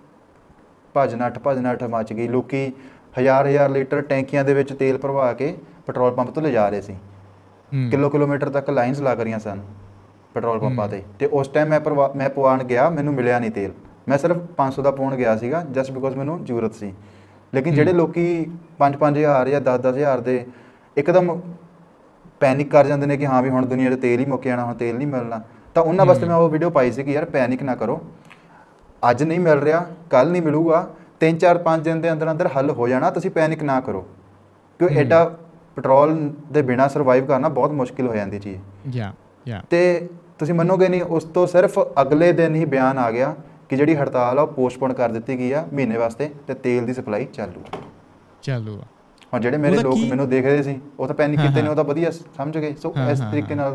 ਭੱਜ ਨੱਠ ਮੱਚ ਗਈ। ਲੋਕ 1000 ਲੀਟਰ ਟੈਂਕੀਆਂ ਦੇ ਵਿੱਚ ਤੇਲ ਭਰਵਾ ਕੇ ਪੈਟਰੋਲ ਪੰਪ ਤੋਂ ਲਿਜਾ ਰਹੇ ਸੀ। ਕਿਲੋਮੀਟਰ ਤੱਕ ਲਾਈਨਸ ਲੱਗ ਰਹੀਆਂ ਸਨ ਪੈਟਰੋਲ ਪੰਪਾਂ 'ਤੇ। ਅਤੇ ਉਸ ਟਾਈਮ ਮੈਂ ਪਵਾਉਣ ਗਿਆ, ਮੈਨੂੰ ਮਿਲਿਆ ਨਹੀਂ ਤੇਲ। ਮੈਂ ਸਿਰਫ 500 ਦਾ ਪਾਉਣ ਗਿਆ ਸੀਗਾ ਜਸਟ ਬਿਕੋਜ਼ ਮੈਨੂੰ ਜ਼ਰੂਰਤ ਸੀ। ਲੇਕਿਨ ਜਿਹੜੇ ਲੋਕ 5-5000 ਜਾਂ 10-10 ਦੇ ਇੱਕਦਮ ਪੈਨਿਕ ਕਰ ਜਾਂਦੇ ਨੇ ਕਿ ਹਾਂ ਵੀ ਹੁਣ ਦੁਨੀਆ 'ਚ ਤੇਲ ਹੀ ਮੁੱਕ ਜਾਣਾ, ਹੁਣ ਤੇਲ ਨਹੀਂ ਮਿਲਣਾ, ਤਾਂ ਉਹਨਾਂ ਵਾਸਤੇ ਮੈਂ ਉਹ ਵੀਡੀਓ ਪਾਈ ਸੀ ਕਿ ਯਾਰ ਪੈਨਿਕ ਨਾ ਕਰੋ, ਅੱਜ ਨਹੀਂ ਮਿਲ ਰਿਹਾ ਕੱਲ੍ਹ ਨਹੀਂ ਮਿਲੂਗਾ, 3-4-5 ਦਿਨ ਦੇ ਅੰਦਰ ਅੰਦਰ ਹੱਲ ਹੋ ਜਾਣਾ, ਤੁਸੀਂ ਪੈਨਿਕ ਨਾ ਕਰੋ। ਕਿਉਂਕਿ ਐਡਾ ਪੈਟਰੋਲ ਦੇ ਬਿਨਾਂ ਸਰਵਾਈਵ ਕਰਨਾ ਬਹੁਤ ਮੁਸ਼ਕਿਲ ਹੋ ਜਾਂਦੀ ਚੀਜ਼। ਅਤੇ ਤੁਸੀਂ ਮੰਨੋਗੇ ਨਹੀਂ, ਉਸ ਤੋਂ ਸਿਰਫ ਅਗਲੇ ਦਿਨ ਹੀ ਬਿਆਨ ਆ ਗਿਆ ਕਿ ਜਿਹੜੀ ਹੜਤਾਲ ਆ ਉਹ ਪੋਸਟਪੋਨ ਕਰ ਦਿੱਤੀ ਗਈ ਆ ਮਹੀਨੇ ਵਾਸਤੇ, ਅਤੇ ਤੇਲ ਦੀ ਸਪਲਾਈ ਚਾਲੂ ਆ। ਹੁਣ ਜਿਹੜੇ ਮੇਰੇ ਲੋਕ ਮੈਨੂੰ ਦੇਖ ਰਹੇ ਸੀ ਉਹ ਤਾਂ ਪੈਨਿਕ ਕੀਤੇ ਨੇ, ਉਹ ਤਾਂ ਵਧੀਆ ਸਮਝ ਗਏ। ਸੋ ਇਸ ਤਰੀਕੇ ਨਾਲ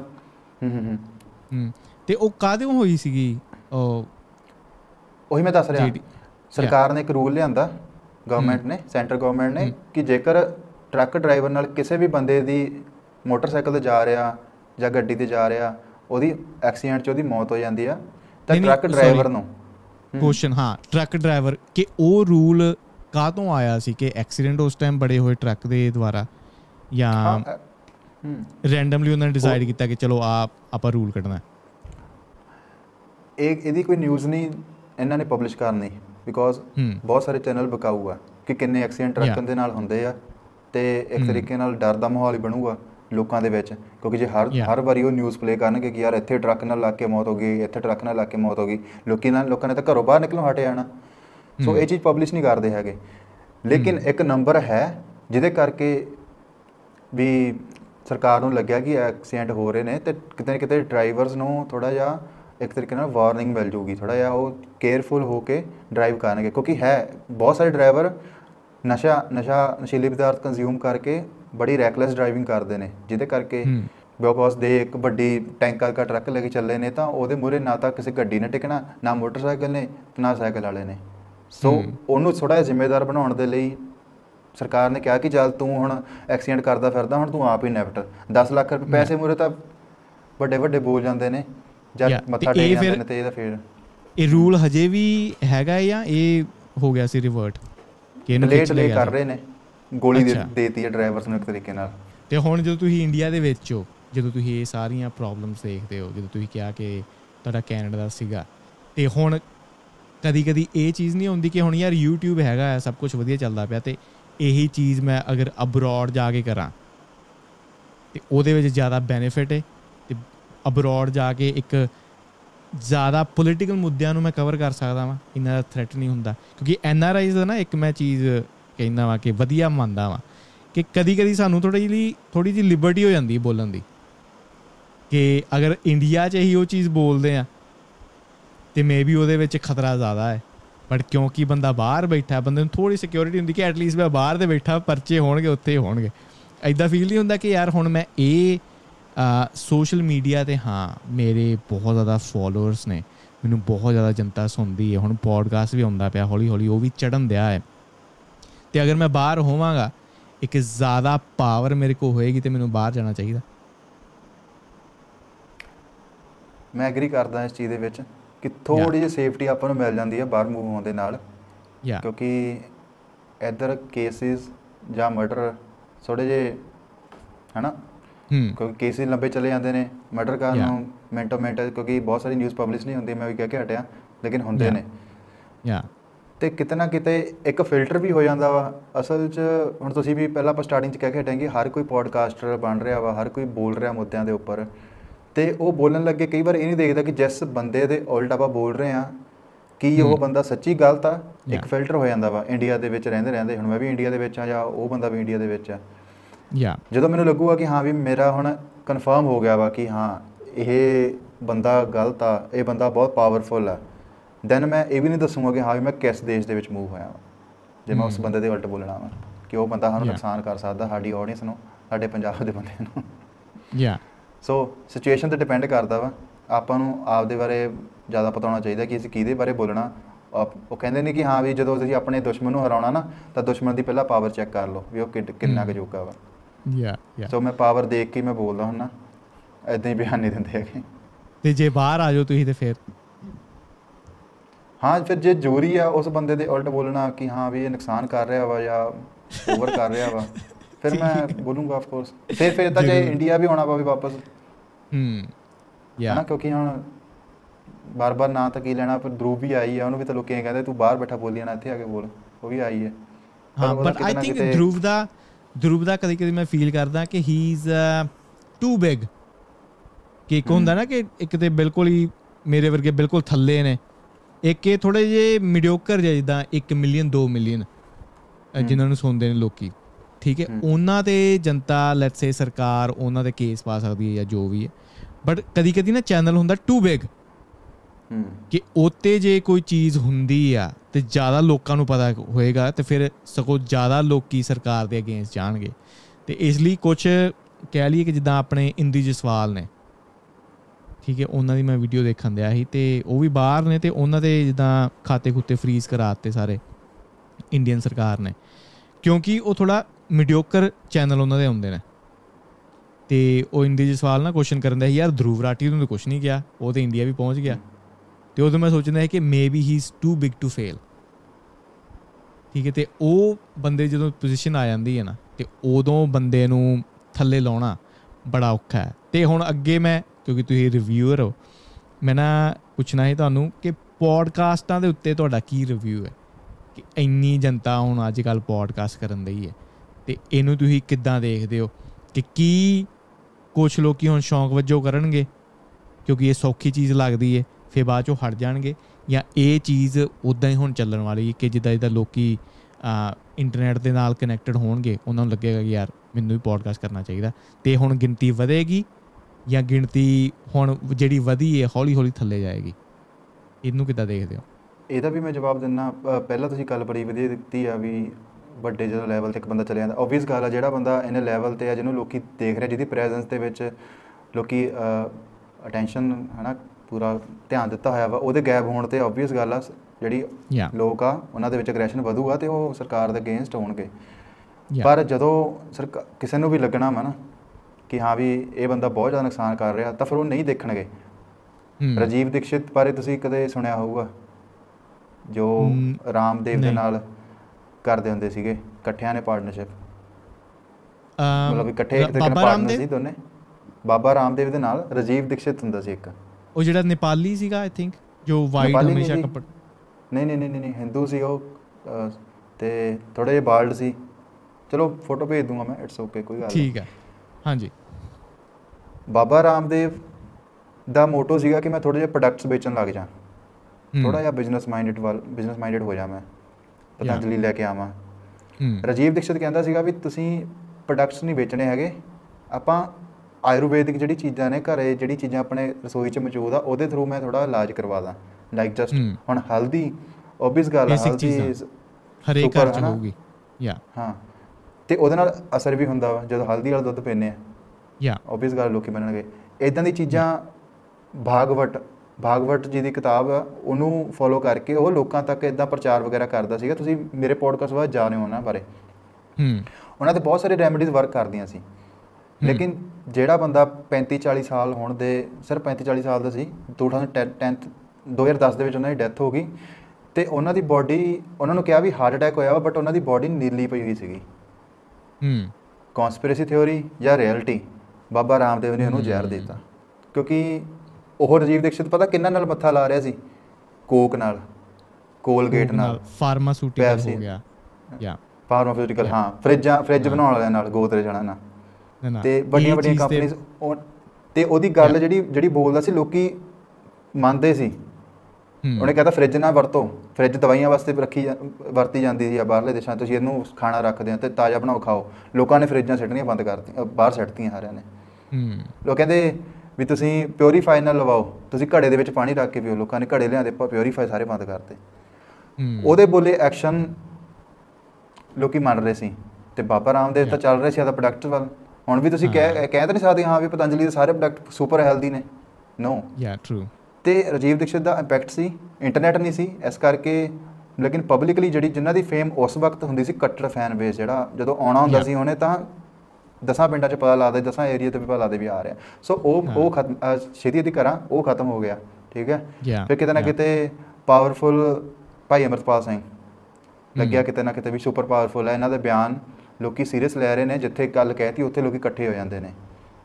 ਅਤੇ ਉਹ ਕਾਹਦੋਂ ਹੋਈ ਸੀਗੀ? ਉਹੀ ਮੈਂ ਦੱਸ ਰਿਹਾ, ਸਰਕਾਰ ਨੇ ਇੱਕ ਰੂਲ ਲਿਆਂਦਾ, ਗਵਰਨਮੈਂਟ ਨੇ, ਸੈਂਟਰ ਗਵਰਨਮੈਂਟ ਨੇ, ਕਿ ਜੇਕਰ ਟਰੱਕ ਡਰਾਈਵਰ ਨਾਲ ਕਿਸੇ ਵੀ ਬੰਦੇ ਦੀ ਮੋਟਰਸਾਈਕਲ 'ਤੇ ਜਾ ਰਿਹਾ ਜਾਂ ਗੱਡੀ 'ਤੇ ਜਾ ਰਿਹਾ, ਉਹਦੀ ਐਕਸੀਡੈਂਟ 'ਚ ਉਹਦੀ ਮੌਤ ਹੋ ਜਾਂਦੀ ਆ, ਤਾਂ ਟਰੱਕ ਡਰਾਈਵਰ ਨੂੰ ਕੁਐਸਚਨ, ਟਰੱਕ ਡਰਾਈਵਰ ਕਿ ਉਹ ਰੂਲ ਕਾਹਤੋਂ ਆਇਆ ਸੀ? ਕਿ ਐਕਸੀਡੈਂਟ ਉਸ ਟਾਈਮ ਬੜੇ ਹੋਏ ਟਰੱਕ ਦੇ ਦੁਆਰਾ, ਜਾਂ ਰੈਂਡਮਲੀ ਉਹਨਾਂ ਨੇ ਡਿਸਾਈਡ ਕੀਤਾ ਕਿ ਚਲੋ ਆਪਾਂ ਰੂਲ ਕੱਢਣਾ? ਇਹਦੀ ਕੋਈ ਨਿਊਜ਼ ਨਹੀਂ ਇਹਨਾਂ ਨੇ ਪਬਲਿਸ਼ ਕਰਨੀ, ਬਿਕੋਜ਼ ਬਹੁਤ ਸਾਰੇ ਚੈਨਲ ਵਿਕਾਊ ਆ ਕਿ ਕਿੰਨੇ ਐਕਸੀਡੈਂਟ ਟਰੱਕਾਂ ਦੇ ਨਾਲ ਹੁੰਦੇ ਆ, ਅਤੇ ਇੱਕ ਤਰੀਕੇ ਨਾਲ ਡਰ ਦਾ ਮਾਹੌਲ ਹੀ ਬਣੂਗਾ ਲੋਕਾਂ ਦੇ ਵਿੱਚ। ਕਿਉਂਕਿ ਜੇ ਹਰ ਵਾਰੀ ਉਹ ਨਿਊਜ਼ ਪਲੇ ਕਰਨਗੇ ਕਿ ਯਾਰ ਇੱਥੇ ਟਰੱਕ ਨਾਲ ਲੱਗ ਕੇ ਮੌਤ ਹੋ ਗਈ, ਇੱਥੇ ਟਰੱਕ ਨਾਲ ਲੱਗ ਕੇ ਮੌਤ ਹੋ ਗਈ, ਲੋਕਾਂ ਨੇ ਤਾਂ ਘਰੋਂ ਬਾਹਰ ਨਿਕਲਣੋਂ ਹਟ ਜਾਣਾ। ਸੋ ਇਹ ਚੀਜ਼ ਪਬਲਿਸ਼ ਨਹੀਂ ਕਰਦੇ ਹੈਗੇ। ਲੇਕਿਨ ਇੱਕ ਨੰਬਰ ਹੈ ਜਿਹਦੇ ਕਰਕੇ ਵੀ ਸਰਕਾਰ ਨੂੰ ਲੱਗਿਆ ਕਿ ਐਕਸੀਡੈਂਟ ਹੋ ਰਹੇ ਨੇ, ਅਤੇ ਕਿਤੇ ਨਾ ਕਿਤੇ ਡਰਾਈਵਰਸ ਨੂੰ ਥੋੜ੍ਹਾ ਜਿਹਾ ਇੱਕ ਤਰੀਕੇ ਨਾਲ ਵਾਰਨਿੰਗ ਮਿਲ ਜੂਗੀ, ਥੋੜ੍ਹਾ ਜਿਹਾ ਉਹ ਕੇਅਰਫੁਲ ਹੋ ਕੇ ਡਰਾਈਵ ਕਰਨਗੇ। ਕਿਉਂਕਿ ਬਹੁਤ ਸਾਰੇ ਡਰਾਈਵਰ ਨਸ਼ੀਲੇ ਪਦਾਰਥ ਕੰਜ਼ਿਊਮ ਕਰਕੇ ਬੜੀ ਰੈਕਲੈਸ ਡਰਾਈਵਿੰਗ ਕਰਦੇ ਨੇ, ਜਿਹਦੇ ਕਰਕੇ ਬਿਕੋਜ਼ ਦੇ ਇੱਕ ਵੱਡੀ ਟੈਂਕਰ ਦਾ ਟਰੱਕ ਲੈ ਕੇ ਚੱਲੇ ਨੇ, ਤਾਂ ਉਹਦੇ ਮੂਹਰੇ ਨਾ ਤਾਂ ਕਿਸੇ ਗੱਡੀ ਨੇ ਟਿਕਣਾ, ਨਾ ਮੋਟਰਸਾਈਕਲ ਨੇ, ਨਾ ਸਾਈਕਲ ਵਾਲੇ ਨੇ। ਸੋ ਉਹਨੂੰ ਥੋੜ੍ਹਾ ਜਿਹਾ ਜ਼ਿੰਮੇਦਾਰ ਬਣਾਉਣ ਦੇ ਲਈ ਸਰਕਾਰ ਨੇ ਕਿਹਾ ਕਿ ਚੱਲ ਤੂੰ ਹੁਣ ਐਕਸੀਡੈਂਟ ਕਰਦਾ ਫਿਰਦਾ, ਹੁਣ ਤੂੰ ਆਪ ਹੀ ਨਿਪਟ। 10 ਲੱਖ ਰੁਪਏ ਪੈਸੇ ਮੂਹਰੇ ਤਾਂ ਵੱਡੇ ਬੋਲ ਜਾਂਦੇ ਨੇ ਜਦ ਮੱਥਾ ਟੇਕ ਜਾਂਦੇ ਨੇ। ਅਤੇ ਇਹਦਾ ਫਿਰ ਇਹ ਰੂਲ ਹਜੇ ਵੀ ਹੈਗਾ ਜਾਂ ਇਹ ਹੋ ਗਿਆ ਸੀ ਰਿਵਰਟ? ਲੇਟ ਕਰ ਰਹੇ ਨੇ, ਗੋਲੀ ਦੇਤੀ ਹੈ ਡਰਾਈਵਰਸ ਨੂੰ ਇੱਕ ਤਰੀਕੇ ਨਾਲ। ਅਤੇ ਹੁਣ ਜਦੋਂ ਤੁਸੀਂ ਇੰਡੀਆ ਦੇ ਵਿੱਚ ਹੋ, ਜਦੋਂ ਤੁਸੀਂ ਇਹ ਸਾਰੀਆਂ ਪ੍ਰੋਬਲਮਸ ਦੇਖਦੇ ਹੋ, ਜਦੋਂ ਤੁਸੀਂ ਕਿਹਾ ਕਿ ਤੁਹਾਡਾ ਕੈਨੇਡਾ ਦਾ ਸੀਗਾ। ਅਤੇ ਹੁਣ ਕਦੀ ਕਦੀ ਇਹ ਚੀਜ਼ ਨਹੀਂ ਹੁੰਦੀ ਕਿ ਹੁਣ ਯਾਰ YouTube ਹੈਗਾ ਹੈ, ਸਭ ਕੁਛ ਵਧੀਆ ਚੱਲਦਾ ਪਿਆ, ਅਤੇ ਇਹੀ ਚੀਜ਼ ਮੈਂ ਅਗਰ ਅਬਰੋਡ ਜਾ ਕੇ ਕਰਾਂ ਅਤੇ ਉਹਦੇ ਵਿੱਚ ਜ਼ਿਆਦਾ ਬੈਨੀਫਿਟ ਹੈ, ਅਤੇ ਅਬਰੋਡ ਜਾ ਕੇ ਇੱਕ ਜ਼ਿਆਦਾ ਪੋਲੀਟੀਕਲ ਮੁੱਦਿਆਂ ਨੂੰ ਮੈਂ ਕਵਰ ਕਰ ਸਕਦਾ ਵਾਂ, ਇੰਨਾ ਦਾ ਥ੍ਰੈਟ ਨਹੀਂ ਹੁੰਦਾ। ਕਿਉਂਕਿ NRIs ਦਾ ਨਾ ਇੱਕ ਮੈਂ ਚੀਜ਼ ਕਹਿੰਦਾ ਵਾਂ ਕਿ ਵਧੀਆ ਮੰਨਦਾ ਵਾਂ ਕਿ ਕਦੀ ਕਦੀ ਸਾਨੂੰ ਥੋੜ੍ਹੀ ਜਿਹੀ ਲਿਬਰਟੀ ਹੋ ਜਾਂਦੀ ਹੈ ਬੋਲਣ ਦੀ, ਕਿ ਅਗਰ ਇੰਡੀਆ 'ਚ ਹੀ ਉਹ ਚੀਜ਼ ਬੋਲਦੇ ਆ ਅਤੇ ਮੇ ਬੀ ਉਹਦੇ ਵਿੱਚ ਖਤਰਾ ਜ਼ਿਆਦਾ ਹੈ। ਬਟ ਕਿਉਂਕਿ ਬੰਦਾ ਬਾਹਰ ਬੈਠਾ, ਬੰਦੇ ਨੂੰ ਥੋੜ੍ਹੀ ਸਿਕਿਉਰਿਟੀ ਹੁੰਦੀ ਕਿ ਐਟਲੀਸਟ ਮੈਂ ਬਾਹਰ ਦੇ ਬੈਠਾ, ਪਰਚੇ ਹੋਣਗੇ ਉੱਥੇ ਹੀ ਹੋਣਗੇ। ਇੱਦਾਂ ਫੀਲ ਨਹੀਂ ਹੁੰਦਾ ਕਿ ਯਾਰ ਹੁਣ ਮੈਂ ਇਹ ਸੋਸ਼ਲ ਮੀਡੀਆ 'ਤੇ ਹਾਂ ਮੇਰੇ ਬਹੁਤ ਜ਼ਿਆਦਾ ਫੋਲੋਅਰਸ ਨੇ, ਮੈਨੂੰ ਬਹੁਤ ਜ਼ਿਆਦਾ ਜਨਤਾ ਸੁਣਦੀ ਹੈ, ਹੁਣ ਪੋਡਕਾਸਟ ਵੀ ਆਉਂਦਾ ਪਿਆ ਹੌਲੀ ਹੌਲੀ, ਉਹ ਵੀ ਚੜ੍ਹਨ ਦਿਆ ਹੈ, ਅਤੇ ਅਗਰ ਮੈਂ ਬਾਹਰ ਹੋਵਾਂਗਾ ਇੱਕ ਜ਼ਿਆਦਾ ਪਾਵਰ ਮੇਰੇ ਕੋਲ ਹੋਏਗੀ ਅਤੇ ਮੈਨੂੰ ਬਾਹਰ ਜਾਣਾ ਚਾਹੀਦਾ। ਮੈਂ ਐਗਰੀ ਕਰਦਾ ਇਸ ਚੀਜ਼ ਦੇ ਵਿੱਚ ਕਿ ਥੋੜ੍ਹੀ ਜਿਹੀ ਸੇਫਟੀ ਆਪਾਂ ਨੂੰ ਮਿਲ ਜਾਂਦੀ ਹੈ ਬਾਹਰ ਮੂਵ ਹੋਣ ਦੇ ਨਾਲ, ਕਿਉਂਕਿ ਇੱਧਰ ਕੇਸਿਸ ਜਾਂ ਮਰਡਰ ਥੋੜ੍ਹੇ ਜਿਹੇ ਹੈ ਨਾ, ਕਿਉਂਕਿ ਕੇਸਿਸ ਲੰਬੇ ਚਲੇ ਜਾਂਦੇ ਨੇ ਮਰਡਰ ਕਰਨ ਨੂੰ ਮਿੰਟੋ ਮਿੰਟ, ਕਿਉਂਕਿ ਬਹੁਤ ਸਾਰੀ ਨਿਊਜ਼ ਪਬਲਿਸ਼ ਨਹੀਂ ਹੁੰਦੀ, ਮੈਂ ਵੀ ਕਹਿ ਕੇ ਹਟਿਆ, ਲੇਕਿਨ ਹੁੰਦੇ ਨੇ। ਅਤੇ ਕਿਤੇ ਨਾ ਕਿਤੇ ਇੱਕ ਫਿਲਟਰ ਵੀ ਹੋ ਜਾਂਦਾ ਵਾ ਅਸਲ 'ਚ। ਹੁਣ ਤੁਸੀਂ ਵੀ ਪਹਿਲਾਂ ਆਪਾਂ ਸਟਾਰਟਿੰਗ 'ਚ ਕਹਿ ਕੇ ਹਟਾਂਗੇ, ਹਰ ਕੋਈ ਪੋਡਕਾਸਟਰ ਬਣ ਰਿਹਾ ਵਾ, ਹਰ ਕੋਈ ਬੋਲ ਰਿਹਾ ਮੁੱਦਿਆਂ ਦੇ ਉੱਪਰ, ਅਤੇ ਉਹ ਬੋਲਣ ਲੱਗੇ ਕਈ ਵਾਰ ਇਹ ਨਹੀਂ ਦੇਖਦਾ ਕਿ ਜਿਸ ਬੰਦੇ ਦੇ ਉਲਟ ਆਪਾਂ ਬੋਲ ਰਹੇ ਹਾਂ ਕੀ ਉਹ ਬੰਦਾ ਸੱਚੀ ਗਲਤ ਆ। ਇੱਕ ਫਿਲਟਰ ਹੋ ਜਾਂਦਾ ਵਾ ਇੰਡੀਆ ਦੇ ਵਿੱਚ ਰਹਿੰਦੇ। ਹੁਣ ਮੈਂ ਵੀ ਇੰਡੀਆ ਦੇ ਵਿੱਚ ਹਾਂ ਜਾਂ ਉਹ ਬੰਦਾ ਵੀ ਇੰਡੀਆ ਦੇ ਵਿੱਚ ਆ, ਜਦੋਂ ਮੈਨੂੰ ਲੱਗੂਗਾ ਕਿ ਹਾਂ ਵੀ ਮੇਰਾ ਹੁਣ ਕਨਫਰਮ ਹੋ ਗਿਆ ਵਾ ਕਿ ਹਾਂ ਇਹ ਬੰਦਾ ਗਲਤ ਆ, ਇਹ ਬੰਦਾ ਬਹੁਤ ਪਾਵਰਫੁਲ ਆ, ਦੈਨ ਮੈਂ ਇਹ ਵੀ ਨਹੀਂ ਦੱਸੂਗਾ ਕਿ ਹਾਂ ਵੀ ਮੈਂ ਕਿਸ ਦੇਸ਼ ਦੇ ਵਿੱਚ ਮੂਵ ਹੋਇਆ ਵਾ, ਜੇ ਮੈਂ ਉਸ ਬੰਦੇ ਦੇ ਉਲਟ ਬੋਲਣਾ ਵਾ ਕਿ ਉਹ ਬੰਦਾ ਸਾਨੂੰ ਨੁਕਸਾਨ ਕਰ ਸਕਦਾ, ਸਾਡੀ ਆਡੀਅנס ਨੂੰ, ਸਾਡੇ ਪੰਜਾਬ ਦੇ ਬੰਦੇ ਨੂੰ। ਸੋ ਸਿਚੁਏਸ਼ਨ 'ਤੇ ਡਿਪੈਂਡ ਕਰਦਾ ਵਾ। ਆਪਾਂ ਨੂੰ ਆਪਦੇ ਬਾਰੇ ਜ਼ਿਆਦਾ ਪਤਾ ਹੋਣਾ ਚਾਹੀਦਾ ਕਿ ਅਸੀਂ ਕਿਹਦੇ ਬਾਰੇ ਬੋਲਣਾ। ਉਹ ਕਹਿੰਦੇ ਨੇ ਕਿ ਹਾਂ ਵੀ ਜਦੋਂ ਤੁਸੀਂ ਆਪਣੇ ਦੁਸ਼ਮਣ ਨੂੰ ਹਰਾਉਣਾ ਨਾ, ਤਾਂ ਦੁਸ਼ਮਣ ਦੀ ਪਹਿਲਾਂ ਪਾਵਰ ਚੈੱਕ ਕਰ ਲਓ ਵੀ ਉਹ ਕਿੰਨਾ ਕੁ ਜੋਗਾ ਵਾ। ਸੋ ਮੈਂ ਪਾਵਰ ਦੇਖ ਕੇ ਮੈਂ ਬੋਲਦਾ ਹੁੰਦਾ, ਇੱਦਾਂ ਹੀ ਬਿਆਨ ਨਹੀਂ ਦਿੰਦੇ ਹੈਗੇ। ਅਤੇ ਜੇ ਬਾਹਰ ਆ ਜਾਓ ਤੁਸੀਂ ਤਾਂ ਫਿਰ ਹਾਂ, ਫਿਰ ਜੇ ਜ਼ਰੂਰੀ ਆ ਉਸ ਬੰਦੇ ਦੇ ਉਲਟ ਬੋਲਣਾ ਕਿ ਹਾਂ ਵੀ ਇਹ ਨੁਕਸਾਨ ਕਰ ਰਿਹਾ ਵਾ ਜਾਂ ਓਵਰ ਕਰ ਰਿਹਾ ਵਾ, ਫਿਰ ਮੈਂ ਬੋਲੂੰਗਾ ਆਫਕੋਰਸ। ਫਿਰ ਤਾਂ ਚਾਹੇ ਇੰਡੀਆ ਵੀ ਆਉਣਾ ਪਵੇ ਵਾਪਸ, ਹੈ ਨਾ, ਕਿਉਂਕਿ ਹੁਣ ਬਾਰ ਨਾ ਤਾਂ ਕੀ ਲੈਣਾ। ਪਰ ਧਰੂਵ ਵੀ ਆਈ ਆ, ਉਹਨੂੰ ਵੀ ਤਾਂ ਲੋਕੀ ਕਹਿੰਦੇ ਤੂੰ ਬਾਹਰ ਬੈਠਾ ਬੋਲੀ ਜਾਣਾ, ਇੱਥੇ ਆ ਕੇ ਬੋਲ, ਉਹ ਵੀ ਆਈ ਹੈ। ਹਾਂ, ਬਟ ਆਈ ਥਿੰਕ ਧਰੂਵ ਦਾ ਕਦੀ ਕਦੀ ਮੈਂ ਫੀਲ ਕਰਦਾ ਕਿ ਹੀ ਇਜ਼ ਟੂ ਬਿਗ, ਕਿ ਇੱਕ ਹੁੰਦਾ ਨਾ ਕਿ ਇੱਕ ਤਾਂ ਬਿਲਕੁਲ ਹੀ ਮੇਰੇ ਵਰਗੇ ਬਿਲਕੁਲ ਥੱਲੇ ਨੇ, ਇੱਕ ਇਹ ਥੋੜ੍ਹੇ ਜਿਹੇ ਮੀਡੀਓਕਰ ਜਿਹੇ, ਜਿੱਦਾਂ 1 ਮਿਲੀਅਨ 2 ਮਿਲੀਅਨ ਜਿਨ੍ਹਾਂ ਨੂੰ ਸੁਣਦੇ ਨੇ ਲੋਕੀ, ਠੀਕ ਹੈ, ਉਹਨਾਂ 'ਤੇ ਜਨਤਾ ਲੈਟਸ ਸੇ ਸਰਕਾਰ ਉਹਨਾਂ 'ਤੇ ਕੇਸ ਪਾ ਸਕਦੀ ਹੈ ਜਾਂ ਜੋ ਵੀ ਹੈ। ਬਟ ਕਦੀ ਕਦੀ ਨਾ ਚੈਨਲ ਹੁੰਦਾ ਟੂ ਬਿਗ, ਕਿ ਉੱਤੇ ਜੇ ਕੋਈ ਚੀਜ਼ ਹੁੰਦੀ ਆ ਅਤੇ ਜ਼ਿਆਦਾ ਲੋਕਾਂ ਨੂੰ ਪਤਾ ਹੋਏਗਾ ਅਤੇ ਫਿਰ ਸਗੋਂ ਜ਼ਿਆਦਾ ਲੋਕ ਸਰਕਾਰ ਦੇ ਅਗੇਂਸਟ ਜਾਣਗੇ। ਅਤੇ ਇਸ ਲਈ ਕੁਛ ਕਹਿ ਲਈਏ ਕਿ ਜਿੱਦਾਂ ਆਪਣੇ ਇੰਦੀ ਜਸਵਾਲ ਨੇ, ਠੀਕ ਹੈ, ਉਹਨਾਂ ਦੀ ਮੈਂ ਵੀਡੀਓ ਦੇਖਣ ਦਿਆ ਸੀ, ਅਤੇ ਉਹ ਵੀ ਬਾਹਰ ਨੇ, ਅਤੇ ਉਹਨਾਂ ਦੇ ਜਿੱਦਾਂ ਖਾਤੇ ਖੁੱਤੇ ਫਰੀਜ਼ ਕਰਾ ਦਿੱਤੇ ਸਾਰੇ ਇੰਡੀਅਨ ਸਰਕਾਰ ਨੇ, ਕਿਉਂਕਿ ਉਹ ਥੋੜ੍ਹਾ ਮੀਡੀਓਕਰ ਚੈਨਲ ਉਹਨਾਂ ਦੇ ਆਉਂਦੇ ਨੇ। ਅਤੇ ਉਹ ਇੰਦੀ ਜਸਵਾਲ ਨਾ ਕੁਐਸਚਨ ਕਰਨ ਦਾ ਸੀ, ਯਾਰ ਧਰੂਵ ਰਾਠੀ ਨੂੰ ਤਾਂ ਕੁਛ ਨਹੀਂ ਕਿਹਾ, ਉਹ ਤਾਂ ਇੰਡੀਆ ਵੀ ਪਹੁੰਚ ਗਿਆ। ਅਤੇ ਉਦੋਂ ਮੈਂ ਸੋਚਦਾ ਹੈ ਕਿ maybe he is too big to fail, ਠੀਕ ਹੈ। ਅਤੇ ਉਹ ਬੰਦੇ ਜਦੋਂ ਪੋਜੀਸ਼ਨ ਆ ਜਾਂਦੀ ਹੈ ਨਾ, ਅਤੇ ਉਦੋਂ ਬੰਦੇ ਨੂੰ ਥੱਲੇ ਲਾਉਣਾ ਬੜਾ ਔਖਾ ਹੈ। ਅਤੇ ਹੁਣ ਅੱਗੇ ਮੈਂ, ਕਿਉਂਕਿ ਤੁਸੀਂ ਰਿਵਿਊਅਰ ਹੋ, ਮੈਂ ਨਾ ਪੁੱਛਣਾ ਸੀ ਤੁਹਾਨੂੰ ਕਿ ਪੋਡਕਾਸਟਾਂ ਦੇ ਉੱਤੇ ਤੁਹਾਡਾ ਕੀ ਰਿਵਿਊ ਹੈ, ਕਿ ਇੰਨੀ ਜਨਤਾ ਹੁਣ ਅੱਜ ਕੱਲ੍ਹ ਪੋਡਕਾਸਟ ਕਰਨ ਦੀ ਹੈ, ਅਤੇ ਇਹਨੂੰ ਤੁਸੀਂ ਕਿੱਦਾਂ ਦੇਖਦੇ ਹੋ ਕਿ ਕੀ ਕੁਛ ਲੋਕ ਹੁਣ ਸ਼ੌਂਕ ਵਜੋਂ ਕਰਨਗੇ ਕਿਉਂਕਿ ਇਹ ਸੌਖੀ ਚੀਜ਼ ਲੱਗਦੀ ਹੈ, ਫਿਰ ਬਾਅਦ 'ਚੋਂ ਹਟ ਜਾਣਗੇ, ਜਾਂ ਇਹ ਚੀਜ਼ ਉੱਦਾਂ ਹੀ ਹੁਣ ਚੱਲਣ ਵਾਲੀ ਕਿ ਜਿੱਦਾਂ ਲੋਕ ਇੰਟਰਨੈਟ ਦੇ ਨਾਲ ਕਨੈਕਟਡ ਹੋਣਗੇ, ਉਹਨਾਂ ਨੂੰ ਲੱਗੇਗਾ ਕਿ ਯਾਰ ਮੈਨੂੰ ਵੀ ਪੋਡਕਾਸਟ ਕਰਨਾ ਚਾਹੀਦਾ, ਅਤੇ ਹੁਣ ਗਿਣਤੀ ਵਧੇਗੀ ਜਾਂ ਗਿਣਤੀ ਹੁਣ ਜਿਹੜੀ ਵਧੀ ਹੈ ਹੌਲੀ ਹੌਲੀ ਥੱਲੇ ਜਾਏਗੀ? ਇਹਨੂੰ ਕਿੱਦਾਂ ਦੇਖਦੇ ਹੋ? ਇਹਦਾ ਵੀ ਮੈਂ ਜਵਾਬ ਦਿੰਦਾ। ਪਹਿਲਾਂ ਤੁਸੀਂ ਗੱਲ ਬੜੀ ਵਧੀਆ ਦਿੱਤੀ ਆ ਵੀ ਵੱਡੇ ਜਦੋਂ ਲੈਵਲ 'ਤੇ ਇੱਕ ਬੰਦਾ ਚਲਿਆ ਜਾਂਦਾ, ਓਬਵੀਅਸ ਗੱਲ ਆ, ਜਿਹੜਾ ਬੰਦਾ ਇੰਨੇ ਲੈਵਲ 'ਤੇ ਆ, ਜਿਹਨੂੰ ਲੋਕ ਦੇਖ ਰਹੇ, ਜਿਹਦੀ ਪ੍ਰੈਜ਼ੈਂਸ ਦੇ ਵਿੱਚ ਲੋਕ ਅਟੈਂਸ਼ਨ ਹੈ ਨਾ ਪੂਰਾ ਧਿਆਨ ਦਿੱਤਾ ਹੋਇਆ ਵਾ, ਉਹਦੇ ਗਾਇਬ ਹੋਣ 'ਤੇ ਓਬਵੀਅਸ ਗੱਲ ਆ ਜਿਹੜੀ ਲੋਕ ਆ ਉਹਨਾਂ ਦੇ ਵਿੱਚ ਅਗਰੈਸ਼ਨ ਵਧੂਗਾ ਅਤੇ ਉਹ ਸਰਕਾਰ ਦੇ ਅਗੇਂਸਟ ਹੋਣਗੇ। ਪਰ ਜਦੋਂ ਕਿਸੇ ਨੂੰ ਵੀ ਲੱਗਣਾ ਵਾ ਨਾ ਕਿ ਹਾਂ ਵੀ ਇਹ ਬੰਦਾ ਬਹੁਤ ਜ਼ਿਆਦਾ ਨੁਕਸਾਨ ਕਰ ਰਿਹਾ, ਤਾਂ ਫਿਰ ਉਹ ਨਹੀਂ ਦੇਖਣਗੇ। ਰਾਜੀਵ ਦੀਕਸ਼ਿਤ ਬਾਰੇ ਤੁਸੀਂ ਕਦੇ ਸੁਣਿਆ ਹੋਊਗਾ, ਜੋ ਰਾਮਦੇਵ ਦੇ ਨਾਲ ਕਰਦੇ ਹੁੰਦੇ ਸੀਗੇ, ਇਕੱਠਿਆਂ ਨੇ ਪਾਰਟਨਰਸ਼ਿਪ, ਮਤਲਬ ਇਕੱਠੇ ਇੱਕ ਪਾਰਟਨਰ ਸੀ ਦੋਨੇ। ਬਾਬਾ ਰਾਮਦੇਵ ਦੇ ਨਾਲ ਰਾਜੀਵ ਦੀਕਸ਼ਿਤ ਹੁੰਦਾ ਸੀ ਇੱਕ, ਉਹ ਜਿਹੜਾ ਨੇਪਾਲੀ ਸੀਗਾ ਆਈ ਥਿੰਕ ਜੋ ਵਾਈਟ ਹਮੇਸ਼ਾ ਕੱਪੜ ਨਹੀਂ ਹਿੰਦੂ ਸੀ ਉਹ ਤੇ ਥੋੜੇ ਜਿਹੇ ਬਾਲਡ ਸੀ। ਚਲੋ ਫੋਟੋ ਭੇਜ ਦੂੰਗਾ ਮੈਂ, ਇਟਸ ਓਕੇ, ਕੋਈ ਗੱਲ ਠੀਕ ਹੈ। ਹਾਂਜੀ। ਬਾਬਾ ਰਾਮਦੇਵ ਦਾ ਮੋਟੋ ਸੀਗਾ ਕਿ ਮੈਂ ਥੋੜੇ ਜਿਹੇ ਪ੍ਰੋਡਕਟਸ ਵੇਚਣ ਲੱਗ ਜਾ, ਥੋੜਾ ਜਿਹਾ ਬਿਜ਼ਨਸ ਮਾਈਂਡਡ ਹੋ ਜਾ, ਮੈਂ ਪਤੰਜਲੀ ਲੈ ਕੇ ਆਵਾਂ। ਰਾਜੀਵ ਦੀਕਸ਼ਿਤ ਕਹਿੰਦਾ ਸੀਗਾ ਵੀ ਤੁਸੀਂ ਪ੍ਰੋਡਕਟਸ ਨਹੀਂ ਵੇਚਣੇ ਹੈਗੇ, ਆਪਾਂ ਆਯੁਰਵੈਦਿਕ ਜਿਹੜੀ ਚੀਜ਼ਾਂ ਨੇ ਘਰੇ, ਜਿਹੜੀ ਚੀਜ਼ਾਂ ਆਪਣੇ ਰਸੋਈ 'ਚ ਮੌਜੂਦ ਆ, ਉਹਦੇ ਥਰੂ ਮੈਂ ਥੋੜਾ ਇਲਾਜ ਕਰਵਾ ਦਾਂ। ਲਾਈਕ ਜਸਟ ਹੁਣ ਹਲਦੀ, ਓਬਵੀਅਸ ਗੱਲ ਆ, ਹਲਦੀ ਹਰੇਕ ਘਰ 'ਚ ਹੋਊਗੀ। ਹਾਂ, ਤੇ ਉਹਦੇ ਨਾਲ ਅਸਰ ਵੀ ਹੁੰਦਾ ਵਾ ਜਦੋਂ ਹਲਦੀ ਵਾਲਾ ਦੁੱਧ ਪੀਂਦੇ ਆ, ਓਬਵੀਅਸ ਗੱਲ ਲੋਕੀ ਮੰਨਣਗੇ। ਇੱਦਾਂ ਦੀ ਚੀਜ਼ਾਂ ਭਾਗਵਤ ਜੀ ਦੀ ਕਿਤਾਬ ਆ, ਉਹਨੂੰ ਫੋਲੋ ਕਰਕੇ ਉਹ ਲੋਕਾਂ ਤੱਕ ਇੱਦਾਂ ਪ੍ਰਚਾਰ ਵਗੈਰਾ ਕਰਦਾ ਸੀਗਾ। ਤੁਸੀਂ ਮੇਰੇ ਪੋਡਕਾਸਟ ਬਾਅਦ ਜਾਣੇ ਹੋ ਉਹਨਾਂ ਬਾਰੇ, ਉਹਨਾਂ 'ਤੇ ਬਹੁਤ ਸਾਰੇ ਰੈਮਡੀਜ਼ ਵਰਕ ਕਰਦੀਆਂ ਸੀ। ਲੇਕਿਨ ਜਿਹੜਾ ਬੰਦਾ 35-40 ਸਾਲ ਹੋਣ ਦੇ, ਸਿਰਫ 35-40 ਸਾਲ ਦਾ ਸੀ, 2010 ਦੇ ਵਿੱਚ ਉਹਨਾਂ ਦੀ ਡੈਥ ਹੋ ਗਈ, ਅਤੇ ਉਹਨਾਂ ਦੀ ਬੋਡੀ, ਉਹਨਾਂ ਨੂੰ ਕਿਹਾ ਵੀ ਹਾਰਟ ਅਟੈਕ ਹੋਇਆ ਵਾ, ਬਟ ਉਹਨਾਂ ਦੀ ਬੋਡੀ ਨੀਲੀ ਪਈ ਹੋਈ ਸੀਗੀ। ਕੌਨਸਪੀਰੇਸੀ ਥਿਓਰੀ ਜਾਂ ਰਿਐਲਿਟੀ, ਬਾਬਾ ਰਾਮਦੇਵ ਨੇ ਉਹਨੂੰ ਜ਼ਹਿਰ ਦੇ ਦਿੱਤਾ, ਕਿਉਂਕਿ ਉਹ ਰਾਜੀਵ ਦੀਕਸ਼ਿਤ ਪਤਾ ਕਿੰਨਾਂ ਨਾਲ ਮੱਥਾ ਲਾ ਰਿਹਾ ਸੀ? ਕੋਕ ਨਾਲ, ਕੋਲਗੇਟ ਨਾਲ, ਫਾਰਮਾਸਿਊਟੀਕਲ ਹੋ ਗਿਆ, ਫਾਰਮਾਸਿਊਟੀਕਲ, ਹਾਂ, ਫਰਿੱਜ ਬਣਾਉਣ ਵਾਲਿਆਂ ਨਾਲ, ਗੋਦਰੇਜ ਵਾਲਿਆਂ ਨਾਲ, ਅਤੇ ਵੱਡੀਆਂ ਕੰਪਨੀਜ਼। ਅਤੇ ਉਹਦੀ ਗੱਲ ਜਿਹੜੀ ਬੋਲਦਾ ਸੀ, ਲੋਕੀ ਮੰਨਦੇ ਸੀ। ਉਹਨੇ ਕਹਿੰਦਾ ਫਰਿੱਜ ਨਾ ਵਰਤੋ, ਫਰਿੱਜ ਦਵਾਈਆਂ ਵਾਸਤੇ ਵਰਤੀ ਜਾਂਦੀ ਸੀ ਆ ਬਾਹਰਲੇ ਦੇਸ਼ਾਂ, ਤੁਸੀਂ ਇਹਨੂੰ ਖਾਣਾ ਰੱਖਦੇ ਹੋ ਅਤੇ ਤਾਜ਼ਾ ਬਣਾਓ ਖਾਓ। ਲੋਕਾਂ ਨੇ ਫਰਿੱਜਾਂ ਸਿੱਟਣੀਆਂ ਬੰਦ ਕਰਤੀਆਂ, ਬਾਹਰ ਸਿੱਟਤੀਆਂ ਸਾਰਿਆਂ ਨੇ। ਲੋਕ ਕਹਿੰਦੇ ਵੀ ਤੁਸੀਂ ਪਿਓਰੀਫਾਈ ਨਾਲ ਲਵਾਓ, ਤੁਸੀਂ ਘੜੇ ਦੇ ਵਿੱਚ ਪਾਣੀ ਰੱਖ ਕੇ ਪੀਓ। ਲੋਕਾਂ ਨੇ ਘੜੇ ਲਿਆਂਦੇ, ਪਿਓਰੀਫਾਈ ਸਾਰੇ ਬੰਦ ਕਰਤੇ। ਉਹਦੇ ਬੋਲੇ ਐਕਸ਼ਨ ਲੋਕੀ ਮੰਨ ਰਹੇ ਸੀ, ਅਤੇ ਬਾਬਾ ਰਾਮਦੇਵ ਤਾਂ ਚੱਲ ਰਹੇ ਸੀ ਆਪਦਾ ਪ੍ਰੋਡਕਟ ਵੱਲ। ਹੁਣ ਵੀ ਤੁਸੀਂ ਕਹਿ ਤਾਂ ਨਹੀਂ ਸਕਦੇ ਹਾਂ ਵੀ ਪਤੰਜਲੀ ਦੇ ਸਾਰੇ ਪ੍ਰੋਡਕਟ ਸੁਪਰ ਹੈਲਦੀ ਨੇ, ਨੋ। ਅਤੇ ਰਾਜੀਵ ਦੀਕਸ਼ਿਤ ਦਾ ਇੰਪੈਕਟ ਸੀ, ਇੰਟਰਨੈਟ ਨਹੀਂ ਸੀ ਇਸ ਕਰਕੇ। ਲੇਕਿਨ ਪਬਲਿਕਲੀ ਜਿਨ੍ਹਾਂ ਦੀ ਫੇਮ ਉਸ ਵਕਤ ਹੁੰਦੀ ਸੀ, ਕੱਟਰ ਫੈਨ ਬੇਸ, ਜਿਹੜਾ ਜਦੋਂ ਆਉਣਾ ਹੁੰਦਾ ਸੀ ਉਹਨੇ ਤਾਂ 10 ਪਿੰਡਾਂ 'ਚ ਪਤਾ ਲੱਗਦਾ, 10 ਏਰੀਆ 'ਤੇ ਵੀ ਪਤਾ ਲੱਗਦਾ ਵੀ ਆ ਰਿਹਾ। ਸੋ ਉਹ ਖਤਮ, ਛੇਤੀ ਦੀ ਕਰਾਂ, ਉਹ ਖਤਮ ਹੋ ਗਿਆ, ਠੀਕ ਹੈ। ਫਿਰ ਕਿਤੇ ਨਾ ਕਿਤੇ ਪਾਵਰਫੁਲ ਭਾਈ ਅੰਮ੍ਰਿਤਪਾਲ ਸਿੰਘ ਲੱਗਿਆ ਕਿਤੇ ਨਾ ਕਿਤੇ ਵੀ ਸੁਪਰ ਪਾਵਰਫੁਲ ਹੈ। ਇਹਨਾਂ ਦੇ ਬਿਆਨ ਲੋਕੀ ਸੀਰੀਅਸ ਲੈ ਰਹੇ ਨੇ, ਜਿੱਥੇ ਗੱਲ ਕਹਿਤੀ ਉੱਥੇ ਲੋਕੀ ਇਕੱਠੇ ਹੋ ਜਾਂਦੇ ਨੇ।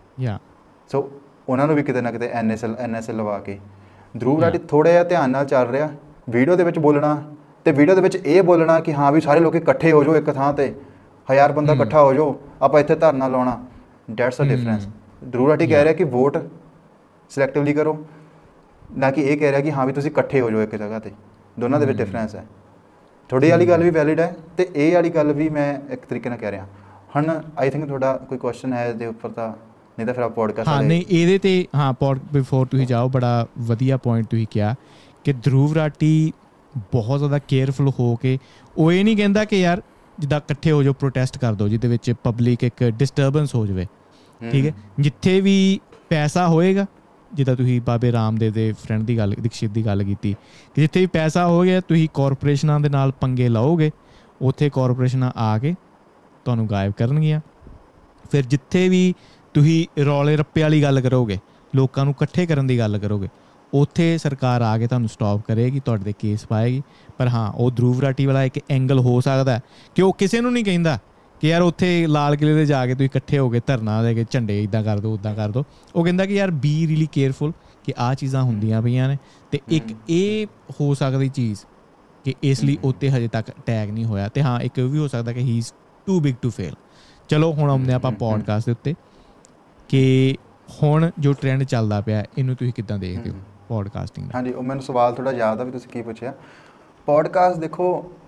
ਸੋ ਉਹਨਾਂ ਨੂੰ ਵੀ ਕਿਤੇ ਨਾ ਕਿਤੇ NSL ਲਵਾ ਕੇ ਧਰੂਵ ਰਾਠੀ ਥੋੜ੍ਹਾ ਜਿਹਾ ਧਿਆਨ ਨਾਲ ਚੱਲ ਰਿਹਾ ਵੀਡੀਓ ਦੇ ਵਿੱਚ ਬੋਲਣਾ, ਅਤੇ ਵੀਡੀਓ ਦੇ ਵਿੱਚ ਇਹ ਬੋਲਣਾ ਕਿ ਹਾਂ ਵੀ ਸਾਰੇ ਲੋਕ ਇਕੱਠੇ ਹੋ ਜਾਓ ਇੱਕ ਥਾਂ 'ਤੇ, 1000 ਬੰਦਾ ਇਕੱਠਾ ਹੋ ਜਾਓ, ਆਪਾਂ ਇੱਥੇ ਧਰਨਾ ਲਾਉਣਾ। That's a difference. Dhruv Rathee ਕਹਿ ਰਿਹਾ ਕਿ ਵੋਟ ਸਿਲੈਕਟਿਵਲੀ ਕਰੋ, ਨਾ ਕਿ ਇਹ ਕਹਿ ਰਿਹਾ ਕਿ ਹਾਂ ਵੀ ਤੁਸੀਂ ਇਕੱਠੇ ਹੋ ਜਾਓ ਇੱਕ ਜਗ੍ਹਾ 'ਤੇ। ਦੋਨਾਂ ਦੇ ਵਿੱਚ ਡਿਫਰੈਂਸ ਹੈ। ਤੁਹਾਡੀ ਵਾਲੀ ਗੱਲ ਵੀ ਵੈਲਿਡ ਹੈ, ਅਤੇ ਇਹ ਵਾਲੀ ਗੱਲ ਵੀ ਮੈਂ ਇੱਕ ਤਰੀਕੇ ਨਾਲ ਕਹਿ ਰਿਹਾ। ਹੁਣ ਆਈ ਥਿੰਕ ਤੁਹਾਡਾ ਕੋਈ ਕੁਐਸਚਨ ਹੈ ਇਹਦੇ ਉੱਪਰ, ਤਾਂ ਨਹੀਂ ਤਾਂ ਫਿਰ ਆਪ ਪੋਡਕਾਸਟ। ਹਾਂ, ਨਹੀਂ ਇਹਦੇ 'ਤੇ ਹਾਂ, ਬਿਫੋਰ ਤੁਸੀਂ ਜਾਓ, ਬੜਾ ਵਧੀਆ ਪੁਆਇੰਟ ਤੁਸੀਂ ਕਿਹਾ ਕਿ ਧਰੂਵ ਰਾਠੀ ਬਹੁਤ ਜ਼ਿਆਦਾ ਕੇਅਰਫੁਲ ਹੋ ਕੇ, ਉਹ ਇਹ ਨਹੀਂ ਕਹਿੰਦਾ ਕਿ ਯਾਰ ਜਿੱਦਾਂ ਇਕੱਠੇ ਹੋ ਜਾਓ, ਪ੍ਰੋਟੈਸਟ ਕਰ ਦਿਓ ਜਿਹਦੇ ਵਿੱਚ ਪਬਲਿਕ ਇੱਕ ਡਿਸਟਰਬੈਂਸ ਹੋ ਜਾਵੇ, ਠੀਕ ਹੈ। ਜਿੱਥੇ ਵੀ ਪੈਸਾ ਹੋਏਗਾ, ਜਿੱਦਾਂ ਤੁਸੀਂ ਬਾਬੇ ਰਾਮਦੇਵ ਦੇ ਫਰੈਂਡ ਦੀ ਗੱਲ, ਦੀਕਸ਼ਿਤ ਦੀ ਗੱਲ ਕੀਤੀ, ਕਿ ਜਿੱਥੇ ਵੀ ਪੈਸਾ ਹੋ ਗਿਆ ਤੁਸੀਂ ਕਾਰਪੋਰੇਸ਼ਨਾਂ ਦੇ ਨਾਲ ਪੰਗੇ ਲਾਓਗੇ, ਉੱਥੇ ਕਾਰਪੋਰੇਸ਼ਨਾਂ ਆ ਕੇ ਤੁਹਾਨੂੰ ਗਾਇਬ ਕਰਨਗੀਆਂ। ਫਿਰ ਜਿੱਥੇ ਵੀ ਤੁਸੀਂ ਰੌਲੇ ਰੱਪੇ ਵਾਲੀ ਗੱਲ ਕਰੋਗੇ, ਲੋਕਾਂ ਨੂੰ ਇਕੱਠੇ ਕਰਨ ਦੀ ਗੱਲ ਕਰੋਗੇ, ਉੱਥੇ ਸਰਕਾਰ ਆ ਕੇ ਤੁਹਾਨੂੰ ਸਟਾਪ ਕਰੇਗੀ, ਤੁਹਾਡੇ 'ਤੇ ਕੇਸ ਪਾਏਗੀ। ਪਰ ਹਾਂ, ਉਹ ਧਰੂਵ ਰਾਠੀ ਵਾਲਾ ਇੱਕ ਐਂਗਲ ਹੋ ਸਕਦਾ ਕਿ ਉਹ ਕਿਸੇ ਨੂੰ ਨਹੀਂ ਕਹਿੰਦਾ ਕਿ ਯਾਰ ਉੱਥੇ ਲਾਲ ਕਿਲ੍ਹੇ 'ਤੇ ਜਾ ਕੇ ਤੁਸੀਂ ਇਕੱਠੇ ਹੋ ਕੇ ਧਰਨਾ ਦੇ ਕੇ ਝੰਡੇ ਇੱਦਾਂ ਕਰ ਦਿਓ, ਉੱਦਾਂ ਕਰ ਦਿਓ। ਉਹ ਕਹਿੰਦਾ ਕਿ ਯਾਰ ਬੀ ਰੀਲੀ ਕੇਅਰਫੁਲ ਕਿ ਆਹ ਚੀਜ਼ਾਂ ਹੁੰਦੀਆਂ ਪਈਆਂ ਨੇ। ਅਤੇ ਇੱਕ ਇਹ ਹੋ ਸਕਦੀ ਚੀਜ਼ ਕਿ ਇਸ ਲਈ ਉੱਤੇ ਹਜੇ ਤੱਕ ਅਟੈਕ ਨਹੀਂ ਹੋਇਆ। ਅਤੇ ਹਾਂ, ਇੱਕ ਇਹ ਵੀ ਹੋ ਸਕਦਾ ਕਿ he is too big to fail. ਚਲੋ ਹੁਣ ਆਉਂਦੇ ਆਪਾਂ ਪੋਡਕਾਸਟ ਦੇ ਉੱਤੇ ਕਿ ਹੁਣ ਜੋ ਟ੍ਰੈਂਡ ਚੱਲਦਾ ਪਿਆ, ਇਹਨੂੰ ਤੁਸੀਂ ਕਿੱਦਾਂ ਦੇਖਦੇ ਹੋ ਪੋਡਕਾਸਟਿੰਗ ਦਾ? ਹਾਂਜੀ, ਉਹ ਮੈਨੂੰ ਸਵਾਲ ਥੋੜ੍ਹਾ ਯਾਦ ਆ ਵੀ ਤੁਸੀਂ ਕੀ ਪੁੱਛਿਆ। ਪੋਡਕਾਸਟ ਦੇਖੋ,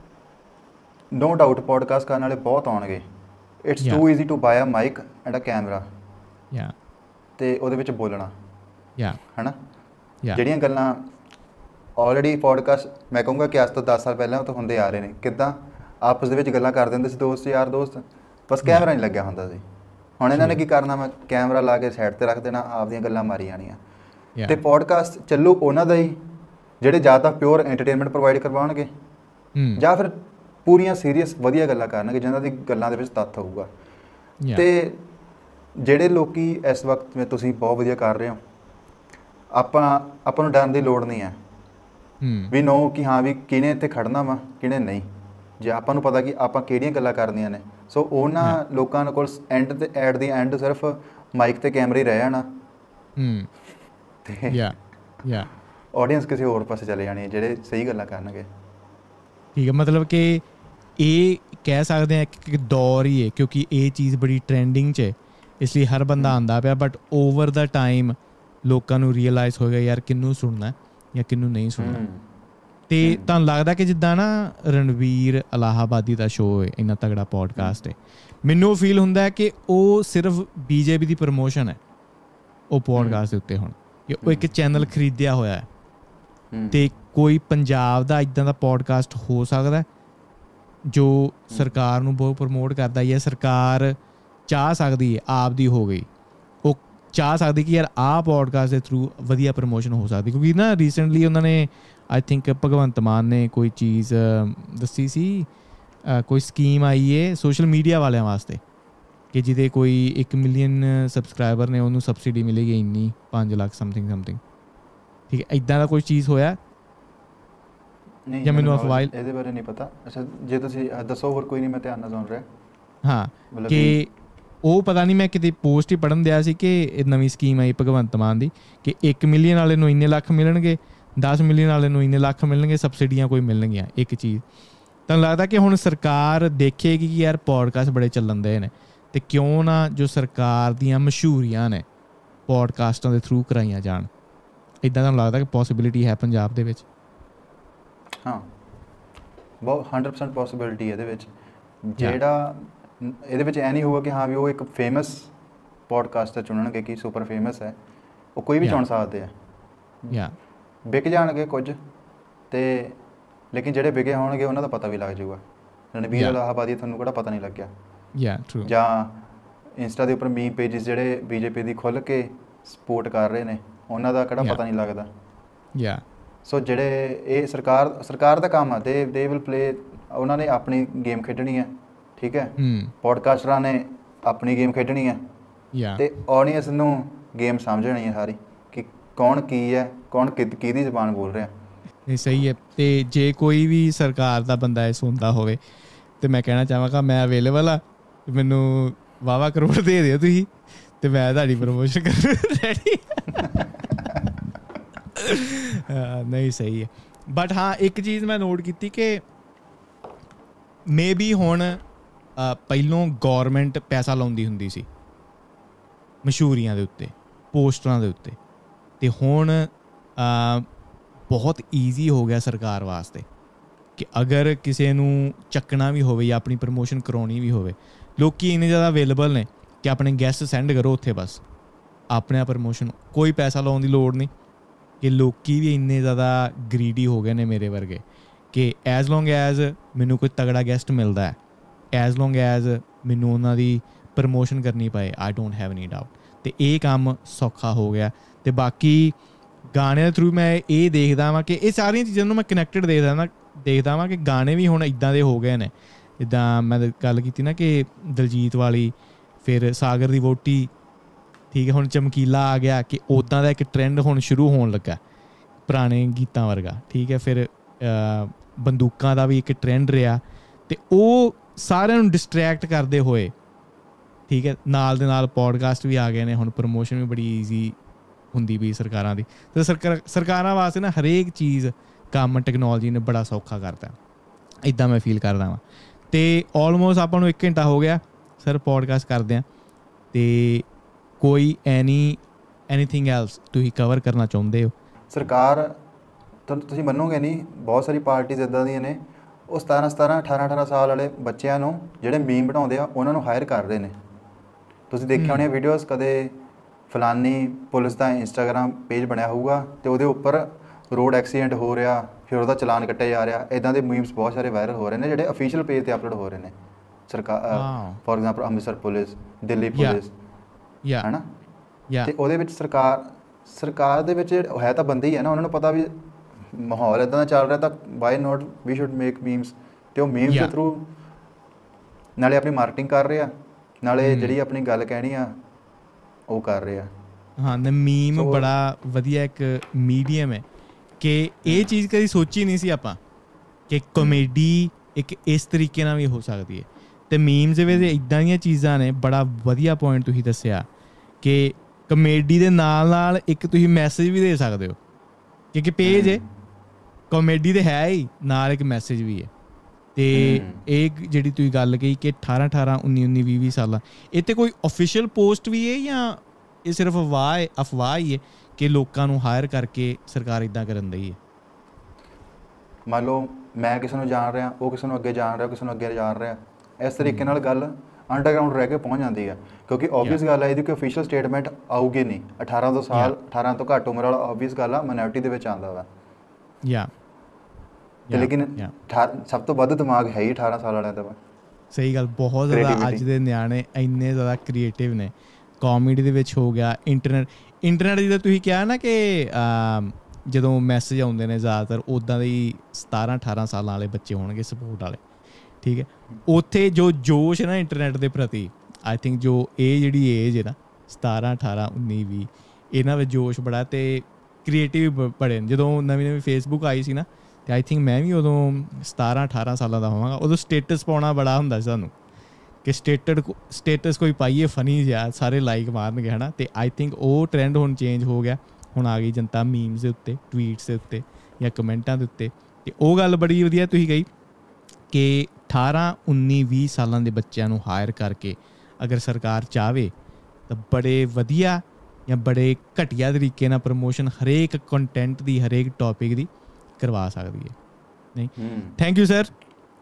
ਨੋ ਡਾਊਟ ਪੋਡਕਾਸਟ ਕਰਨ ਵਾਲੇ ਬਹੁਤ ਆਉਣਗੇ। It's too easy to buy a mic and a camera, ਅਤੇ ਉਹਦੇ ਵਿੱਚ ਬੋਲਣਾ, ਹੈ ਨਾ। ਜਿਹੜੀਆਂ ਗੱਲਾਂ ਆਲਰੇਡੀ ਪੋਡਕਾਸਟ ਮੈਂ ਕਹੂੰਗਾ ਕਿ ਅੱਜ ਤੋਂ 10 ਸਾਲ ਪਹਿਲਾਂ ਉਹ ਤਾਂ ਹੁੰਦੇ ਆ ਰਹੇ ਨੇ। ਕਿੱਦਾਂ ਆਪਸ ਦੇ ਵਿੱਚ ਗੱਲਾਂ ਕਰਦੇ ਹੁੰਦੇ ਸੀ ਦੋਸਤ, ਯਾਰ ਦੋਸਤ, ਬਸ ਕੈਮਰਾ ਨਹੀਂ ਲੱਗਿਆ ਹੁੰਦਾ ਸੀ। ਹੁਣ ਇਹਨਾਂ ਨੇ ਕੀ ਕਰਨਾ, ਮੈਂ ਕੈਮਰਾ ਲਾ ਕੇ ਸਾਈਡ 'ਤੇ ਰੱਖ ਦੇਣਾ, ਆਪਦੀਆਂ ਗੱਲਾਂ ਮਾਰੀ ਜਾਣੀਆਂ। ਅਤੇ ਪੋਡਕਾਸਟ ਚੱਲੂ ਉਹਨਾਂ ਦਾ ਹੀ ਜਿਹੜੇ ਜਾਂ ਤਾਂ ਪਿਓਰ ਐਂਟਰਟੇਨਮੈਂਟ ਪ੍ਰੋਵਾਈਡ ਕਰਵਾਉਣਗੇ, ਜਾਂ ਫਿਰ ਪੂਰੀਆਂ ਸੀਰੀਅਸ ਵਧੀਆ ਗੱਲਾਂ ਕਰਨਗੇ ਜਿਨ੍ਹਾਂ ਦੀ ਗੱਲਾਂ ਦੇ ਵਿੱਚ ਤੱਥ ਹੋਊਗਾ। ਅਤੇ ਜਿਹੜੇ ਲੋਕ ਇਸ ਵਕਤ ਮੈਂ ਤੁਸੀਂ ਬਹੁਤ ਵਧੀਆ ਕਰ ਰਹੇ ਹੋ, ਆਪਾਂ ਨੂੰ ਡਰਨ ਦੀ ਲੋੜ ਨਹੀਂ ਹੈ ਵੀ ਨੋ ਕਿ ਹਾਂ ਵੀ ਕਿਹਨੇ ਇੱਥੇ ਖੜਨਾ ਵਾ, ਕਿਹਨੇ ਨਹੀਂ। ਜੇ ਆਪਾਂ ਨੂੰ ਪਤਾ ਕਿ ਆਪਾਂ ਕਿਹੜੀਆਂ ਗੱਲਾਂ ਕਰਨੀਆਂ ਨੇ, ਸੋ ਉਹਨਾਂ ਲੋਕਾਂ ਕੋਲ ਐਟ ਦੀ ਐਂਡ ਸਿਰਫ ਮਾਈਕ ਅਤੇ ਕੈਮਰੇ ਹੀ ਰਹਿ ਜਾਣਾ। ਅਤੇ ਯਾ ਆਡੀਅנס ਕਿਸੇ ਹੋਰ ਪਾਸੇ ਚਲੇ ਜਾਣੀ ਜਿਹੜੇ ਸਹੀ ਗੱਲਾਂ ਕਰਨਗੇ। ਠੀਕ ਹੈ, ਮਤਲਬ ਕਿ ਇਹ ਕਹਿ ਸਕਦੇ ਹਾਂ ਕਿ ਦੌਰ ਹੀ ਹੈ, ਕਿਉਂਕਿ ਇਹ ਚੀਜ਼ ਬੜੀ ਟਰੈਂਡਿੰਗ 'ਚ ਹੈ, ਇਸ ਲਈ ਹਰ ਬੰਦਾ ਆਉਂਦਾ ਪਿਆ। ਬਟ ਓਵਰ ਦਾ ਟਾਈਮ ਲੋਕਾਂ ਨੂੰ ਰੀਅਲਾਈਜ਼ ਹੋਏਗਾ ਯਾਰ ਕਿਹਨੂੰ ਸੁਣਨਾ ਜਾਂ ਕਿਹਨੂੰ ਨਹੀਂ ਸੁਣਨਾ। ਅਤੇ ਤੁਹਾਨੂੰ ਲੱਗਦਾ ਕਿ ਜਿੱਦਾਂ ਨਾ ਰਣਵੀਰ ਇਲਾਹਾਬਾਦੀ ਦਾ ਸ਼ੋਅ ਹੈ, ਇੰਨਾ ਤਗੜਾ ਪੋਡਕਾਸਟ ਹੈ, ਮੈਨੂੰ ਉਹ ਫੀਲ ਹੁੰਦਾ ਕਿ ਉਹ ਸਿਰਫ BJP ਦੀ ਪ੍ਰਮੋਸ਼ਨ ਹੈ ਉਹ ਪੋਡਕਾਸਟ ਦੇ ਉੱਤੇ ਹੁਣ, ਕਿ ਉਹ ਇੱਕ ਚੈਨਲ ਖਰੀਦਿਆ ਹੋਇਆ ਹੈ। ਅਤੇ ਕੋਈ ਪੰਜਾਬ ਦਾ ਇੱਦਾਂ ਦਾ ਪੋਡਕਾਸਟ ਹੋ ਸਕਦਾ ਜੋ ਸਰਕਾਰ ਨੂੰ ਬਹੁਤ ਪ੍ਰਮੋਟ ਕਰਦਾ, ਜਾਂ ਸਰਕਾਰ ਚਾਹ ਸਕਦੀ ਹੈ ਆਪ ਦੀ ਹੋ ਗਈ, ਉਹ ਚਾਹ ਸਕਦੀ ਕਿ ਯਾਰ ਆਹ ਪੋਡਕਾਸਟ ਦੇ ਥਰੂ ਵਧੀਆ ਪ੍ਰਮੋਸ਼ਨ ਹੋ ਸਕਦੀ। ਕਿਉਂਕਿ ਨਾ ਰੀਸੈਂਟਲੀ ਉਹਨਾਂ ਨੇ ਆਈ ਥਿੰਕ ਭਗਵੰਤ ਮਾਨ ਨੇ ਕੋਈ ਚੀਜ਼ ਦੱਸੀ ਸੀ, ਕੋਈ ਸਕੀਮ ਆਈ ਹੈ ਸੋਸ਼ਲ ਮੀਡੀਆ ਵਾਲਿਆਂ ਵਾਸਤੇ ਕਿ ਜਿਹਦੇ ਕੋਈ 1 ਮਿਲੀਅਨ ਸਬਸਕ੍ਰਾਈਬਰ ਨੇ ਉਹਨੂੰ ਸਬਸਿਡੀ ਮਿਲੇਗੀ ਇੰਨੀ 5 ਲੱਖ ਸਮਥਿੰਗ। ਠੀਕ ਹੈ, ਇੱਦਾਂ ਦਾ ਕੋਈ ਚੀਜ਼ ਹੋਇਆ ਨਹੀਂ ਜਾਂ ਮੈਨੂੰ ਅਫਵਾਹ ਇਹਦੇ ਬਾਰੇ ਨਹੀਂ ਪਤਾ। ਅੱਛਾ ਜੇ ਤੁਸੀਂ ਦੱਸੋ ਹੋਰ ਕੋਈ ਨਹੀਂ, ਮੈਂ ਧਿਆਨ ਨਾਲ ਸੁਣ ਰਿਹਾ। ਹਾਂ ਕਿ ਉਹ ਪਤਾ ਨਹੀਂ, ਮੈਂ ਕਿਤੇ ਪੋਸਟ ਹੀ ਪੜ੍ਹਨ ਦਿਆ ਸੀ ਕਿ ਇਹ ਨਵੀਂ ਸਕੀਮ ਆਈ ਭਗਵੰਤ ਮਾਨ ਦੀ ਕਿ 1 ਮਿਲੀਅਨ ਵਾਲੇ ਨੂੰ ਇੰਨੇ ਲੱਖ ਮਿਲਣਗੇ, 10 ਮਿਲੀਅਨ ਵਾਲੇ ਨੂੰ ਇੰਨੇ ਲੱਖ ਮਿਲਣਗੇ, ਸਬਸਿਡੀਆਂ ਕੋਈ ਮਿਲਣਗੀਆਂ। ਇੱਕ ਚੀਜ਼ ਤੁਹਾਨੂੰ ਲੱਗਦਾ ਕਿ ਹੁਣ ਸਰਕਾਰ ਦੇਖੇਗੀ ਕਿ ਯਾਰ ਪੋਡਕਾਸਟ ਬੜੇ ਚੱਲਣ ਦੇ ਨੇ, ਅਤੇ ਕਿਉਂ ਨਾ ਜੋ ਸਰਕਾਰ ਦੀਆਂ ਮਸ਼ਹੂਰੀਆਂ ਨੇ ਪੋਡਕਾਸਟਾਂ ਦੇ ਥਰੂ ਕਰਾਈਆਂ ਜਾਣ। ਇੱਦਾਂ ਤੁਹਾਨੂੰ ਲੱਗਦਾ ਕਿ ਪੋਸੀਬਿਲਿਟੀ ਹੈ ਪੰਜਾਬ ਦੇ ਵਿੱਚ? ਹਾਂ, ਬਹੁਤ 100% ਪੋਸੀਬਿਲਿਟੀ ਇਹਦੇ ਵਿੱਚ। ਜਿਹੜਾ ਇਹਦੇ ਵਿੱਚ ਇਹ ਨਹੀਂ ਹੋਊਗਾ ਕਿ ਹਾਂ ਵੀ ਉਹ ਇੱਕ ਫੇਮਸ ਪੋਡਕਾਸਟਰ ਚੁਣਨਗੇ ਕਿ ਸੁਪਰ ਫੇਮਸ ਹੈ, ਉਹ ਕੋਈ ਵੀ ਚੁਣ ਸਕਦੇ ਆ। ਵਿਕ ਜਾਣਗੇ ਕੁਝ ਤੇ, ਲੇਕਿਨ ਜਿਹੜੇ ਵਿਕੇ ਹੋਣਗੇ ਉਹਨਾਂ ਦਾ ਪਤਾ ਵੀ ਲੱਗ ਜਾਊਗਾ। ਰਣਵੀਰ ਇਲਾਹਾਬਾਦੀ ਤੁਹਾਨੂੰ ਕਿਹੜਾ ਪਤਾ ਨਹੀਂ ਲੱਗਿਆ? ਜਾਂ ਇੰਸਟਾ ਦੇ ਉੱਪਰ ਮੀਮ ਪੇਜਿਸ ਜਿਹੜੇ BJP ਦੀ ਖੁੱਲ੍ਹ ਕੇ ਸਪੋਰਟ ਕਰ ਰਹੇ ਨੇ, ਉਹਨਾਂ ਦਾ ਕਿਹੜਾ ਪਤਾ ਨਹੀਂ ਲੱਗਦਾ। ਸੋ ਜਿਹੜੇ ਇਹ ਸਰਕਾਰ ਦਾ ਕੰਮ ਆ, ਦੇ ਵਿਲ ਪਲੇ, ਉਹਨਾਂ ਨੇ ਆਪਣੀ ਗੇਮ ਖੇਡਣੀ ਹੈ। ਠੀਕ ਹੈ, ਪੋਡਕਾਸਟਰਾਂ ਨੇ ਆਪਣੀ ਗੇਮ ਖੇਡਣੀ ਹੈ, ਅਤੇ ਆਡੀਅנਸ ਨੂੰ ਗੇਮ ਸਮਝਣੀ ਹੈ ਸਾਰੀ ਕਿ ਕੌਣ ਕੀ ਹੈ, ਕੌਣ ਕਿਹਦੀ ਜ਼ੁਬਾਨ ਬੋਲ ਰਿਹਾ। ਨਹੀਂ ਸਹੀ ਹੈ। ਅਤੇ ਜੇ ਕੋਈ ਵੀ ਸਰਕਾਰ ਦਾ ਬੰਦਾ ਇਹ ਸੁਣਦਾ ਹੋਵੇ ਅਤੇ ਮੈਂ ਕਹਿਣਾ ਚਾਹਾਂਗਾ ਮੈਂ ਅਵੇਲੇਬਲ ਆ, ਮੈਨੂੰ ਵਾਹਵਾ ਕਰੋੜ ਦੇ ਦਿਓ ਤੁਸੀਂ ਅਤੇ ਮੈਂ ਤੁਹਾਡੀ ਪ੍ਰਮੋਸ਼ਨ ਕਰ ਰੈਡੀ। ਨਹੀਂ ਸਹੀ ਹੈ। ਬਟ ਹਾਂ ਇੱਕ ਚੀਜ਼ ਮੈਂ ਨੋਟ ਕੀਤੀ ਕਿ ਮੇ ਬੀ ਹੁਣ ਪਹਿਲੋਂ ਗੌਰਮੈਂਟ ਪੈਸਾ ਲਾਉਂਦੀ ਹੁੰਦੀ ਸੀ ਮਸ਼ਹੂਰੀਆਂ ਦੇ ਉੱਤੇ, ਪੋਸਟਰਾਂ ਦੇ ਉੱਤੇ, ਅਤੇ ਹੁਣ ਬਹੁਤ ਈਜ਼ੀ ਹੋ ਗਿਆ ਸਰਕਾਰ ਵਾਸਤੇ ਕਿ ਅਗਰ ਕਿਸੇ ਨੂੰ ਚੱਕਣਾ ਵੀ ਹੋਵੇ ਜਾਂ ਆਪਣੀ ਪ੍ਰਮੋਸ਼ਨ ਕਰਾਉਣੀ ਵੀ ਹੋਵੇ, ਲੋਕ ਇੰਨੇ ਜ਼ਿਆਦਾ ਅਵੇਲੇਬਲ ਨੇ ਕਿ ਆਪਣੇ ਗੈਸਟ ਸੈਂਡ ਕਰੋ ਉੱਥੇ, ਬਸ ਆਪਣੇ ਪ੍ਰਮੋਸ਼ਨ, ਕੋਈ ਪੈਸਾ ਲਾਉਣ ਦੀ ਲੋੜ ਨਹੀਂ। ਕਿ ਲੋਕ ਵੀ ਇੰਨੇ ਜ਼ਿਆਦਾ ਗਰੀਡੀ ਹੋ ਗਏ ਨੇ ਮੇਰੇ ਵਰਗੇ ਕਿ ਐਜ਼ ਲੌਂਗ ਐਜ਼ ਮੈਨੂੰ ਕੋਈ ਤਗੜਾ ਗੈਸਟ ਮਿਲਦਾ ਹੈ, ਐਜ਼ ਲੌਂਗ ਐਜ਼ ਮੈਨੂੰ ਉਹਨਾਂ ਦੀ ਪ੍ਰਮੋਸ਼ਨ ਕਰਨੀ ਪਏ, I don't have any doubt. ਅਤੇ ਇਹ ਕੰਮ ਸੌਖਾ ਹੋ ਗਿਆ। ਅਤੇ ਬਾਕੀ ਗਾਣਿਆਂ ਦੇ ਥਰੂ ਮੈਂ ਇਹ ਦੇਖਦਾ ਵਾਂ ਕਿ ਇਹ ਸਾਰੀਆਂ ਚੀਜ਼ਾਂ ਨੂੰ ਮੈਂ ਕਨੈਕਟਡ ਦੇਖਦਾ ਵਾਂ ਕਿ ਗਾਣੇ ਵੀ ਹੁਣ ਇੱਦਾਂ ਦੇ ਹੋ ਗਏ ਨੇ। ਜਿੱਦਾਂ ਮੈਂ ਗੱਲ ਕੀਤੀ ਨਾ ਕਿ ਦਲਜੀਤ ਵਾਲੀ, ਫਿਰ ਸਾਗਰ ਦੀ ਵਹੁਟੀ, ਠੀਕ ਹੈ, ਹੁਣ ਚਮਕੀਲਾ ਆ ਗਿਆ, ਕਿ ਉੱਦਾਂ ਦਾ ਇੱਕ ਟਰੈਂਡ ਹੁਣ ਸ਼ੁਰੂ ਹੋਣ ਲੱਗਾ ਪੁਰਾਣੇ ਗੀਤਾਂ ਵਰਗਾ। ਠੀਕ ਹੈ, ਫਿਰ ਬੰਦੂਕਾਂ ਦਾ ਵੀ ਇੱਕ ਟਰੈਂਡ ਰਿਹਾ, ਅਤੇ ਉਹ ਸਾਰਿਆਂ ਨੂੰ ਡਿਸਟਰੈਕਟ ਕਰਦੇ ਹੋਏ, ਠੀਕ ਹੈ, ਨਾਲ ਦੇ ਨਾਲ ਪੋਡਕਾਸਟ ਵੀ ਆ ਗਏ ਨੇ, ਹੁਣ ਪ੍ਰਮੋਸ਼ਨ ਵੀ ਬੜੀ ਈਜ਼ੀ ਹੁੰਦੀ ਪਈ ਸਰਕਾਰਾਂ ਦੀ। ਅਤੇ ਸਰਕਾਰਾਂ ਵਾਸਤੇ ਨਾ ਹਰੇਕ ਚੀਜ਼ ਕੰਮ ਟੈਕਨੋਲੋਜੀ ਨੇ ਬੜਾ ਸੌਖਾ ਕਰਤਾ, ਇੱਦਾਂ ਮੈਂ ਫੀਲ ਕਰਦਾ ਵਾਂ। ਅਤੇ ਆਲਮੋਸਟ ਆਪਾਂ ਨੂੰ 1 ਘੰਟਾ ਹੋ ਗਿਆ ਸਰ ਪੋਡਕਾਸਟ ਕਰਦੇ ਹਾਂ, ਅਤੇ ਕੋਈ ਐਨੀਥਿੰਗ ਐਲਸ ਤੁਸੀਂ ਕਵਰ ਕਰਨਾ ਚਾਹੁੰਦੇ ਹੋ? ਸਰਕਾਰ ਤੁਸੀਂ ਮੰਨੋਗੇ ਨਹੀਂ, ਬਹੁਤ ਸਾਰੀ ਪਾਰਟੀਜ਼ ਇੱਦਾਂ ਦੀਆਂ ਨੇ, ਉਹ 17 18 ਸਾਲ ਵਾਲੇ ਬੱਚਿਆਂ ਨੂੰ ਜਿਹੜੇ ਮੀਮ ਬਣਾਉਂਦੇ ਆ ਉਹਨਾਂ ਨੂੰ ਹਾਇਰ ਕਰ ਰਹੇ ਨੇ। ਤੁਸੀਂ ਦੇਖਿਆ ਹੋਣੀਆਂ ਵੀਡੀਓਜ਼, ਕਦੇ ਫਲਾਨੀ ਪੁਲਿਸ ਦਾ ਇੰਸਟਾਗ੍ਰਾਮ ਪੇਜ ਬਣਿਆ ਹੋਊਗਾ ਅਤੇ ਉਹਦੇ ਉੱਪਰ ਰੋਡ ਐਕਸੀਡੈਂਟ ਹੋ ਰਿਹਾ, ਫਿਰ ਉਹਦਾ ਚਲਾਨ ਕੱਟਿਆ ਜਾ ਰਿਹਾ। ਇੱਦਾਂ ਦੇ ਮੀਮਸ ਬਹੁਤ ਸਾਰੇ ਵਾਇਰਲ ਹੋ ਰਹੇ ਨੇ ਜਿਹੜੇ ਅਫੀਸ਼ੀਅਲ ਪੇਜ 'ਤੇ ਅਪਲੋਡ ਹੋ ਰਹੇ ਨੇ। ਸਰਕਾਰ for example Amritsar police, Delhi police, ਹੈ ਨਾ। ਅਤੇ ਉਹਦੇ ਵਿੱਚ ਸਰਕਾਰ ਦੇ ਵਿੱਚ ਹੈ ਤਾਂ ਬੰਦੇ ਹੀ ਹੈ ਨਾ, ਉਹਨਾਂ ਨੂੰ ਪਤਾ ਵੀ ਮਾਹੌਲ ਇੱਦਾਂ ਦਾ ਚੱਲ ਰਿਹਾ, ਤਾਂ why not we should make memes. ਅਤੇ ਉਹ ਮੀਮਸ ਦੇ ਥਰੂ ਨਾਲੇ ਆਪਣੀ ਮਾਰਕੀਟਿੰਗ ਕਰ ਰਹੇ ਆ, ਨਾਲੇ ਜਿਹੜੀ ਆਪਣੀ ਗੱਲ ਕਹਿਣੀ ਆ ਉਹ ਕਰ ਰਹੇ ਆ। ਹਾਂ, ਮੀਮ ਬੜਾ ਵਧੀਆ ਇੱਕ ਮੀਡੀਅਮ ਹੈ ਕਿ ਇਹ ਚੀਜ਼ ਕਦੀ ਸੋਚੀ ਨਹੀਂ ਸੀ ਆਪਾਂ ਕਿ ਕਾਮੇਡੀ ਇੱਕ ਇਸ ਤਰੀਕੇ ਨਾਲ ਵੀ ਹੋ ਸਕਦੀ ਹੈ। ਅਤੇ ਮੀਮਸ ਦੇ ਵਿੱਚ ਇੱਦਾਂ ਦੀਆਂ ਚੀਜ਼ਾਂ ਨੇ, ਬੜਾ ਵਧੀਆ ਪੁਆਇੰਟ ਤੁਸੀਂ ਦੱਸਿਆ ਕਿ ਕਮੇਡੀ ਦੇ ਨਾਲ ਨਾਲ ਇੱਕ ਤੁਸੀਂ ਮੈਸੇਜ ਵੀ ਦੇ ਸਕਦੇ ਹੋ ਕਿਉਂਕਿ ਪੇਜ ਹੈ ਕਾਮੇਡੀ ਤੇ ਹੈ ਹੀ, ਨਾਲ ਇੱਕ ਮੈਸੇਜ ਵੀ ਹੈ। ਤੇ ਇਹ ਜਿਹੜੀ ਤੁਸੀਂ ਗੱਲ ਕਹੀ ਕਿ 18 18 19 19 20 ਸਾਲਾਂ, ਇਹ ਤੇ ਕੋਈ ਅਫੀਸ਼ੀਅਲ ਪੋਸਟ ਵੀ ਹੈ ਜਾਂ ਇਹ ਸਿਰਫ ਅਫਵਾਹ ਹੀ ਹੈ ਕਿ ਲੋਕਾਂ ਨੂੰ ਹਾਇਰ ਕਰਕੇ ਸਰਕਾਰ ਇੱਦਾਂ ਕਰਨ ਦੀ ਹੈ? ਮੰਨ ਲਓ ਮੈਂ ਕਿਸੇ ਨੂੰ ਜਾਣ ਰਿਹਾ, ਉਹ ਕਿਸੇ ਨੂੰ ਅੱਗੇ ਜਾਣ ਰਿਹਾ, ਕਿਸੇ ਨੂੰ ਅੱਗੇ ਜਾਣ ਰਿਹਾ, ਇਸ ਤਰੀਕੇ ਨਾਲ ਗੱਲ ਅੰਡਰਗਰਾਊਂਡ ਰਹਿ ਕੇ ਪਹੁੰਚ ਜਾਂਦੀ ਹੈ। ਕਿਉਂਕਿ ਓਬਵੀਅਸ ਗੱਲ ਹੈ ਇਹਦੀ ਕੋਈ ਅਫੀਸ਼ੀਅਲ ਸਟੇਟਮੈਂਟ ਆਊਗੀ ਨਹੀਂ। 18 ਤੋਂ ਘੱਟ ਉਮਰ ਵਾਲਾ ਓਬਵੀਅਸ ਗੱਲ ਆ ਮਾਈਨੋਰਿਟੀ ਦੇ ਵਿੱਚ ਆਉਂਦਾ ਵਾ। ਤੇ ਲੇਕਿਨ ਸਭ ਤੋਂ ਵੱਧ ਦਿਮਾਗ ਹੈ ਹੀ 18 ਸਾਲ ਵਾਲਿਆਂ ਦਾ ਵਾ। ਸਹੀ ਗੱਲ, ਬਹੁਤ ਜ਼ਿਆਦਾ ਅੱਜ ਦੇ ਨਿਆਣੇ ਇੰਨੇ ਜ਼ਿਆਦਾ ਕ੍ਰੀਏਟਿਵ ਨੇ। ਕਾਮੇਡੀ ਦੇ ਵਿੱਚ ਹੋ ਗਿਆ, ਇੰਟਰਨੈਟ ਜਿੱਦਾਂ ਤੁਸੀਂ ਕਿਹਾ ਨਾ ਕਿ ਜਦੋਂ ਮੈਸੇਜ ਆਉਂਦੇ ਨੇ ਜ਼ਿਆਦਾਤਰ ਉੱਦਾਂ ਦੇ ਹੀ 17 18 ਸਾਲਾਂ ਵਾਲੇ ਬੱਚੇ ਹੋਣਗੇ ਸਪੋਰਟ ਵਾਲੇ, ਠੀਕ ਹੈ। ਉੱਥੇ ਜੋ ਜੋਸ਼ ਹੈ ਨਾ ਇੰਟਰਨੈਟ ਦੇ ਪ੍ਰਤੀ, ਆਈ ਥਿੰਕ ਜੋ ਇਹ ਜਿਹੜੀ ਏਜ ਹੈ ਨਾ 17 18 19 20, ਇਹਨਾਂ ਵਿੱਚ ਜੋਸ਼ ਬੜਾ ਅਤੇ ਕ੍ਰੀਏਟਿਵ ਬੜੇ ਨੇ। ਜਦੋਂ ਨਵੀਂ ਫੇਸਬੁੱਕ ਆਈ ਸੀ ਨਾ, ਅਤੇ ਆਈ ਥਿੰਕ ਮੈਂ ਵੀ ਉਦੋਂ 17 18 ਸਾਲਾਂ ਦਾ ਹੋਵਾਂਗਾ। ਉਦੋਂ ਸਟੇਟਸ ਪਾਉਣਾ ਬੜਾ ਹੁੰਦਾ ਸੀ ਸਾਨੂੰ ਕਿ ਸਟੇਟਸ ਕੋਈ ਪਾਈਏ ਫਨੀ ਜਿਹਾ, ਸਾਰੇ ਲਾਈਕ ਮਾਰਨਗੇ ਹੈ ਨਾ। ਅਤੇ ਆਈ ਥਿੰਕ ਉਹ ਟਰੈਂਡ ਹੁਣ ਚੇਂਜ ਹੋ ਗਿਆ। ਹੁਣ ਆ ਗਈ ਜਨਤਾ ਮੀਮਸ ਦੇ ਉੱਤੇ, ਟਵੀਟਸ ਦੇ ਉੱਤੇ ਜਾਂ ਕਮੈਂਟਾਂ ਦੇ ਉੱਤੇ। ਅਤੇ ਉਹ ਗੱਲ ਬੜੀ ਵਧੀਆ ਤੁਸੀਂ ਕਹੀ ਕਿ 18 19 20 ਸਾਲਾਂ ਦੇ ਬੱਚਿਆਂ ਨੂੰ ਹਾਇਰ ਕਰਕੇ ਅਗਰ ਸਰਕਾਰ ਚਾਹਵੇ ਤਾਂ ਬੜੇ ਵਧੀਆ ਜਾਂ ਬੜੇ ਘਟੀਆ ਤਰੀਕੇ ਨਾਲ ਪ੍ਰਮੋਸ਼ਨ ਹਰੇਕ ਕੰਟੈਂਟ ਦੀ, ਹਰੇਕ ਟੌਪਿਕ ਦੀ ਕਰਵਾ ਸਕਦੀ ਹੈ। ਨਹੀਂ, ਥੈਂਕ ਯੂ ਸਰ,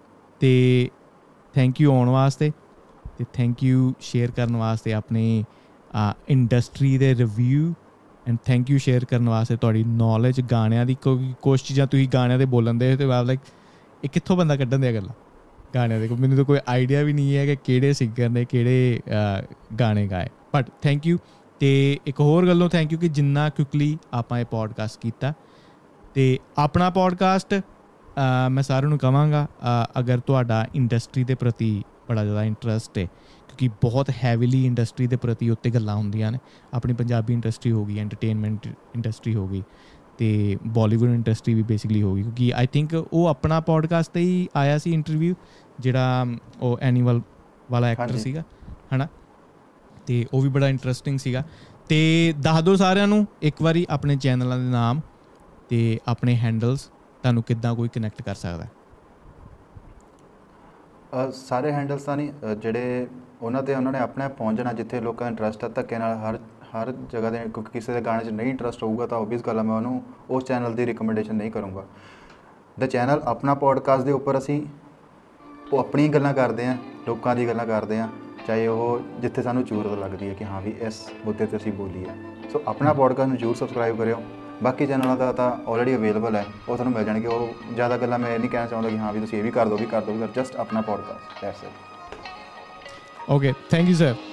ਅਤੇ ਥੈਂਕ ਯੂ ਆਉਣ ਵਾਸਤੇ, ਅਤੇ ਥੈਂਕ ਯੂ ਸ਼ੇਅਰ ਕਰਨ ਵਾਸਤੇ ਆਪਣੇ ਇੰਡਸਟਰੀ ਦੇ review, and thank you share ਕਰਨ ਵਾਸਤੇ ਤੁਹਾਡੀ ਨੌਲੇਜ ਗਾਣਿਆਂ ਦੀ। ਕਿਉਂਕਿ ਕੁਛ ਚੀਜ਼ਾਂ ਤੁਸੀਂ ਗਾਣਿਆਂ ਦੇ ਬੋਲਣ ਦੇ ਅਤੇ ਲਾਈਕ ਇਹ ਕਿੱਥੋਂ ਬੰਦਾ ਕੱਢਣ ਦੀਆਂ ਗੱਲਾਂ ਗਾਣਿਆਂ ਦੇ, ਮੈਨੂੰ ਤਾਂ ਕੋਈ ਆਈਡੀਆ ਵੀ ਨਹੀਂ ਹੈ ਕਿ ਕਿਹੜੇ ਸਿੰਗਰ ਨੇ ਕਿਹੜੇ ਗਾਣੇ ਗਾਏ, ਬਟ ਥੈਂਕ ਯੂ। ਅਤੇ ਇੱਕ ਹੋਰ ਗੱਲੋਂ ਥੈਂਕ ਯੂ ਕਿ ਜਿੰਨਾ ਕੁਇਕਲੀ ਆਪਾਂ ਇਹ ਪੋਡਕਾਸਟ ਕੀਤਾ। ਅਤੇ ਆਪਣਾ ਪੋਡਕਾਸਟ ਮੈਂ ਸਾਰਿਆਂ ਨੂੰ ਕਹਾਂਗਾ, ਅਗਰ ਤੁਹਾਡਾ ਇੰਡਸਟਰੀ ਦੇ ਪ੍ਰਤੀ ਬੜਾ ਜ਼ਿਆਦਾ ਇੰਟਰਸਟ ਹੈ, ਕਿਉਂਕਿ ਬਹੁਤ ਹੈਵੀਲੀ ਇੰਡਸਟਰੀ ਦੇ ਪ੍ਰਤੀ ਉੱਤੇ ਗੱਲਾਂ ਹੁੰਦੀਆਂ ਨੇ। ਆਪਣੀ ਪੰਜਾਬੀ ਇੰਡਸਟਰੀ ਹੋ ਗਈ, ਐਂਟਰਟੇਨਮੈਂਟ ਇੰਡਸਟਰੀ ਹੋ ਗਈ, ਅਤੇ ਬੋਲੀਵੁੱਡ ਇੰਡਸਟਰੀ ਵੀ ਬੇਸਿਕਲੀ ਹੋ ਗਈ। ਕਿਉਂਕਿ ਆਈ ਥਿੰਕ ਉਹ ਆਪਣਾ ਪੋਡਕਾਸਟ 'ਤੇ ਹੀ ਆਇਆ ਸੀ ਇੰਟਰਵਿਊ, ਜਿਹੜਾ ਉਹ ਐਨੀਮਲ ਵਾਲਾ ਐਕਟਰ ਸੀਗਾ ਹੈ ਨਾ, ਅਤੇ ਉਹ ਵੀ ਬੜਾ ਇੰਟਰਸਟਿੰਗ ਸੀਗਾ। ਅਤੇ ਦੱਸ ਦਿਓ ਸਾਰਿਆਂ ਨੂੰ ਇੱਕ ਵਾਰੀ ਆਪਣੇ ਚੈਨਲਾਂ ਦੇ ਨਾਮ ਅਤੇ ਆਪਣੇ ਹੈਂਡਲਸ, ਤੁਹਾਨੂੰ ਕਿੱਦਾਂ ਕੋਈ ਕਨੈਕਟ ਕਰ ਸਕਦਾ? ਸਾਰੇ ਹੈਂਡਲਸ ਤਾਂ ਨਹੀਂ, ਜਿਹੜੇ ਉਹਨਾਂ ਨੇ ਆਪਣੇ ਆਪ ਪਹੁੰਚ ਜਾਣਾ ਜਿੱਥੇ ਲੋਕਾਂ ਦਾ ਇੰਟਰਸਟ ਹੈ। ਧੱਕੇ ਨਾਲ ਹਰ ਜਗ੍ਹਾ ਦੇ, ਕਿਉਂਕਿ ਕਿਸੇ ਦੇ ਗਾਣੇ 'ਚ ਨਹੀਂ ਇੰਟਰਸਟ ਹੋਊਗਾ ਤਾਂ ਓਬਵੀਅਸ ਗੱਲ ਹੈ ਮੈਂ ਉਹਨੂੰ ਉਸ ਚੈਨਲ ਦੀ ਰਿਕਮੈਂਡੇਸ਼ਨ ਨਹੀਂ ਕਰੂੰਗਾ। ਦ ਚੈਨਲ ਆਪਣਾ ਪੋਡਕਾਸਟ ਦੇ ਉੱਪਰ ਅਸੀਂ ਉਹ ਆਪਣੀਆਂ ਗੱਲਾਂ ਕਰਦੇ ਹਾਂ, ਲੋਕਾਂ ਦੀ ਗੱਲਾਂ ਕਰਦੇ ਹਾਂ, ਚਾਹੇ ਉਹ ਜਿੱਥੇ ਸਾਨੂੰ ਜ਼ਰੂਰਤ ਲੱਗਦੀ ਹੈ ਕਿ ਹਾਂ ਵੀ ਇਸ ਮੁੱਦੇ 'ਤੇ ਅਸੀਂ ਬੋਲੀਏ। ਸੋ ਆਪਣਾ ਪੋਡਕਾਸਟ ਨੂੰ ਜ਼ਰੂਰ ਸਬਸਕ੍ਰਾਈਬ ਕਰਿਓ। ਬਾਕੀ ਚੈਨਲਾਂ ਦਾ ਤਾਂ ਆਲਰੇਡੀ ਅਵੇਲੇਬਲ ਹੈ, ਉਹ ਤੁਹਾਨੂੰ ਮਿਲ ਜਾਣਗੇ। ਉਹ ਜ਼ਿਆਦਾ ਗੱਲਾਂ ਮੈਂ ਇਹ ਨਹੀਂ ਕਹਿਣਾ ਚਾਹੁੰਦਾ ਕਿ ਹਾਂ ਵੀ ਤੁਸੀਂ ਇਹ ਵੀ ਕਰ ਦਿਓ, ਜਸਟ ਆਪਣਾ podcast, that's it. Okay, thank you sir.